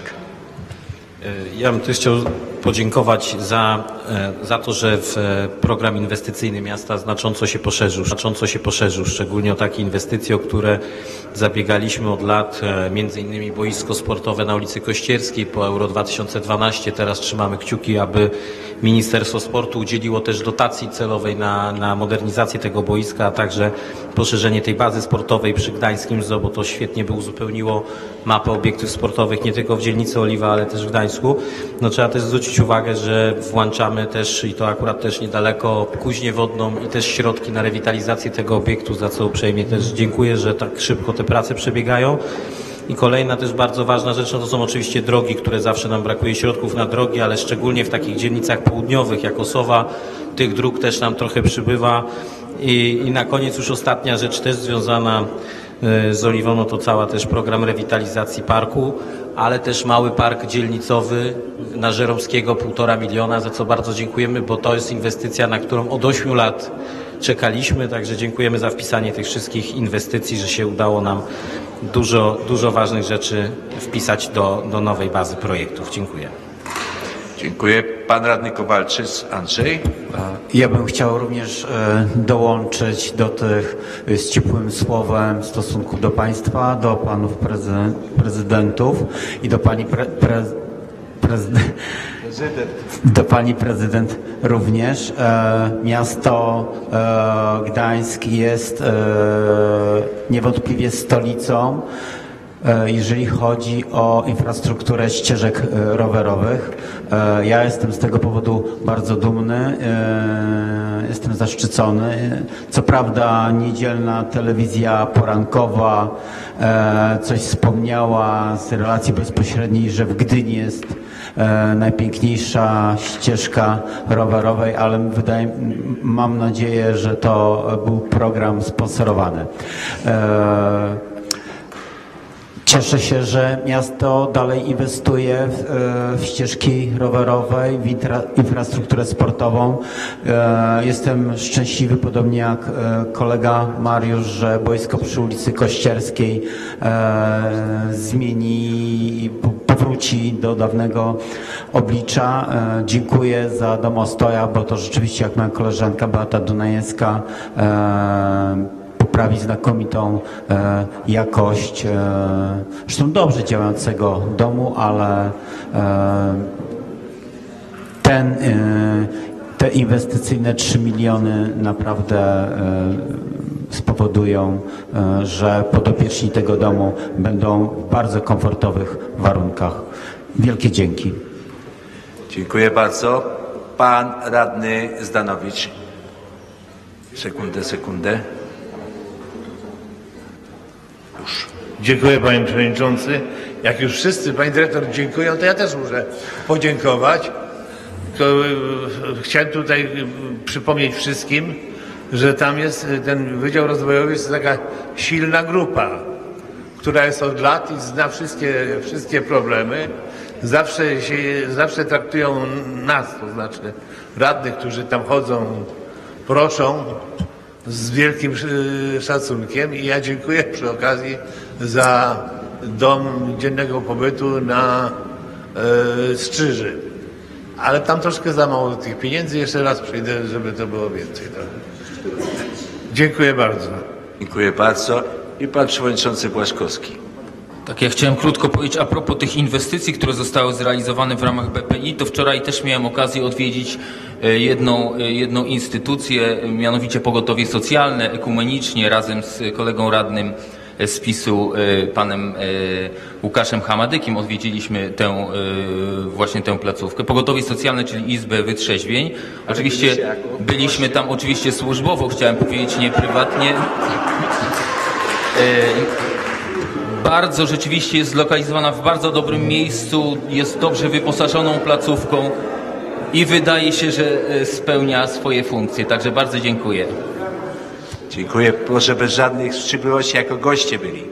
Ja bym też chciał podziękować za to, że program inwestycyjny miasta znacząco się poszerzył, szczególnie o takie inwestycje, o które zabiegaliśmy od lat, między innymi boisko sportowe na ulicy Kościerskiej po Euro 2012. Teraz trzymamy kciuki, aby Ministerstwo Sportu udzieliło też dotacji celowej na modernizację tego boiska, a także poszerzenie tej bazy sportowej przy Gdańskim Zoo, bo to świetnie by uzupełniło mapę obiektów sportowych nie tylko w dzielnicy Oliwa, ale też w Gdańsku. No, trzeba też zwrócić uwagę, że włączamy też, i to akurat też niedaleko, kuźnię wodną i też środki na rewitalizację tego obiektu, za co uprzejmie też dziękuję, że tak szybko te prace przebiegają. I kolejna też bardzo ważna rzecz, no to są oczywiście drogi, które zawsze nam brakuje środków na drogi, ale szczególnie w takich dzielnicach południowych jak Osowa, tych dróg też nam trochę przybywa. I na koniec już ostatnia rzecz też związana z Oliwą, no to cała też program rewitalizacji parku, ale też mały park dzielnicowy na Żeromskiego 1,5 miliona, za co bardzo dziękujemy, bo to jest inwestycja, na którą od 8 lat czekaliśmy, także dziękujemy za wpisanie tych wszystkich inwestycji, że się udało nam dużo ważnych rzeczy wpisać do nowej bazy projektów. Dziękuję. Dziękuję. Pan radny Kowalczyk Andrzej. Ja bym chciał również dołączyć do tych z ciepłym słowem w stosunku do Państwa, do Panów Prezydentów i do Pani do Pani Prezydent również. Miasto Gdańsk jest niewątpliwie stolicą, jeżeli chodzi o infrastrukturę ścieżek rowerowych. Ja jestem z tego powodu bardzo dumny, jestem zaszczycony. Co prawda niedzielna telewizja porankowa coś wspomniała z relacji bezpośredniej, że w Gdyni jest najpiękniejsza ścieżka rowerowej, ale mam nadzieję, że to był program sponsorowany. Cieszę się, że miasto dalej inwestuje w ścieżki rowerowe, w infrastrukturę sportową. Jestem szczęśliwy, podobnie jak kolega Mariusz, że boisko przy ulicy Kościerskiej powróci do dawnego oblicza. Dziękuję za domostoja, bo to rzeczywiście, jak moja koleżanka Beata Dunajewska, poprawi znakomitą jakość zresztą dobrze działającego domu, ale te inwestycyjne 3 miliony naprawdę spowodują, że podopieczni tego domu będą w bardzo komfortowych warunkach. Wielkie dzięki. Dziękuję bardzo. Pan radny Zdanowicz. Sekundę. Dziękuję, panie przewodniczący. Jak już wszyscy, pani dyrektor, dziękują, to ja też muszę podziękować. Chciałem tutaj przypomnieć wszystkim, że tam jest ten Wydział Rozwojowy, jest taka silna grupa, która jest od lat i zna wszystkie problemy. Zawsze traktują nas, to znaczy radnych, którzy tam chodzą, proszą z wielkim szacunkiem i ja dziękuję przy okazji za dom dziennego pobytu na Strzyży. Ale tam troszkę za mało tych pieniędzy. Jeszcze raz przyjdę, żeby to było więcej. Dziękuję bardzo. Dziękuję bardzo. I pan przewodniczący Błaszkowski. Tak, ja chciałem krótko powiedzieć a propos tych inwestycji, które zostały zrealizowane w ramach BPI, to wczoraj też miałem okazję odwiedzić jedną instytucję, mianowicie Pogotowie Socjalne, ekumenicznie razem z kolegą radnym z PiS-u, panem Łukaszem Hamadykiem odwiedziliśmy właśnie tę placówkę. Pogotowie Socjalne, czyli Izbę Wytrzeźwień. Oczywiście byliśmy tam oczywiście służbowo, chciałem powiedzieć, nie prywatnie. Bardzo rzeczywiście jest zlokalizowana w bardzo dobrym miejscu, jest dobrze wyposażoną placówką i wydaje się, że spełnia swoje funkcje. Także bardzo dziękuję. Dziękuję. Proszę bez żadnych wściekłości, jako goście byli.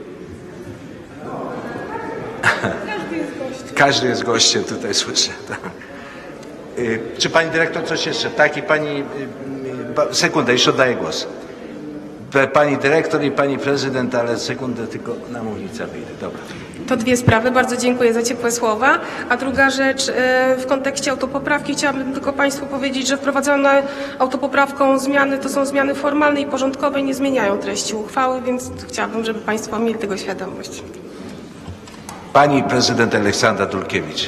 Każdy jest gościem, tutaj słyszę. Czy pani dyrektor coś jeszcze? Tak, i pani... Sekundę, już oddaję głos. Pani dyrektor i pani prezydent, ale sekundę tylko na mównicę wyjdę. Dobra. To dwie sprawy. Bardzo dziękuję za ciepłe słowa. A druga rzecz, w kontekście autopoprawki chciałabym tylko państwu powiedzieć, że wprowadzone autopoprawką zmiany to są zmiany formalne i porządkowe i nie zmieniają treści uchwały, więc chciałabym, żeby państwo mieli tego świadomość. Pani prezydent Aleksandra Dulkiewicz.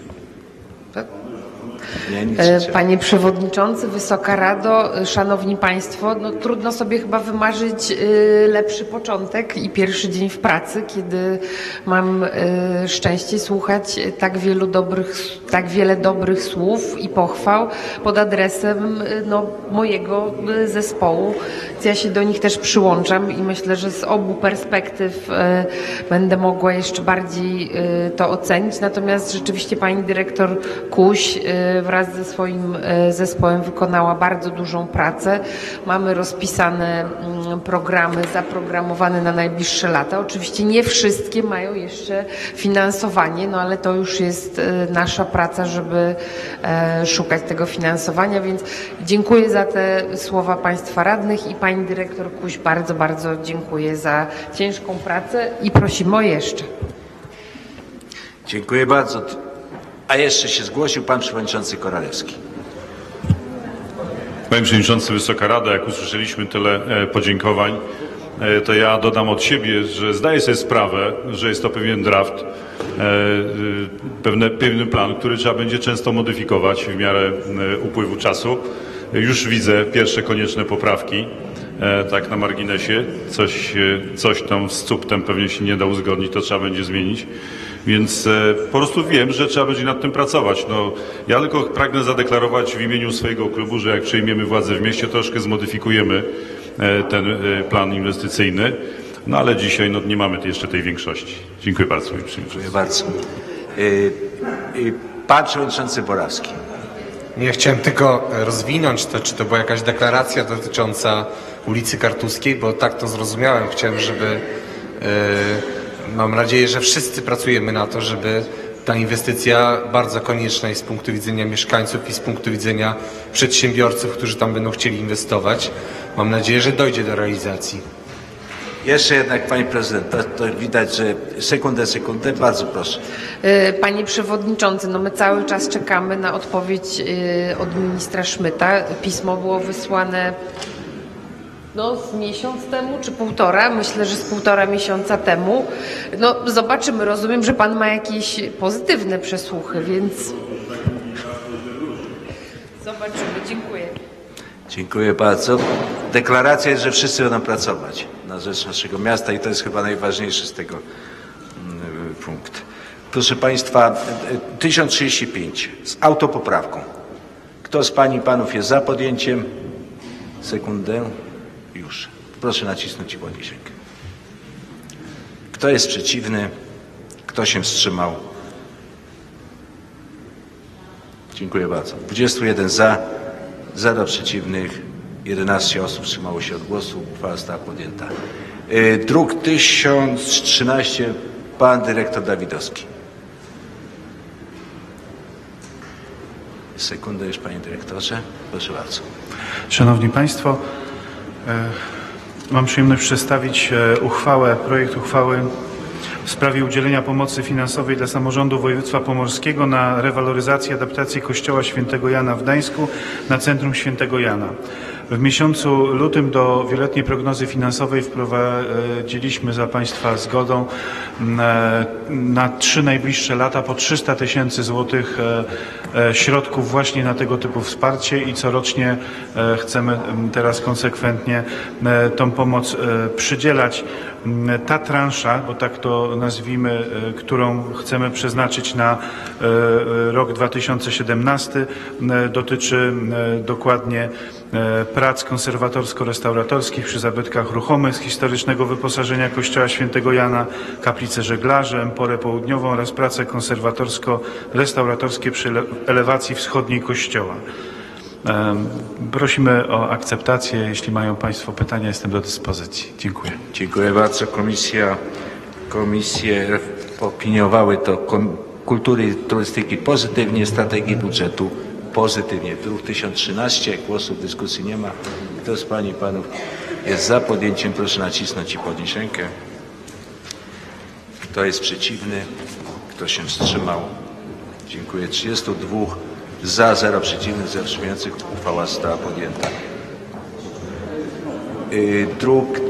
Panie Przewodniczący, Wysoka Rado, Szanowni Państwo, no, trudno sobie chyba wymarzyć lepszy początek i pierwszy dzień w pracy, kiedy mam szczęście słuchać tak wiele dobrych słów i pochwał pod adresem mojego zespołu. Ja się do nich też przyłączam i myślę, że z obu perspektyw będę mogła jeszcze bardziej to ocenić. Natomiast rzeczywiście pani dyrektor Kuś wraz ze swoim zespołem wykonała bardzo dużą pracę. Mamy rozpisane programy zaprogramowane na najbliższe lata. Oczywiście nie wszystkie mają jeszcze finansowanie, no ale to już jest nasza praca, żeby szukać tego finansowania, więc dziękuję za te słowa państwa radnych i pani dyrektor Kuś bardzo, bardzo dziękuję za ciężką pracę i prosimy o jeszcze. Dziękuję bardzo. A jeszcze się zgłosił pan przewodniczący Koralewski. Panie Przewodniczący, Wysoka Rada, jak usłyszeliśmy tyle podziękowań, to ja dodam od siebie, że zdaję sobie sprawę, że jest to pewien draft, pewny plan, który trzeba będzie często modyfikować w miarę upływu czasu. Już widzę pierwsze konieczne poprawki, tak na marginesie. Coś tam z CUPT-em pewnie się nie da uzgodnić, to trzeba będzie zmienić. Więc po prostu wiem, że trzeba będzie nad tym pracować. No, ja tylko pragnę zadeklarować w imieniu swojego klubu, że jak przejmiemy władzę w mieście, troszkę zmodyfikujemy ten plan inwestycyjny. No ale dzisiaj nie mamy jeszcze tej większości. Dziękuję bardzo. Dziękuję bardzo. Pan przewodniczący Borawski. Ja chciałem tylko rozwinąć to, czy to była jakaś deklaracja dotycząca ulicy Kartuskiej, bo tak to zrozumiałem. Chciałem, żeby... Mam nadzieję, że wszyscy pracujemy na to, żeby ta inwestycja bardzo konieczna jest z punktu widzenia mieszkańców i z punktu widzenia przedsiębiorców, którzy tam będą chcieli inwestować. Mam nadzieję, że dojdzie do realizacji. Jeszcze jednak pani prezydent, to widać, że sekundę, bardzo proszę. Panie Przewodniczący, no my cały czas czekamy na odpowiedź od ministra Szmyta. Pismo było wysłane z miesiąc temu, czy półtora? Myślę, że z półtora miesiąca temu. No zobaczymy, rozumiem, że pan ma jakieś pozytywne przesłuchy, więc zobaczymy. Dziękuję. Dziękuję bardzo. Deklaracja jest, że wszyscy będą pracować na rzecz naszego miasta i to jest chyba najważniejszy z tego punkt. Proszę państwa, 1035 z autopoprawką. Kto z pań i panów jest za podjęciem? Sekundę. Już. Proszę nacisnąć i podnieść rękę. Kto jest przeciwny? Kto się wstrzymał? Dziękuję bardzo. 21 za, 0 przeciwnych, 11 osób wstrzymało się od głosu. Uchwała została podjęta. Druk 1013, pan dyrektor Dawidowski. Sekundę już, panie dyrektorze. Proszę bardzo. Szanowni Państwo, Mam przyjemność przedstawić projekt uchwały w sprawie udzielenia pomocy finansowej dla samorządu województwa pomorskiego na rewaloryzację i adaptację Kościoła Świętego Jana w Gdańsku na Centrum Świętego Jana. W miesiącu lutym do wieloletniej prognozy finansowej wprowadziliśmy za Państwa zgodą na 3 najbliższe lata po 300 000 złotych środków właśnie na tego typu wsparcie i corocznie chcemy teraz konsekwentnie tą pomoc przydzielać. Ta transza, bo tak to nazwijmy, którą chcemy przeznaczyć na rok 2017, dotyczy dokładnie prac konserwatorsko-restauratorskich przy zabytkach ruchomych z historycznego wyposażenia Kościoła Świętego Jana, kaplicę żeglarzy, emporę południową oraz prace konserwatorsko-restauratorskie przy elewacji wschodniej Kościoła. Prosimy o akceptację. Jeśli mają Państwo pytania, jestem do dyspozycji. Dziękuję. Dziękuję bardzo. Komisje opiniowały to kultury i turystyki pozytywnie, strategii budżetu pozytywnie. Druk 1013, głosów w dyskusji nie ma. Kto z Pań i Panów jest za podjęciem, proszę nacisnąć i podnieść rękę. Kto jest przeciwny? Kto się wstrzymał? Dziękuję. 32 za, 0 przeciwnych, 0 wstrzymujących. Uchwała została podjęta. Druk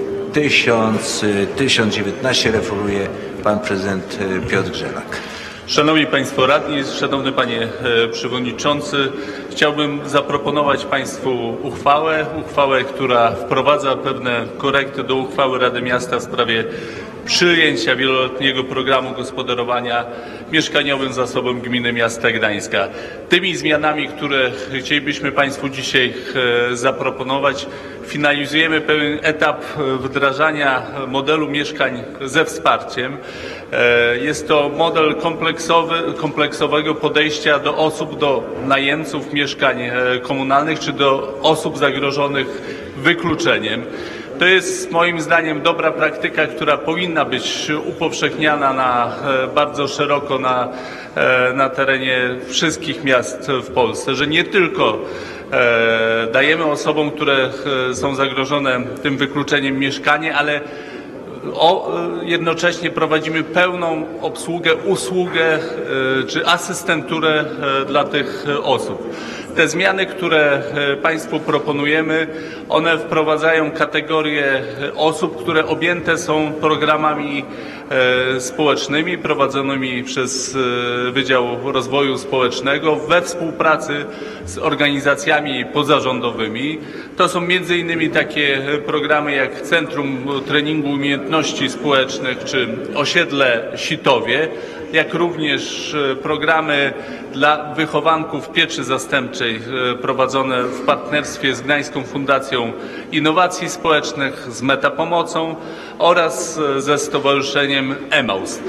1019 referuje Pan Prezydent Piotr Grzelak. Szanowni Państwo Radni, Szanowny Panie Przewodniczący, chciałbym zaproponować Państwu uchwałę, która wprowadza pewne korekty do uchwały Rady Miasta w sprawie przyjęcia wieloletniego programu gospodarowania mieszkaniowym zasobem gminy miasta Gdańska. Tymi zmianami, które chcielibyśmy Państwu dzisiaj zaproponować, finalizujemy pewien etap wdrażania modelu mieszkań ze wsparciem. Jest to model kompleksowego podejścia do osób, do najemców mieszkań komunalnych czy do osób zagrożonych wykluczeniem. To jest moim zdaniem dobra praktyka, która powinna być upowszechniana bardzo szeroko na terenie wszystkich miast w Polsce, że nie tylko dajemy osobom, które są zagrożone tym wykluczeniem mieszkanie, ale jednocześnie prowadzimy pełną usługę czy asystenturę dla tych osób. Te zmiany, które Państwu proponujemy, one wprowadzają kategorię osób, które objęte są programami społecznymi prowadzonymi przez Wydział Rozwoju Społecznego we współpracy z organizacjami pozarządowymi. To są między innymi takie programy jak Centrum Treningu Umiejętności Społecznych czy Osiedle Sitowie, jak również programy dla wychowanków pieczy zastępczej prowadzone w partnerstwie z Gdańską Fundacją Innowacji Społecznych, z Metapomocą oraz ze Stowarzyszeniem Emaus.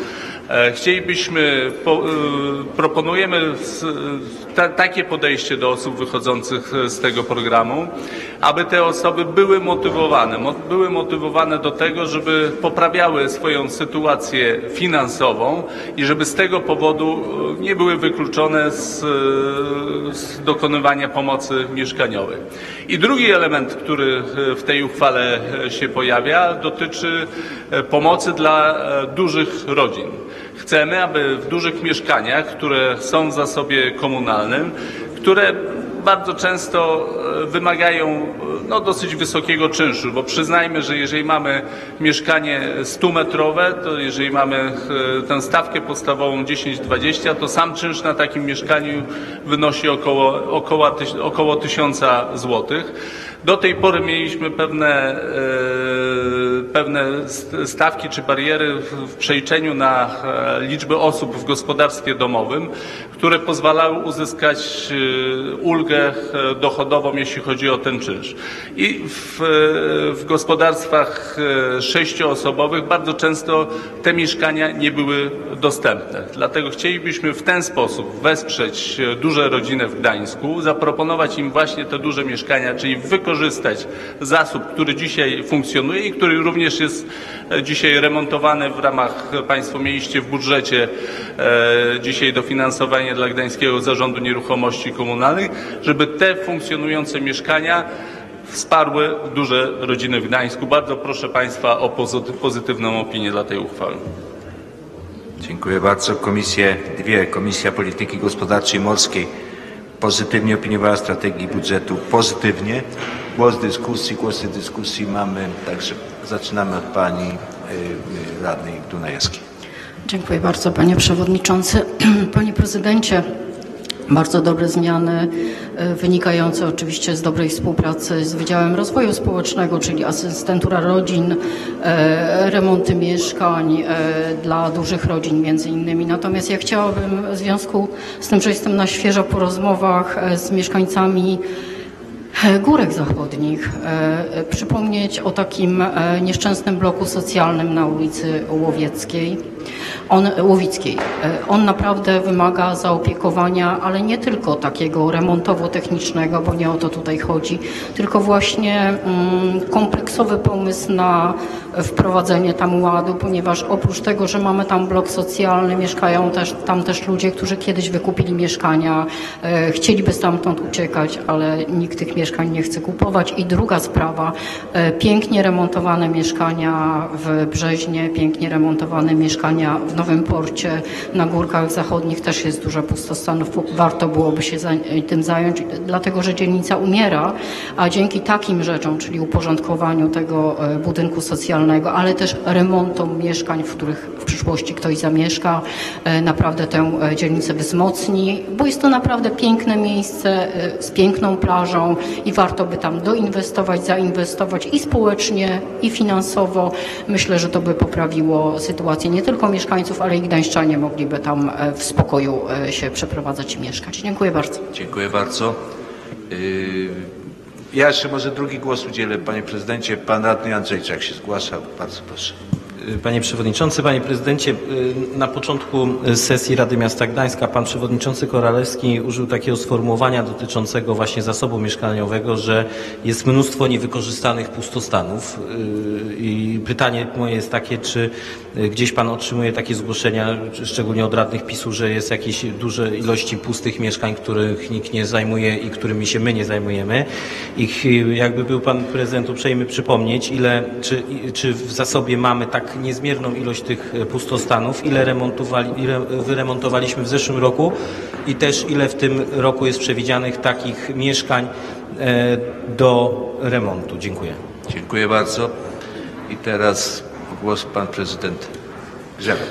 Proponujemy takie podejście do osób wychodzących z tego programu, aby te osoby były motywowane do tego, żeby poprawiały swoją sytuację finansową i żeby z tego powodu nie były wykluczone z dokonywania pomocy mieszkaniowej. I drugi element, który w tej uchwale się pojawia, dotyczy pomocy dla dużych rodzin. Chcemy, aby w dużych mieszkaniach, które są w zasobie komunalnym, które bardzo często wymagają dosyć wysokiego czynszu, bo przyznajmy, że jeżeli mamy mieszkanie 100-metrowe, to jeżeli mamy tę stawkę podstawową 10-20, to sam czynsz na takim mieszkaniu wynosi około 1000 złotych. Do tej pory mieliśmy pewne stawki czy bariery w przeliczeniu na liczbę osób w gospodarstwie domowym, które pozwalały uzyskać ulgę dochodową, jeśli chodzi o ten czynsz. I w gospodarstwach 6-osobowych bardzo często te mieszkania nie były dostępne. Dlatego chcielibyśmy w ten sposób wesprzeć duże rodziny w Gdańsku, zaproponować im właśnie te duże mieszkania, czyli wykorzystać zasób, który dzisiaj funkcjonuje i który również jest dzisiaj remontowany w ramach, Państwo mieliście w budżecie dzisiaj dofinansowanie dla Gdańskiego Zarządu Nieruchomości Komunalnych, żeby te funkcjonujące mieszkania wsparły duże rodziny w Gdańsku. Bardzo proszę Państwa o pozytywną opinię dla tej uchwały. Dziękuję bardzo. Komisja Polityki Gospodarczej i Morskiej pozytywnie opiniowała strategię budżetu. Pozytywnie. Głosy dyskusji mamy, także zaczynamy od pani radnej Dunajewskiej. Dziękuję bardzo, panie przewodniczący. Panie prezydencie, bardzo dobre zmiany wynikające oczywiście z dobrej współpracy z Wydziałem Rozwoju Społecznego, czyli asystentura rodzin, remonty mieszkań dla dużych rodzin między innymi. Natomiast ja chciałabym w związku z tym, że jestem na świeżo po rozmowach z mieszkańcami Górek Zachodnich, przypomnieć o takim nieszczęsnym bloku socjalnym na ulicy Łowickiej. On naprawdę wymaga zaopiekowania, ale nie tylko takiego remontowo-technicznego, bo nie o to tutaj chodzi, tylko właśnie kompleksowy pomysł na wprowadzenie tam ładu, ponieważ oprócz tego, że mamy tam blok socjalny, mieszkają tam też ludzie, którzy kiedyś wykupili mieszkania, chcieliby stamtąd uciekać, ale nikt tych mieszkań nie chce kupować. I druga sprawa, pięknie remontowane mieszkania w Brzeźnie, pięknie remontowane mieszkania w Nowym Porcie, na Górkach Zachodnich też jest dużo pustostanów. Warto byłoby się tym zająć, dlatego że dzielnica umiera, a dzięki takim rzeczom, czyli uporządkowaniu tego budynku socjalnego, ale też remontom mieszkań, w których w przyszłości ktoś zamieszka, naprawdę tę dzielnicę wzmocni, bo jest to naprawdę piękne miejsce z piękną plażą i warto by tam doinwestować, zainwestować i społecznie, i finansowo. Myślę, że to by poprawiło sytuację nie tylko mieszkańców, ale i gdańszczanie mogliby tam w spokoju się przeprowadzać i mieszkać. Dziękuję bardzo. Dziękuję bardzo. Ja jeszcze może drugi głos udzielę, panie prezydencie. Pan radny Andrzejczak się zgłasza. Bardzo proszę. Panie Przewodniczący, Panie Prezydencie, na początku sesji Rady Miasta Gdańska Pan Przewodniczący Koralewski użył takiego sformułowania dotyczącego właśnie zasobu mieszkaniowego, że jest mnóstwo niewykorzystanych pustostanów. I pytanie moje jest takie, czy gdzieś Pan otrzymuje takie zgłoszenia, szczególnie od radnych PiS-u, że jest jakieś duże ilości pustych mieszkań, których nikt nie zajmuje i którymi się my nie zajmujemy. I jakby był Pan Prezydent uprzejmy przypomnieć, czy w zasobie mamy tak niezmierną ilość tych pustostanów, ile wyremontowaliśmy w zeszłym roku i też ile w tym roku jest przewidzianych takich mieszkań do remontu. Dziękuję. Dziękuję bardzo. I teraz głos pan prezydent Grzebek.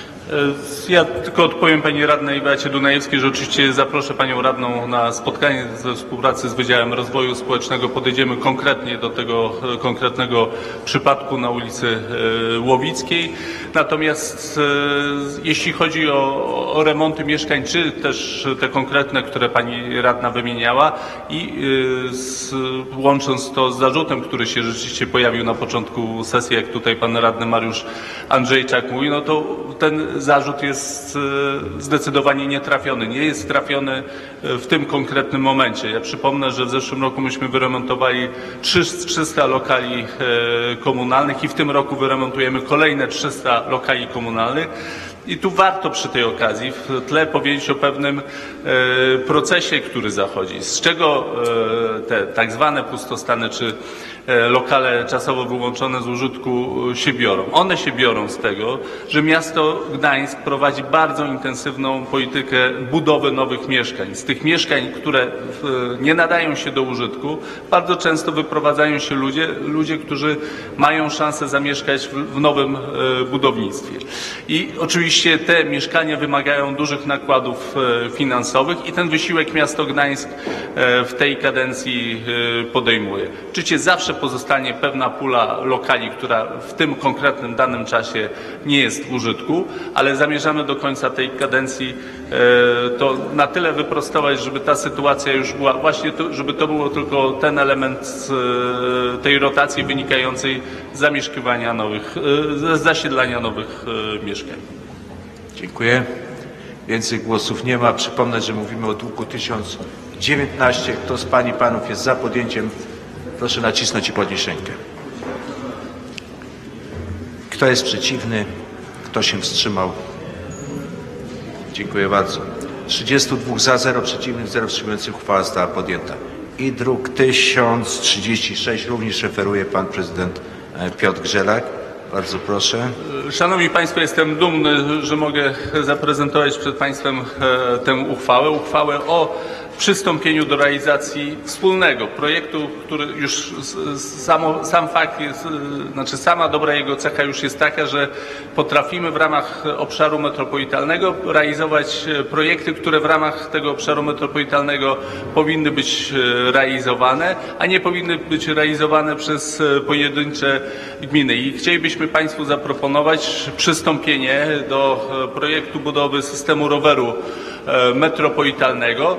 Ja tylko odpowiem pani radnej Beacie Dunajewskiej, że oczywiście zaproszę panią radną na spotkanie ze współpracy z Wydziałem Rozwoju Społecznego. Podejdziemy konkretnie do tego konkretnego przypadku na ulicy Łowickiej. Natomiast jeśli chodzi o remonty mieszkań, czy też te konkretne, które pani radna wymieniała i łącząc to z zarzutem, który się rzeczywiście pojawił na początku sesji, jak tutaj pan radny Mariusz Andrzejczak mówi, no to ten zarzut jest zdecydowanie nietrafiony. Nie jest trafiony w tym konkretnym momencie. Ja przypomnę, że w zeszłym roku myśmy wyremontowali 300 lokali komunalnych i w tym roku wyremontujemy kolejne 300 lokali komunalnych. I tu warto przy tej okazji w tle powiedzieć o pewnym procesie, który zachodzi. Z czego te tak zwane pustostany czy lokale czasowo wyłączone z użytku się biorą? One się biorą z tego, że miasto Gdańsk prowadzi bardzo intensywną politykę budowy nowych mieszkań. Z tych mieszkań, które nie nadają się do użytku, bardzo często wyprowadzają się ludzie, którzy mają szansę zamieszkać w nowym budownictwie. I oczywiście te mieszkania wymagają dużych nakładów finansowych i ten wysiłek miasto Gdańsk w tej kadencji podejmuje. Oczywiście zawsze pozostanie pewna pula lokali, która w tym konkretnym danym czasie nie jest w użytku, ale zamierzamy do końca tej kadencji to na tyle wyprostować, żeby ta sytuacja już była właśnie, żeby to było tylko ten element tej rotacji wynikającej z zamieszkiwania nowych, z zasiedlania nowych mieszkań. Dziękuję. Więcej głosów nie ma. Przypomnę, że mówimy o druku 1019. Kto z pań i panów jest za podjęciem? Proszę nacisnąć i podnieść rękę. Kto jest przeciwny? Kto się wstrzymał? Dziękuję bardzo. 32 za, 0 przeciwnych, 0 wstrzymujących. Uchwała została podjęta. I druk 1036 również referuje pan prezydent Piotr Grzelak. Bardzo proszę. Szanowni Państwo, jestem dumny, że mogę zaprezentować przed Państwem tę uchwałę o przystąpieniu do realizacji wspólnego projektu, który już sam fakt jest, znaczy sama dobra jego cecha już jest taka, że potrafimy w ramach obszaru metropolitalnego realizować projekty, które w ramach tego obszaru metropolitalnego powinny być realizowane, a nie powinny być realizowane przez pojedyncze gminy. I chcielibyśmy Państwu zaproponować przystąpienie do projektu budowy systemu roweru metropolitalnego,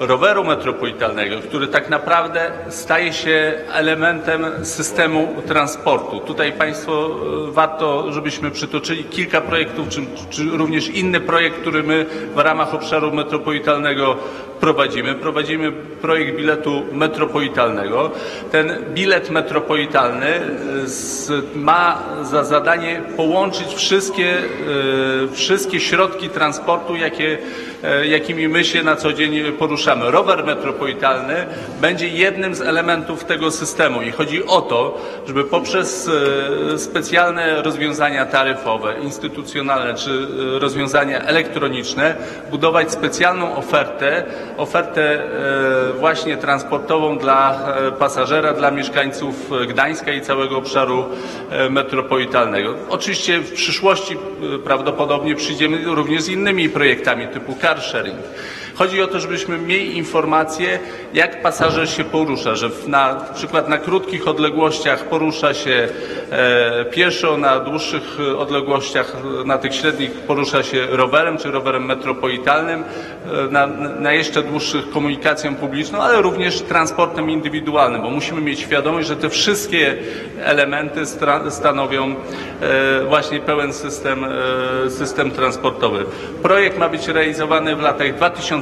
który tak naprawdę staje się elementem systemu transportu. Tutaj Państwo warto, żebyśmy przytoczyli kilka projektów, czy również inny projekt, który my w ramach obszaru metropolitalnego prowadzimy. Prowadzimy projekt biletu metropolitalnego. Ten bilet metropolitalny ma za zadanie połączyć wszystkie środki transportu, jakimi my się na co dzień poruszamy. Rower metropolitalny będzie jednym z elementów tego systemu i chodzi o to, żeby poprzez specjalne rozwiązania taryfowe, instytucjonalne czy rozwiązania elektroniczne budować specjalną ofertę właśnie transportową dla pasażera, dla mieszkańców Gdańska i całego obszaru metropolitalnego. Oczywiście w przyszłości prawdopodobnie przyjdziemy również z innymi projektami typu car sharing. Chodzi o to, żebyśmy mieli informację, jak pasażer się porusza, że na przykład na krótkich odległościach porusza się pieszo, na dłuższych odległościach, na tych średnich porusza się rowerem czy rowerem metropolitalnym, na jeszcze dłuższych komunikacją publiczną, ale również transportem indywidualnym, bo musimy mieć świadomość, że te wszystkie elementy stanowią właśnie pełen system transportowy. Projekt ma być realizowany w latach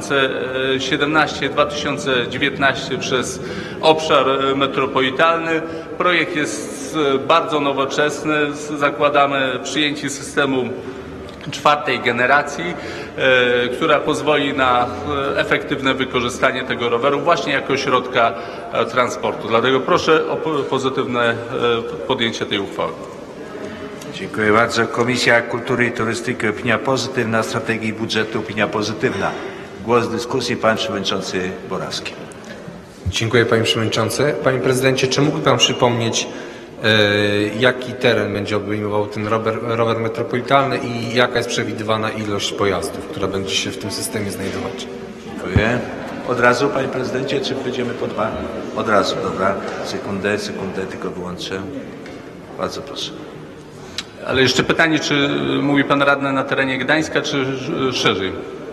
2017-2019 przez obszar metropolitalny. Projekt jest bardzo nowoczesny. Zakładamy przyjęcie systemu 4. generacji, która pozwoli na efektywne wykorzystanie tego roweru właśnie jako środka transportu. Dlatego proszę o pozytywne podjęcie tej uchwały. Dziękuję bardzo. Komisja Kultury i Turystyki opinia pozytywna, strategii budżetu opinia pozytywna. Głos w dyskusji pan przewodniczący Borawski. Dziękuję panie przewodniczący. Panie prezydencie, czy mógłby pan przypomnieć, jaki teren będzie obejmował ten rower metropolitalny i jaka jest przewidywana ilość pojazdów, która będzie się w tym systemie znajdować? Dziękuję. Od razu, panie prezydencie, czy będziemy po dwa? Od razu, dobra. Sekundę, tylko wyłączę. Bardzo proszę. Ale jeszcze pytanie, czy mówi pan radny na terenie Gdańska, czy szerzej?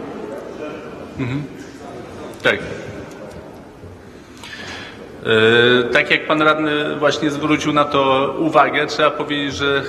Tak. Tak jak pan radny właśnie zwrócił na to uwagę, trzeba powiedzieć, że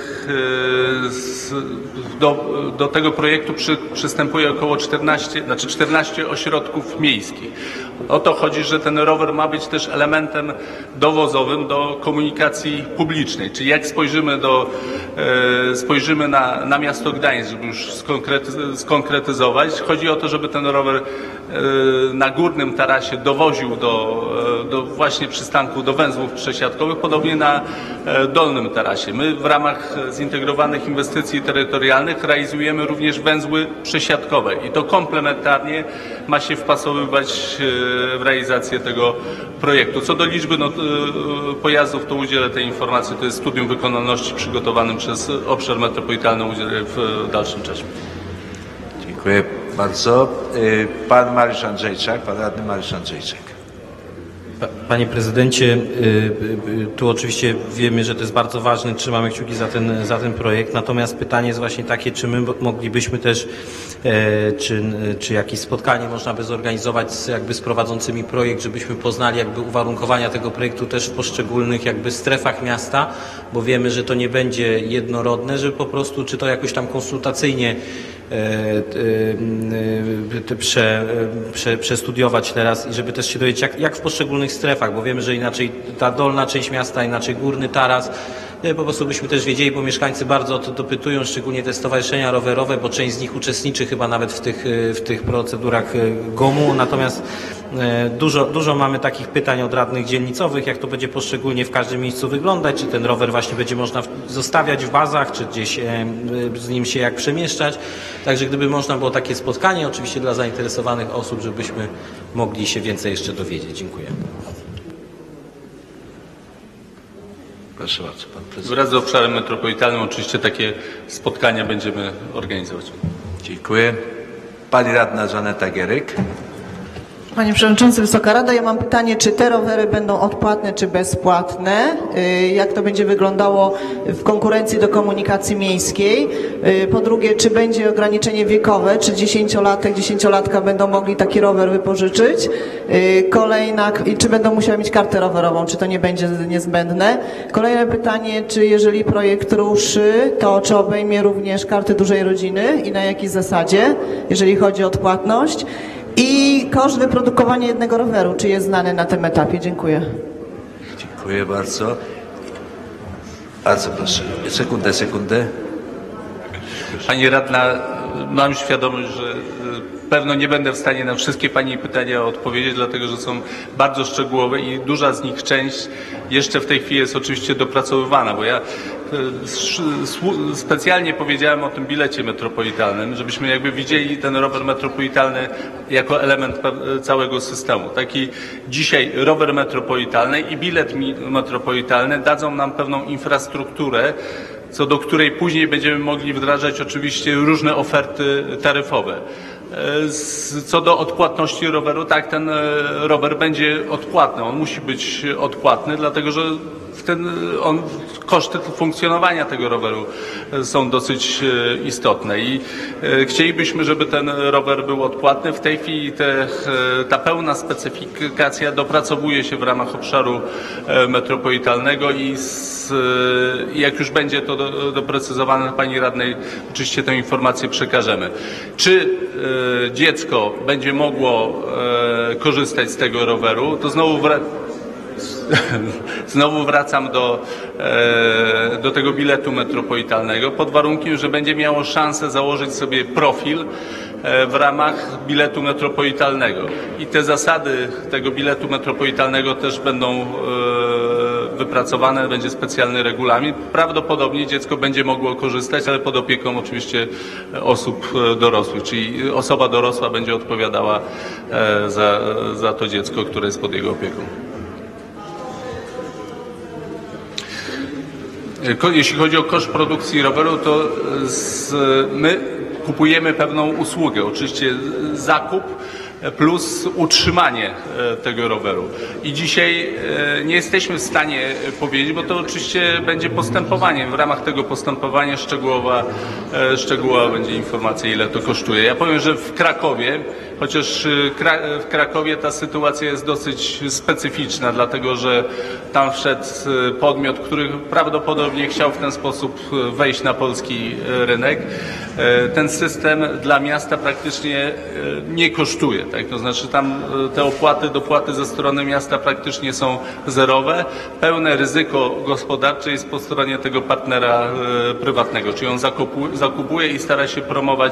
do tego projektu przystępuje około 14 ośrodków miejskich. O to chodzi, że ten rower ma być też elementem dowozowym do komunikacji publicznej. Czyli jak spojrzymy na miasto Gdańsk, żeby już skonkretyzować, chodzi o to, żeby ten rower na górnym tarasie dowoził do właśnie przystanku, do węzłów przesiadkowych, podobnie na dolnym tarasie. My w ramach zintegrowanych inwestycji terytorialnych realizujemy również węzły przesiadkowe i to komplementarnie ma się wpasowywać w realizację tego projektu. Co do liczby pojazdów, to udzielę tej informacji. To jest studium wykonalności przygotowanym przez obszar metropolitalny, udzielę w dalszym czasie. Dziękuję bardzo. Pan Mariusz Andrzejczak, pan radny Mariusz Andrzejczak. Panie prezydencie, tu oczywiście wiemy, że to jest bardzo ważne, trzymamy kciuki za ten projekt, natomiast pytanie jest właśnie takie, czy my moglibyśmy też, czy jakieś spotkanie można by zorganizować z prowadzącymi projekt, żebyśmy poznali uwarunkowania tego projektu też w poszczególnych strefach miasta, bo wiemy, że to nie będzie jednorodne, że po prostu, czy to jakoś tam konsultacyjnie przestudiować teraz i żeby też się dowiedzieć, jak w poszczególnych strefach, bo wiemy, że inaczej ta dolna część miasta, inaczej górny taras, po prostu byśmy też wiedzieli, bo mieszkańcy bardzo o to dopytują, szczególnie te stowarzyszenia rowerowe, bo część z nich uczestniczy chyba nawet w tych procedurach GOM-u, natomiast dużo mamy takich pytań od radnych dzielnicowych, jak to będzie poszczególnie w każdym miejscu wyglądać, czy ten rower właśnie będzie można zostawiać w bazach, czy gdzieś z nim się jak przemieszczać. Także gdyby można było takie spotkanie, oczywiście dla zainteresowanych osób, żebyśmy mogli się więcej jeszcze dowiedzieć. Dziękuję. Proszę bardzo, pan prezydent. Wraz z obszarem metropolitalnym oczywiście takie spotkania będziemy organizować. Dziękuję. Pani radna Żaneta Gieryk. Panie Przewodniczący, Wysoka Rado, ja mam pytanie, czy te rowery będą odpłatne czy bezpłatne? Jak to będzie wyglądało w konkurencji do komunikacji miejskiej? Po drugie, czy będzie ograniczenie wiekowe, czy 10-latka będą mogli taki rower wypożyczyć? Kolejna, czy będą musiały mieć kartę rowerową, czy to nie będzie niezbędne? Kolejne pytanie, czy jeżeli projekt ruszy, to czy obejmie również karty dużej rodziny i na jakiej zasadzie, jeżeli chodzi o odpłatność? I koszt wyprodukowania jednego roweru, czy jest znany na tym etapie? Dziękuję. Dziękuję bardzo. Bardzo proszę. Sekundę. Pani radna, mam świadomość, że pewno nie będę w stanie na wszystkie Pani pytania odpowiedzieć, dlatego że są bardzo szczegółowe i duża z nich część jeszcze w tej chwili jest oczywiście dopracowywana, bo ja specjalnie powiedziałem o tym bilecie metropolitalnym, żebyśmy jakby widzieli ten rower metropolitalny jako element całego systemu. Taki dzisiaj rower metropolitalny i bilet metropolitalny dadzą nam pewną infrastrukturę, co do której później będziemy mogli wdrażać oczywiście różne oferty taryfowe. Co do odpłatności roweru, tak, ten rower będzie odpłatny. On musi być odpłatny, dlatego że koszty funkcjonowania tego roweru są dosyć istotne i chcielibyśmy, żeby ten rower był odpłatny. W tej chwili ta pełna specyfikacja dopracowuje się w ramach obszaru metropolitalnego i jak już będzie to doprecyzowane, Pani radnej oczywiście tę informację przekażemy. Czy dziecko będzie mogło korzystać z tego roweru, to znowu wracam do tego biletu metropolitalnego, pod warunkiem, że będzie miało szansę założyć sobie profil w ramach biletu metropolitalnego. I te zasady tego biletu metropolitalnego też będą wypracowane, będzie specjalny regulamin. Prawdopodobnie dziecko będzie mogło korzystać, ale pod opieką oczywiście osób dorosłych, czyli osoba dorosła będzie odpowiadała za to dziecko, które jest pod jego opieką. Jeśli chodzi o koszt produkcji roweru, to my kupujemy pewną usługę, oczywiście zakup plus utrzymanie tego roweru. I dzisiaj nie jesteśmy w stanie powiedzieć, bo to oczywiście będzie postępowanie. W ramach tego postępowania szczegółowa będzie informacja, ile to kosztuje. Ja powiem, że w Krakowie, chociaż w Krakowie ta sytuacja jest dosyć specyficzna, dlatego że tam wszedł podmiot, który prawdopodobnie chciał w ten sposób wejść na polski rynek. Ten system dla miasta praktycznie nie kosztuje. Tak? To znaczy tam te dopłaty ze strony miasta praktycznie są zerowe. Pełne ryzyko gospodarcze jest po stronie tego partnera prywatnego, czyli on zakupuje i stara się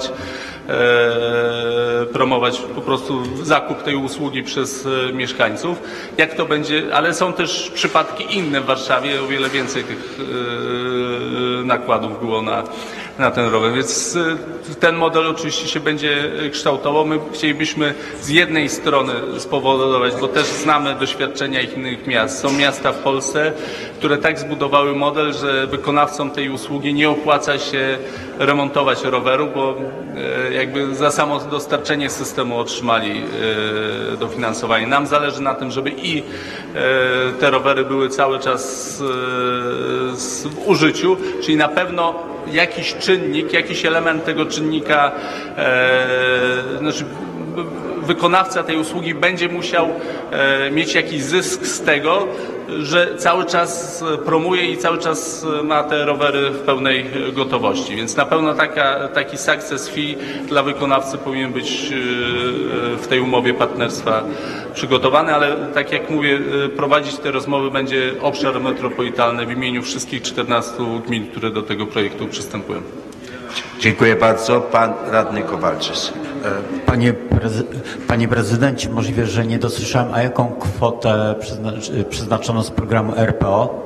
promować po prostu zakup tej usługi przez mieszkańców. Jak to będzie, ale są też przypadki inne w Warszawie, o wiele więcej tych nakładów było na ten rower, więc ten model oczywiście się będzie kształtował. My chcielibyśmy z jednej strony spowodować, bo też znamy doświadczenia innych miast. Są miasta w Polsce, które tak zbudowały model, że wykonawcom tej usługi nie opłaca się remontować roweru, bo jakby za samo dostarczenie systemu otrzymali dofinansowanie. Nam zależy na tym, żeby i te rowery były cały czas w użyciu, czyli na pewno jakiś czynnik, jakiś element tego czynnika, znaczy wykonawca tej usługi będzie musiał mieć jakiś zysk z tego, że cały czas promuje i cały czas ma te rowery w pełnej gotowości. Więc na pewno taki success fee dla wykonawcy powinien być w tej umowie partnerstwa przygotowany, ale tak jak mówię, prowadzić te rozmowy będzie obszar metropolitalny w imieniu wszystkich 14 gmin, które do tego projektu przystępują. Dziękuję bardzo. Pan radny Kowalczys. Panie prezydencie, możliwe, że nie dosłyszałem, a jaką kwotę przeznaczono z programu RPO?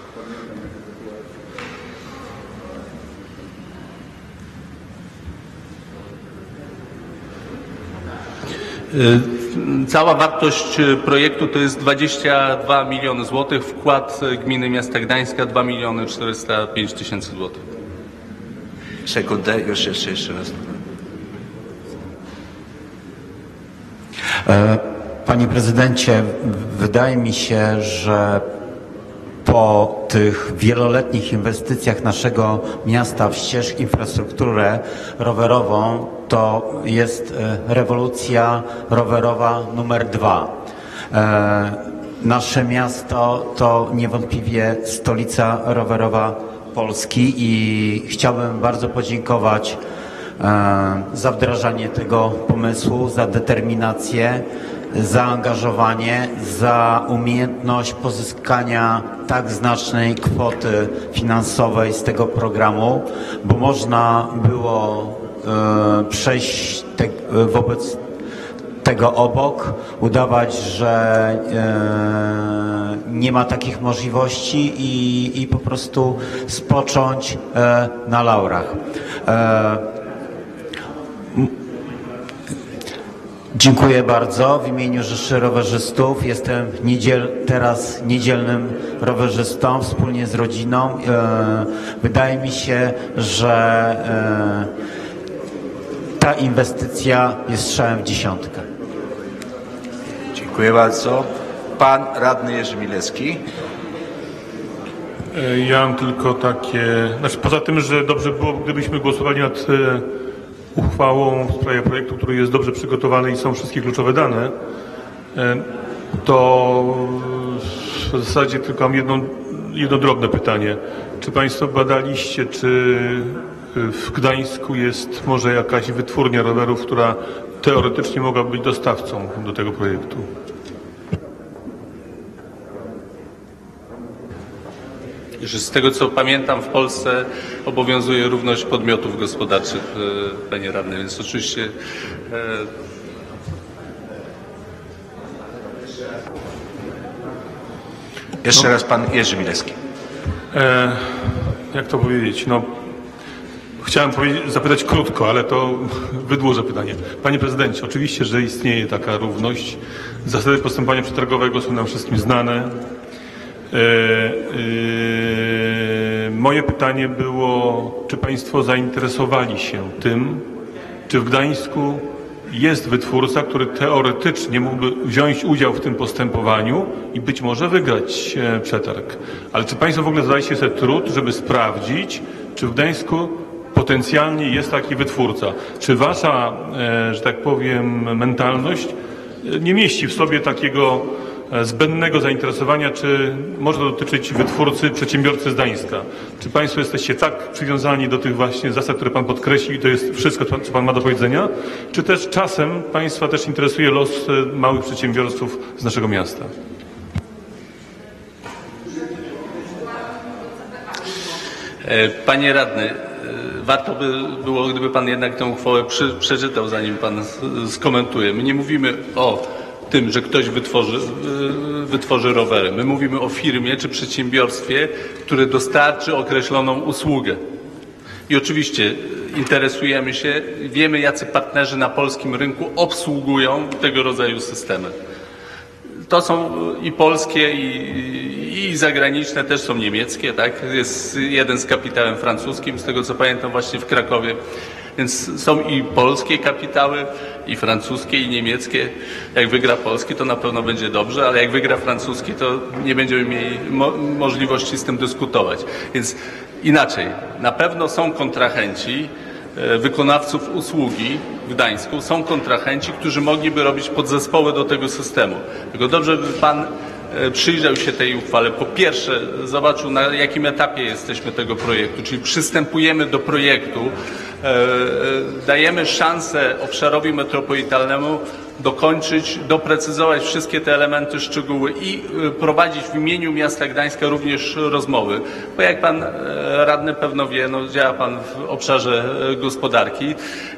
Cała wartość projektu to jest 22 miliony złotych. Wkład gminy miasta Gdańska 2 miliony 405 tysięcy złotych. Sekundę, już jeszcze raz. Panie prezydencie, wydaje mi się, że po tych wieloletnich inwestycjach naszego miasta w ścieżki, infrastrukturę rowerową, to jest rewolucja rowerowa numer 2. Nasze miasto to niewątpliwie stolica rowerowa Polski i chciałbym bardzo podziękować za wdrażanie tego pomysłu, za determinację, zaangażowanie, za umiejętność pozyskania tak znacznej kwoty finansowej z tego programu, bo można było przejść wobec tego obok, udawać, że nie ma takich możliwości i po prostu spocząć na laurach. Dziękuję bardzo. W imieniu Rzeszy Rowerzystów jestem teraz niedzielnym rowerzystą wspólnie z rodziną. Wydaje mi się, że ta inwestycja jest strzałem w dziesiątkę. Dziękuję bardzo. Pan radny Jerzy Milewski. Ja mam tylko takie, poza tym, że dobrze było, gdybyśmy głosowali nad uchwałą w sprawie projektu, który jest dobrze przygotowany i są wszystkie kluczowe dane, to w zasadzie tylko mam jedno drobne pytanie. Czy Państwo badaliście, czy w Gdańsku jest może jakaś wytwórnia rowerów, która teoretycznie mogłaby być dostawcą do tego projektu? Z tego co pamiętam, w Polsce obowiązuje równość podmiotów gospodarczych, panie radny, więc oczywiście Jeszcze raz pan Jerzy Milewski. Jak to powiedzieć? Chciałem zapytać krótko, ale to wydłużę pytanie. Panie prezydencie, oczywiście, że istnieje taka równość. Zasady postępowania przetargowego są nam wszystkim znane. Moje pytanie było, czy Państwo zainteresowali się tym, czy w Gdańsku jest wytwórca, który teoretycznie mógłby wziąć udział w tym postępowaniu i być może wygrać przetarg. Ale czy Państwo w ogóle zadaliście sobie trud, żeby sprawdzić, czy w Gdańsku potencjalnie jest taki wytwórca? Czy Wasza, że tak powiem, mentalność nie mieści w sobie takiego zbędnego zainteresowania, czy może to dotyczyć wytwórcy, przedsiębiorcy z Gdańska? Czy Państwo jesteście tak przywiązani do tych właśnie zasad, które Pan podkreślił i to jest wszystko, co Pan ma do powiedzenia? Czy też czasem Państwa też interesuje los małych przedsiębiorców z naszego miasta? Panie radny, warto by było, gdyby Pan jednak tę uchwałę przeczytał, zanim Pan skomentuje. My nie mówimy o tym, że ktoś wytworzy rowery. My mówimy o firmie czy przedsiębiorstwie, które dostarczy określoną usługę. I oczywiście interesujemy się, wiemy, jacy partnerzy na polskim rynku obsługują tego rodzaju systemy. To są i polskie, i zagraniczne, też są niemieckie, tak? Jest jeden z kapitałem francuskim, z tego co pamiętam, właśnie w Krakowie. Więc są i polskie kapitały, i francuskie, i niemieckie. Jak wygra polski, to na pewno będzie dobrze, ale jak wygra francuski, to nie będziemy mieli możliwości z tym dyskutować. Więc inaczej, na pewno są kontrahenci, wykonawców usługi w Gdańsku, są kontrahenci, którzy mogliby robić podzespoły do tego systemu. Tylko dobrze by Pan przyjrzał się tej uchwale. Po pierwsze zobaczył, na jakim etapie jesteśmy tego projektu, czyli przystępujemy do projektu, dajemy szansę obszarowi metropolitalnemu dokończyć, doprecyzować wszystkie te elementy, szczegóły i prowadzić w imieniu miasta Gdańska również rozmowy. Bo jak pan radny pewno wie, no, działa pan w obszarze gospodarki.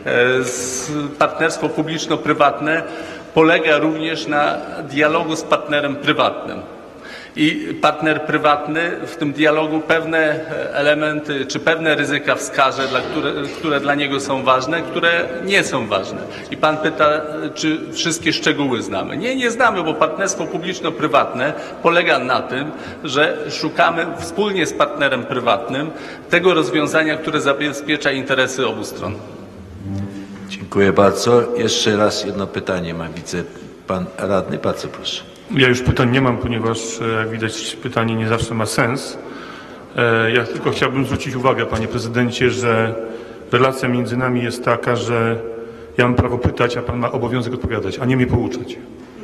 Partnerstwo publiczno-prywatne polega również na dialogu z partnerem prywatnym. I partner prywatny w tym dialogu pewne elementy czy pewne ryzyka wskaże, które dla niego są ważne, które nie są ważne. I pan pyta, czy wszystkie szczegóły znamy. Nie znamy, bo partnerstwo publiczno-prywatne polega na tym, że szukamy wspólnie z partnerem prywatnym tego rozwiązania, które zabezpiecza interesy obu stron. Dziękuję bardzo. Jeszcze raz jedno pytanie ma pan radny. Bardzo proszę. Ja już pytań nie mam, ponieważ jak widać pytanie nie zawsze ma sens. Ja tylko chciałbym zwrócić uwagę, panie prezydencie, że relacja między nami jest taka, że ja mam prawo pytać, a pan ma obowiązek odpowiadać, a nie mnie pouczać.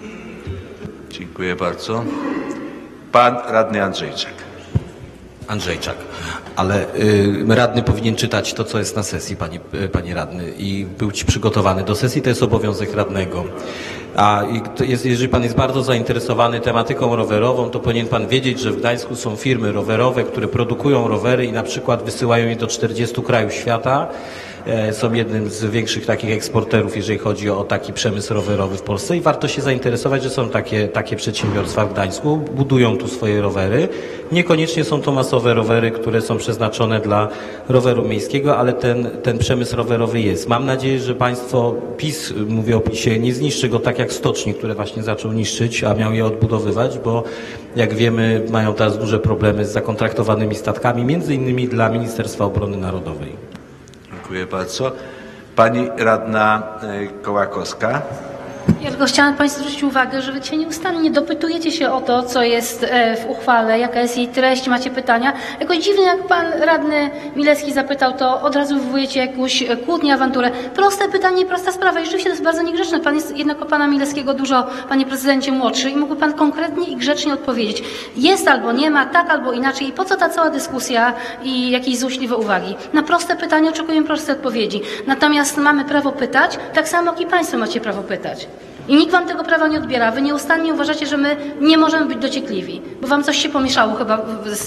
Dziękuję bardzo. Pan radny Andrzejczak. Andrzejczak. Ale radny powinien czytać to, co jest na sesji, panie radny, i być przygotowany do sesji, to jest obowiązek radnego. A jeżeli pan jest bardzo zainteresowany tematyką rowerową, to powinien pan wiedzieć, że w Gdańsku są firmy rowerowe, które produkują rowery i na przykład wysyłają je do 40 krajów świata. Są jednym z większych takich eksporterów, jeżeli chodzi o taki przemysł rowerowy w Polsce i warto się zainteresować, że są takie przedsiębiorstwa w Gdańsku, budują tu swoje rowery. Niekoniecznie są to masowe rowery, które są przeznaczone dla roweru miejskiego, ale ten przemysł rowerowy jest. Mam nadzieję, że państwo, PiS, mówię o PiSie, nie zniszczy go tak jak stoczni, które właśnie zaczął niszczyć, a miał je odbudowywać, bo jak wiemy, mają teraz duże problemy z zakontraktowanymi statkami, między innymi dla Ministerstwa Obrony Narodowej. Dziękuję bardzo. Pani radna Kołakowska. Ja tylko chciałam Państwu zwrócić uwagę, że Wy dzisiaj nieustannie dopytujecie się o to, co jest w uchwale, jaka jest jej treść, macie pytania. Jakoś dziwnie, jak Pan radny Milewski zapytał, to od razu wywołujecie jakąś kłótnię, awanturę. Proste pytanie, prosta sprawa. I rzeczywiście to jest bardzo niegrzeczne. Pan jest jednak od Pana Milewskiego dużo, Panie Prezydencie, młodszy i mógłby Pan konkretnie i grzecznie odpowiedzieć. Jest albo nie ma, tak albo inaczej. I po co ta cała dyskusja i jakieś złośliwe uwagi? Na proste pytanie oczekujemy proste odpowiedzi. Natomiast mamy prawo pytać, tak samo jak i Państwo macie prawo pytać. I nikt Wam tego prawa nie odbiera. Wy nieustannie uważacie, że my nie możemy być dociekliwi, bo Wam coś się pomieszało chyba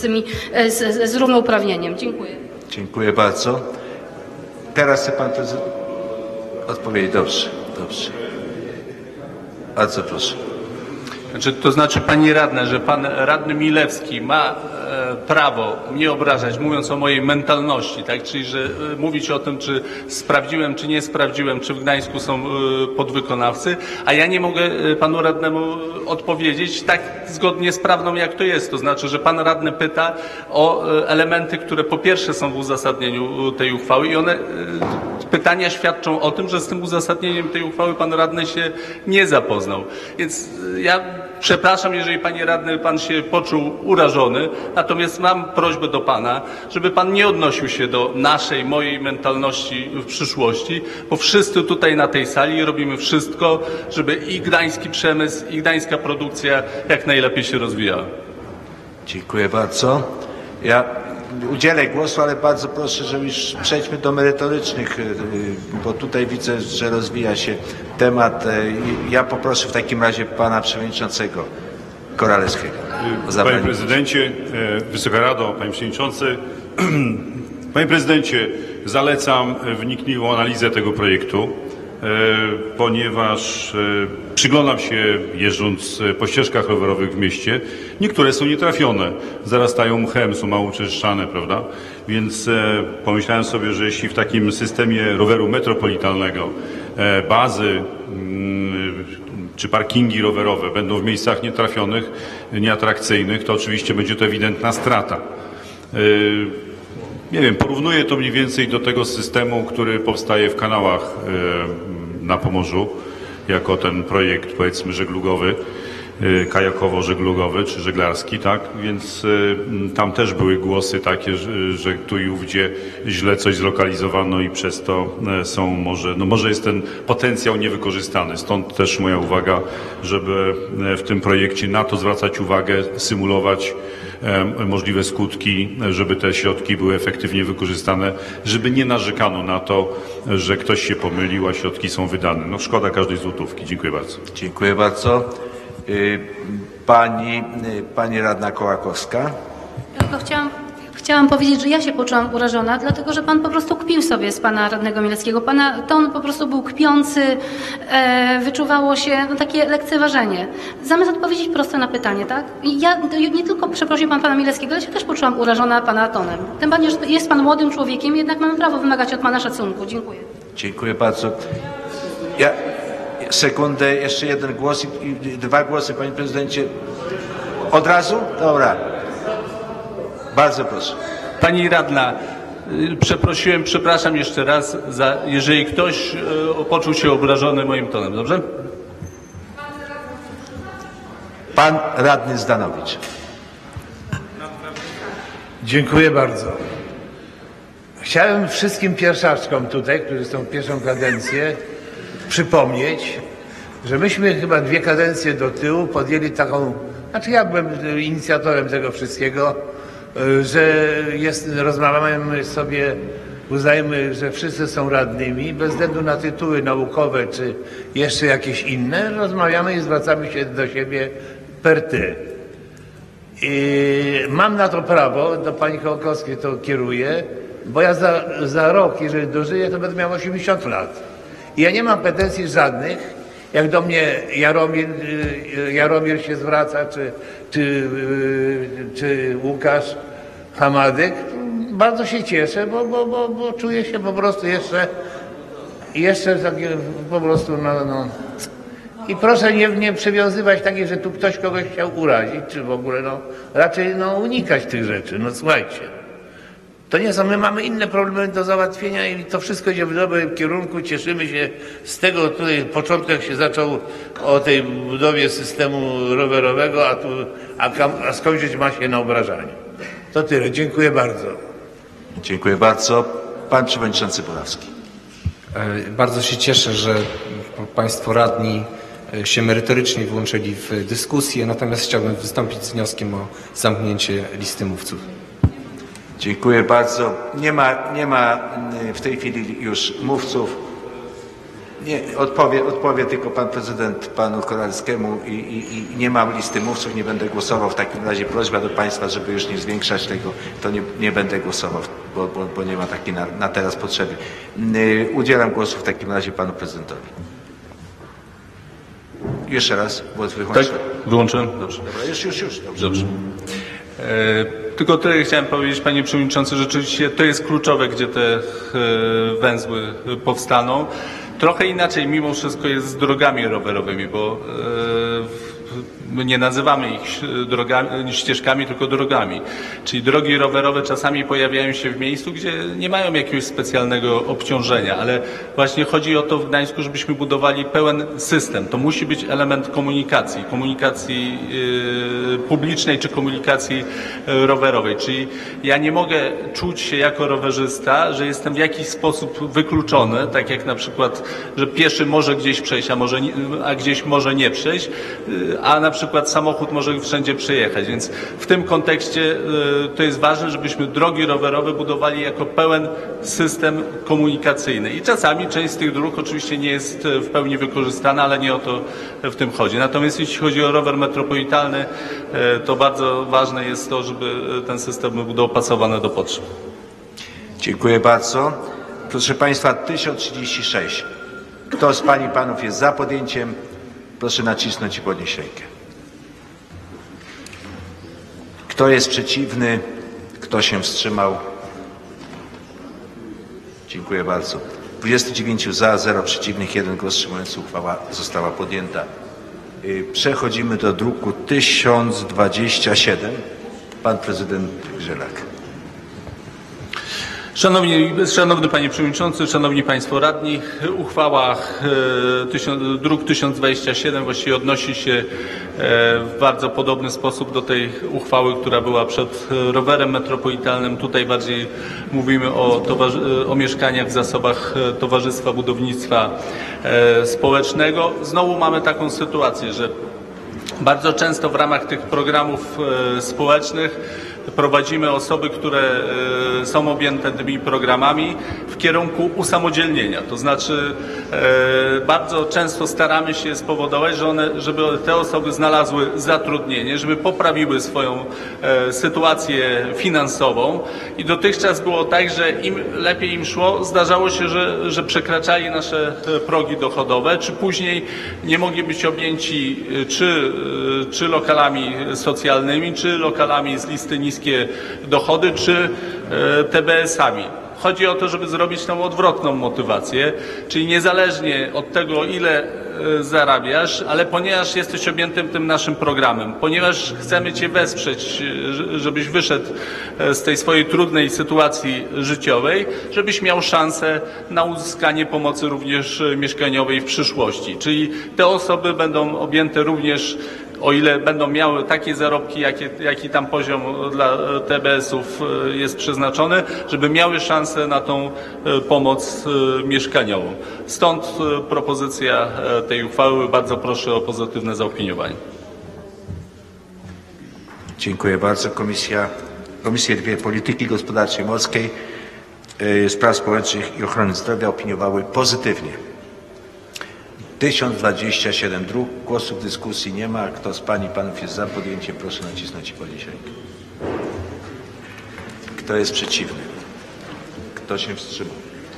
z równouprawnieniem. Dziękuję. Dziękuję bardzo. Teraz chce pan prezydent odpowiedzieć. Dobrze. Bardzo proszę. To znaczy, pani radna, że pan radny Milewski ma prawo mnie obrażać, mówiąc o mojej mentalności, tak? Czyli, że mówić o tym, czy sprawdziłem, czy nie sprawdziłem, czy w Gdańsku są podwykonawcy, a ja nie mogę panu radnemu odpowiedzieć tak zgodnie z prawdą, jak to jest. To znaczy, że pan radny pyta o elementy, które po pierwsze są w uzasadnieniu tej uchwały i one pytania świadczą o tym, że z tym uzasadnieniem tej uchwały pan radny się nie zapoznał. Więc ja przepraszam, jeżeli panie radny, pan się poczuł urażony, natomiast mam prośbę do pana, żeby pan nie odnosił się do mojej mentalności w przyszłości, bo wszyscy tutaj na tej sali robimy wszystko, żeby i gdański przemysł, i gdańska produkcja jak najlepiej się rozwijała. Dziękuję bardzo. Ja udzielę głosu, ale bardzo proszę, że już przejdźmy do merytorycznych, bo tutaj widzę, że rozwija się temat. Ja poproszę w takim razie pana przewodniczącego Koralewskiego. Panie prezydencie, Wysoka Rado, panie przewodniczący, panie prezydencie, zalecam wnikliwą analizę tego projektu, ponieważ przyglądam się, jeżdżąc po ścieżkach rowerowych w mieście. Niektóre są nietrafione, zarastają mchem, są mało uczeszczane, prawda? Więc pomyślałem sobie, że jeśli w takim systemie roweru metropolitalnego bazy czy parkingi rowerowe będą w miejscach nietrafionych, nieatrakcyjnych, to oczywiście będzie to ewidentna strata. Nie wiem, porównuję to mniej więcej do tego systemu, który powstaje w kanałach na Pomorzu, jako ten projekt, powiedzmy, żeglugowy, kajakowo-żeglugowy czy żeglarski, tak? Więc tam też były głosy takie, że tu i ówdzie źle coś zlokalizowano i przez to są może jest ten potencjał niewykorzystany. Stąd też moja uwaga, żeby w tym projekcie na to zwracać uwagę, symulować możliwe skutki, żeby te środki były efektywnie wykorzystane, żeby nie narzekano na to, że ktoś się pomylił, a środki są wydane. No szkoda każdej złotówki. Dziękuję bardzo. Dziękuję bardzo. Pani radna Kołakowska. Tylko chciałam powiedzieć, że ja się poczułam urażona, dlatego że pan po prostu kpił sobie z pana radnego Mileckiego. Pana ton po prostu był kpiący, wyczuwało się takie lekceważenie. Zamiast odpowiedzieć prosto na pytanie, tak? I ja nie tylko przeprosił pan pana Mileckiego, ale się też poczułam urażona pana tonem. Tym bardziej, że jest pan młodym człowiekiem, jednak mamy prawo wymagać od pana szacunku. Dziękuję. Dziękuję bardzo. Sekundę, jeszcze jeden głos i 2 głosy, panie prezydencie. Od razu? Dobra. Bardzo proszę. Pani radna, przepraszam jeszcze raz, jeżeli ktoś poczuł się obrażony moim tonem, dobrze? Pan radny Zdanowicz. Dziękuję bardzo. Chciałem wszystkim pierwszaczkom tutaj, którzy są pierwszą kadencję, przypomnieć, że myśmy chyba 2 kadencje do tyłu podjęli taką, znaczy ja byłem inicjatorem tego wszystkiego, że rozmawiamy sobie, uznajmy, że wszyscy są radnymi, bez względu na tytuły naukowe czy jeszcze jakieś inne, rozmawiamy i zwracamy się do siebie per ty. I mam na to prawo, do pani Kołakowskiej to kieruję, bo ja za rok, jeżeli dożyję, to będę miał 80 lat. I ja nie mam pretensji żadnych, jak do mnie Jaromir się zwraca, czy Łukasz Hamadek, bardzo się cieszę, bo czuję się po prostu jeszcze taki po prostu no. I proszę nie przywiązywać takiej, że tu ktoś kogoś chciał urazić, czy w ogóle raczej unikać tych rzeczy. No słuchajcie. To nie są, my mamy inne problemy do załatwienia i to wszystko idzie w dobrym kierunku. Cieszymy się z tego, tutaj początek się zaczął o tej budowie systemu rowerowego, a skończyć ma się na obrażaniu. To tyle. Dziękuję bardzo. Dziękuję bardzo. Pan przewodniczący Purawski. Bardzo się cieszę, że państwo radni się merytorycznie włączyli w dyskusję, natomiast chciałbym wystąpić z wnioskiem o zamknięcie listy mówców. Dziękuję bardzo. Nie ma w tej chwili już mówców. Nie, odpowie tylko pan prezydent panu Koralskiemu i nie mam listy mówców, nie będę głosował. W takim razie prośba do państwa, żeby już nie zwiększać tego, to nie będę głosował, bo nie ma takiej na teraz potrzeby. Udzielam głosu w takim razie panu prezydentowi. Jeszcze raz głos wyłączę. Tak, wyłączyłem? Dobrze. Dobra, już. Dobrze. Tylko tyle chciałem powiedzieć, panie przewodniczący, rzeczywiście to jest kluczowe, gdzie te węzły powstaną. Trochę inaczej mimo wszystko jest z drogami rowerowymi, bo my nie nazywamy ich ścieżkami, tylko drogami. Czyli drogi rowerowe czasami pojawiają się w miejscu, gdzie nie mają jakiegoś specjalnego obciążenia, ale właśnie chodzi o to w Gdańsku, żebyśmy budowali pełen system. To musi być element komunikacji publicznej czy komunikacji rowerowej. Czyli ja nie mogę czuć się jako rowerzysta, że jestem w jakiś sposób wykluczony, tak jak na przykład, że pieszy może gdzieś przejść, a gdzieś może nie przejść, a na przykład samochód może wszędzie przejechać, więc w tym kontekście to jest ważne, żebyśmy drogi rowerowe budowali jako pełen system komunikacyjny i czasami część z tych dróg oczywiście nie jest w pełni wykorzystana, ale nie o to w tym chodzi. Natomiast jeśli chodzi o rower metropolitalny, to bardzo ważne jest to, żeby ten system był dopasowany do potrzeb. Dziękuję bardzo. Proszę państwa, 1036. Kto z pań i panów jest za podjęciem? Proszę nacisnąć i podnieść rękę. Kto jest przeciwny? Kto się wstrzymał? Dziękuję bardzo. 29 za, 0 przeciwnych, 1 głos wstrzymujący. Uchwała została podjęta. Przechodzimy do druku 1027. Pan prezydent Grzelak. Szanowny Panie Przewodniczący, Szanowni Państwo Radni, uchwała druk 1027 właściwie odnosi się w bardzo podobny sposób do tej uchwały, która była przed rowerem metropolitalnym. Tutaj bardziej mówimy o mieszkaniach w zasobach Towarzystwa Budownictwa Społecznego. Znowu mamy taką sytuację, że Bardzo często w ramach tych programów społecznych prowadzimy osoby, które są objęte tymi programami w kierunku usamodzielnienia. To znaczy bardzo często staramy się spowodować, żeby te osoby znalazły zatrudnienie, żeby poprawiły swoją sytuację finansową i dotychczas było tak, że im lepiej im szło, zdarzało się, że przekraczali nasze progi dochodowe, czy później nie mogli być objęci czy lokalami socjalnymi, czy lokalami z listy niskie dochody, czy TBS-ami. Chodzi o to, żeby zrobić tą odwrotną motywację, czyli niezależnie od tego, ile zarabiasz, ale ponieważ jesteś objętym tym naszym programem, ponieważ chcemy Cię wesprzeć, żebyś wyszedł z tej swojej trudnej sytuacji życiowej, żebyś miał szansę na uzyskanie pomocy również mieszkaniowej w przyszłości. Czyli te osoby będą objęte również, o ile będą miały takie zarobki, jaki tam poziom dla TBS-ów jest przeznaczony, żeby miały szansę na tą pomoc mieszkaniową. Stąd propozycja tej uchwały. Bardzo proszę o pozytywne zaopiniowanie. Dziękuję bardzo. Komisje dwie Polityki Gospodarczej Morskiej, Spraw Społecznych i Ochrony Zdrowia opiniowały pozytywnie. 1027 dróg. Głosów w dyskusji nie ma. Kto z Pań i Panów jest za podjęciem, proszę nacisnąć i podnieść rękę. Kto jest przeciwny? Kto się wstrzymał?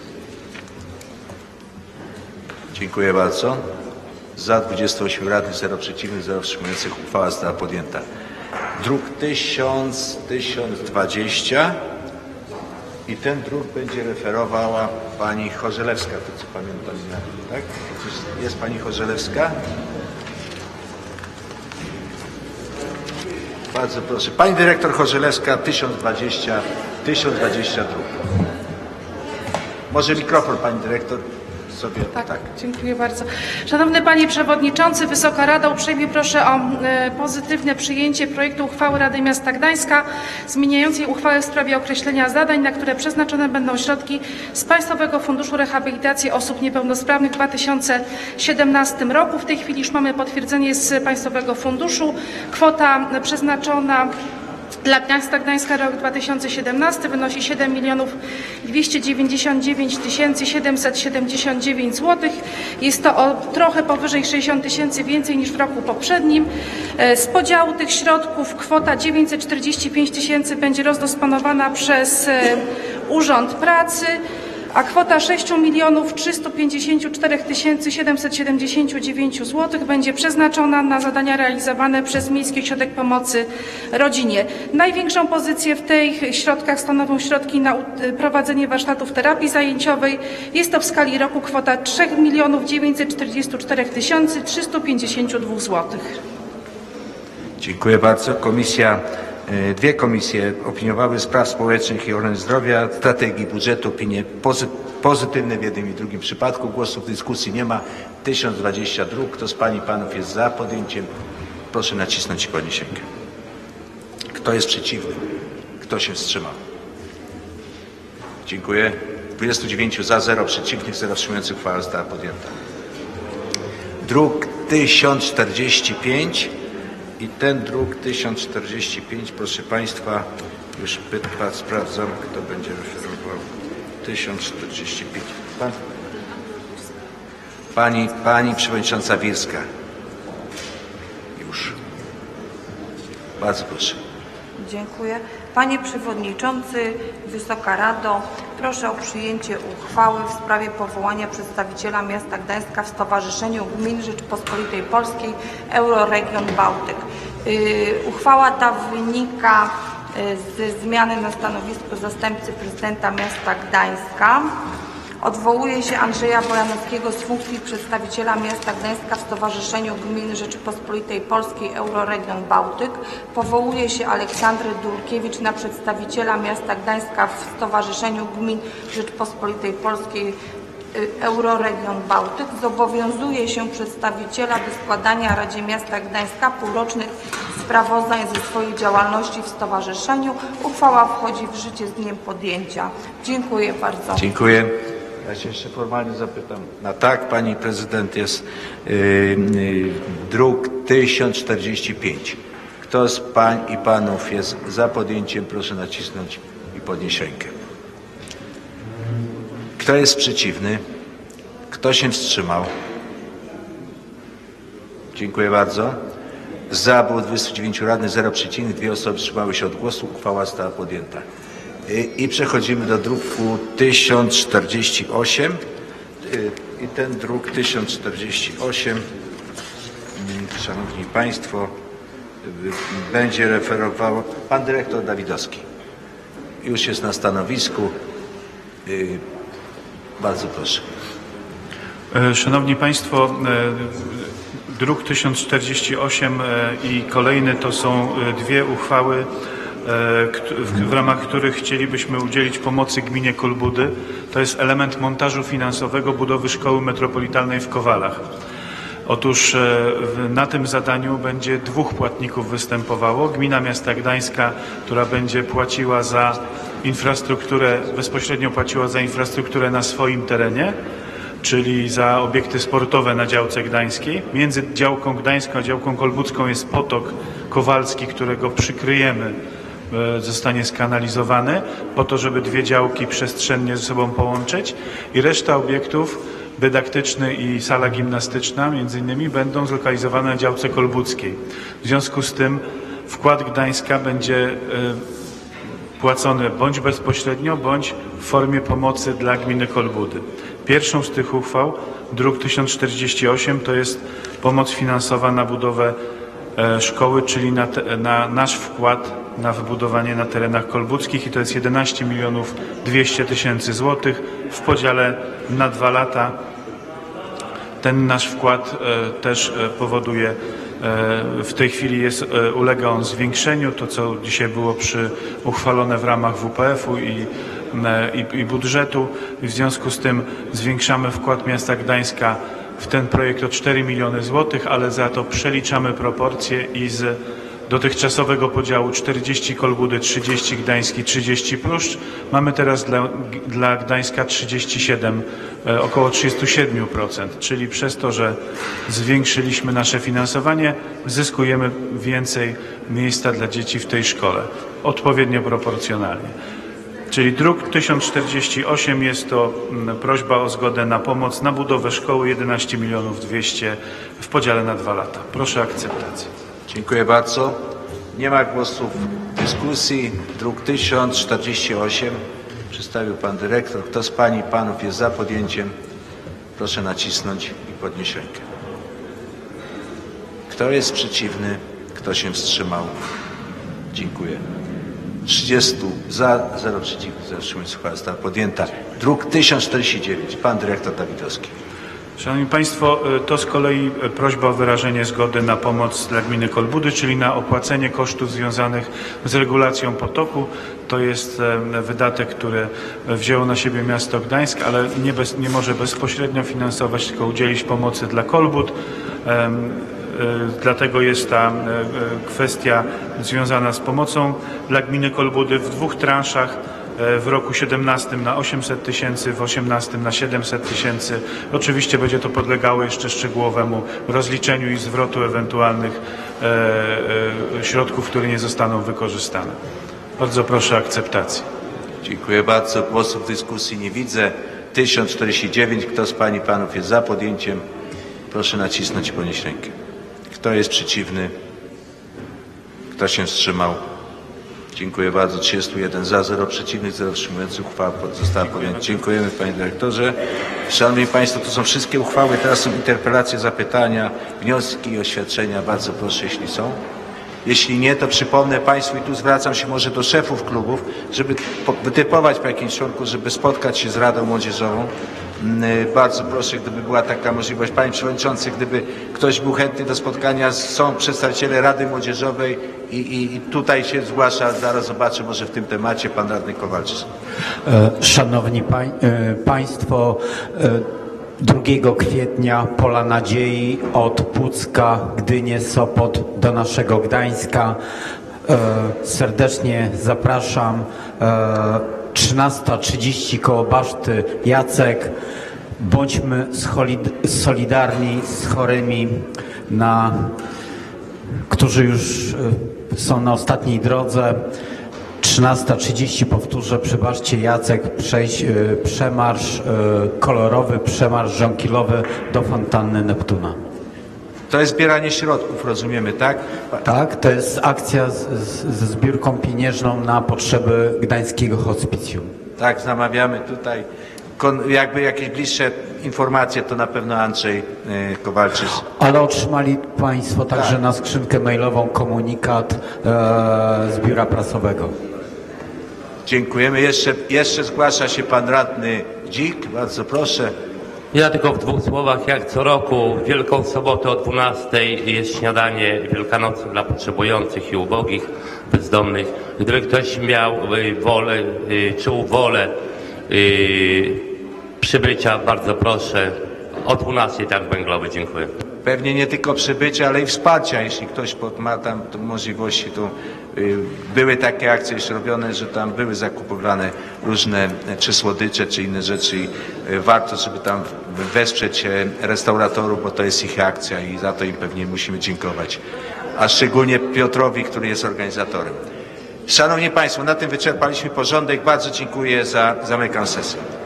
Dziękuję bardzo. Za 28 radnych, 0 przeciwnych, 0 wstrzymujących. Uchwała została podjęta. Druk 1020 i ten druk będzie referowała pani Chorzelewska, to co pamiętam, tak? Jest pani Chorzelewska? Bardzo proszę. Pani dyrektor Chorzelewska, 1020 druk. Może mikrofon pani dyrektor sobie. Tak, dziękuję bardzo. Szanowny Panie Przewodniczący, Wysoka Rado, uprzejmie proszę o pozytywne przyjęcie projektu uchwały Rady Miasta Gdańska zmieniającej uchwałę w sprawie określenia zadań, na które przeznaczone będą środki z Państwowego Funduszu Rehabilitacji Osób Niepełnosprawnych w 2017 roku. W tej chwili już mamy potwierdzenie z Państwowego Funduszu. Kwota przeznaczona dla miasta Gdańska rok 2017 wynosi 7 299 779 zł. Jest to o trochę powyżej 60 000 więcej niż w roku poprzednim. Z podziału tych środków kwota 945 000 będzie rozdysponowana przez Urząd Pracy, a kwota 6 354 779 zł będzie przeznaczona na zadania realizowane przez Miejski Ośrodek Pomocy Rodzinie. Największą pozycję w tych środkach stanowią środki na prowadzenie warsztatów terapii zajęciowej. Jest to w skali roku kwota 3 944 352 zł. Dziękuję bardzo. Dwie komisje opiniowały Spraw Społecznych i Ochrony Zdrowia, Strategii Budżetu, opinie pozytywne w jednym i drugim przypadku. Głosów w dyskusji nie ma. 1020 dróg. Kto z Pań i Panów jest za podjęciem, proszę nacisnąć i podnieść rękę. Kto jest przeciwny? Kto się wstrzymał? Dziękuję. 29 za, 0 przeciwnych, 0 wstrzymujących. Uchwała została podjęta. Druk 1045. I ten druk 1045, proszę Państwa, już sprawdzam, kto będzie referował. 1045. Pani Przewodnicząca Wirska. Już. Bardzo proszę. Dziękuję. Panie Przewodniczący, Wysoka Rado, proszę o przyjęcie uchwały w sprawie powołania przedstawiciela miasta Gdańska w Stowarzyszeniu Gmin Rzeczypospolitej Polskiej Euroregion Bałtyk. Uchwała ta wynika ze zmiany na stanowisku zastępcy prezydenta miasta Gdańska. Odwołuje się Andrzeja Bojanowskiego z funkcji przedstawiciela miasta Gdańska w Stowarzyszeniu Gmin Rzeczypospolitej Polskiej Euroregion Bałtyk. Powołuje się Aleksandrę Dulkiewicz na przedstawiciela miasta Gdańska w Stowarzyszeniu Gmin Rzeczypospolitej Polskiej Euroregion Bałtyk. Zobowiązuje się przedstawiciela do składania Radzie Miasta Gdańska półrocznych sprawozdań ze swojej działalności w stowarzyszeniu. Uchwała wchodzi w życie z dniem podjęcia. Dziękuję bardzo. Dziękuję. Ja się jeszcze formalnie zapytam. No tak, pani prezydent, jest druk 1045. Kto z pań i panów jest za podjęciem, proszę nacisnąć i podnieść rękę. Kto jest przeciwny? Kto się wstrzymał? Dziękuję bardzo. Za było 29 radnych, 0 przeciwnych, 2 osoby wstrzymały się od głosu. Uchwała została podjęta. I przechodzimy do druku 1048. I ten druk 1048, Szanowni Państwo, będzie referował pan dyrektor Dawidowski. Już jest na stanowisku. Bardzo proszę. Szanowni Państwo, druk 1048 i kolejny to są dwie uchwały, w ramach których chcielibyśmy udzielić pomocy gminie Kolbudy. To jest element montażu finansowego budowy szkoły metropolitalnej w Kowalach. Otóż na tym zadaniu będzie dwóch płatników występowało. Gmina Miasta Gdańska, która będzie płaciła za infrastrukturę, bezpośrednio płaciła za infrastrukturę na swoim terenie, czyli za obiekty sportowe na działce gdańskiej. Między działką gdańską a działką kolbudzką jest potok kowalski, którego przykryjemy, zostanie skanalizowany po to, żeby dwie działki przestrzennie ze sobą połączyć i reszta obiektów, dydaktyczny i sala gimnastyczna między innymi, będą zlokalizowane na działce kolbudzkiej. W związku z tym wkład Gdańska będzie płacony bądź bezpośrednio, bądź w formie pomocy dla gminy Kolbudy. Pierwszą z tych uchwał, druk 1048, to jest pomoc finansowa na budowę szkoły, czyli na nasz wkład na wybudowanie na terenach kolbudzkich i to jest 11 200 000 złotych w podziale na 2 lata. Ten nasz wkład też powoduje, w tej chwili ulega on zwiększeniu, to co dzisiaj było uchwalone w ramach WPF-u i budżetu. W związku z tym zwiększamy wkład miasta Gdańska w ten projekt o 4 miliony złotych, ale za to przeliczamy proporcje i z dotychczasowego podziału 40 Kolbudy, 30 Gdański, 30 Pruszcz. Mamy teraz dla Gdańska 37, około 37%, czyli przez to, że zwiększyliśmy nasze finansowanie, zyskujemy więcej miejsca dla dzieci w tej szkole, odpowiednio proporcjonalnie. Czyli druk 1048 jest to prośba o zgodę na pomoc na budowę szkoły 11 200 000 w podziale na 2 lata. Proszę o akceptację. Dziękuję bardzo. Nie ma głosów w dyskusji. Druk 1048 przedstawił pan dyrektor. Kto z pań i panów jest za podjęciem? Proszę nacisnąć i podnieść rękę. Kto jest przeciwny? Kto się wstrzymał? Dziękuję. 30 za, 0 przeciwnych, 0 wstrzymujących. Uchwała została podjęta. Druk 1049. Pan dyrektor Dawidowski. Szanowni Państwo, to z kolei prośba o wyrażenie zgody na pomoc dla gminy Kolbudy, czyli na opłacenie kosztów związanych z regulacją potoku. To jest wydatek, który wzięło na siebie miasto Gdańsk, ale nie może bezpośrednio finansować, tylko udzielić pomocy dla Kolbud. Dlatego jest ta kwestia związana z pomocą dla gminy Kolbudy w dwóch transzach. W roku 17 na 800 000, w 18 na 700 000. Oczywiście będzie to podlegało jeszcze szczegółowemu rozliczeniu i zwrotu ewentualnych środków, które nie zostaną wykorzystane. Bardzo proszę o akceptację. Dziękuję bardzo. Głosów w dyskusji nie widzę. 1049. Kto z pań i panów jest za podjęciem? Proszę nacisnąć i podnieść rękę. Kto jest przeciwny? Kto się wstrzymał? Dziękuję bardzo. 31 za, 0 przeciwnych, 0 wstrzymujących. Uchwała została podjęta. Dziękujemy panie dyrektorze. Szanowni Państwo, to są wszystkie uchwały. Teraz są interpelacje, zapytania, wnioski i oświadczenia. Bardzo proszę, jeśli są. Jeśli nie, to przypomnę Państwu i tu zwracam się może do szefów klubów, żeby wytypować po jakimś członku, żeby spotkać się z Radą Młodzieżową. Bardzo proszę, gdyby była taka możliwość. Panie Przewodniczący, gdyby ktoś był chętny do spotkania, są przedstawiciele Rady Młodzieżowej i tutaj się zgłasza, zaraz zobaczę, może w tym temacie pan radny Kowalczyk. Szanowni Państwo, 2 kwietnia Pola Nadziei od Pucka, Gdynie, Sopot do naszego Gdańska. Serdecznie zapraszam. 13:30 koło Baszty Jacek. Bądźmy solidarni z chorymi, którzy już są na ostatniej drodze. 13:30, powtórzę, przy Baszcie Jacek, przemarsz kolorowy, przemarsz żonkilowy do fontanny Neptuna. To jest zbieranie środków, rozumiemy, tak? Tak, to jest akcja ze zbiórką pieniężną na potrzeby gdańskiego hospicjum. Tak, zamawiamy tutaj. Jakby jakieś bliższe informacje, to na pewno Andrzej Kowalczyk. Ale otrzymali Państwo także na skrzynkę mailową komunikat z biura prasowego. Dziękujemy. Jeszcze zgłasza się pan radny Dzik. Bardzo proszę. Ja tylko w 2 słowach, jak co roku, w Wielką Sobotę o 12:00 jest śniadanie wielkanocne dla potrzebujących i ubogich, bezdomnych. Gdyby ktoś miał wolę, czuł wolę przybycia, bardzo proszę, o 12:00 tak Węglowy. Dziękuję. Pewnie nie tylko przybycia, ale i wsparcia, jeśli ktoś ma tam możliwości, to były takie akcje już robione, że tam były zakupowane różne czy słodycze, czy inne rzeczy i warto, żeby tam wesprzeć restauratorów, bo to jest ich akcja i za to im pewnie musimy dziękować. A szczególnie Piotrowi, który jest organizatorem. Szanowni Państwo, na tym wyczerpaliśmy porządek. Bardzo dziękuję zamykam sesję.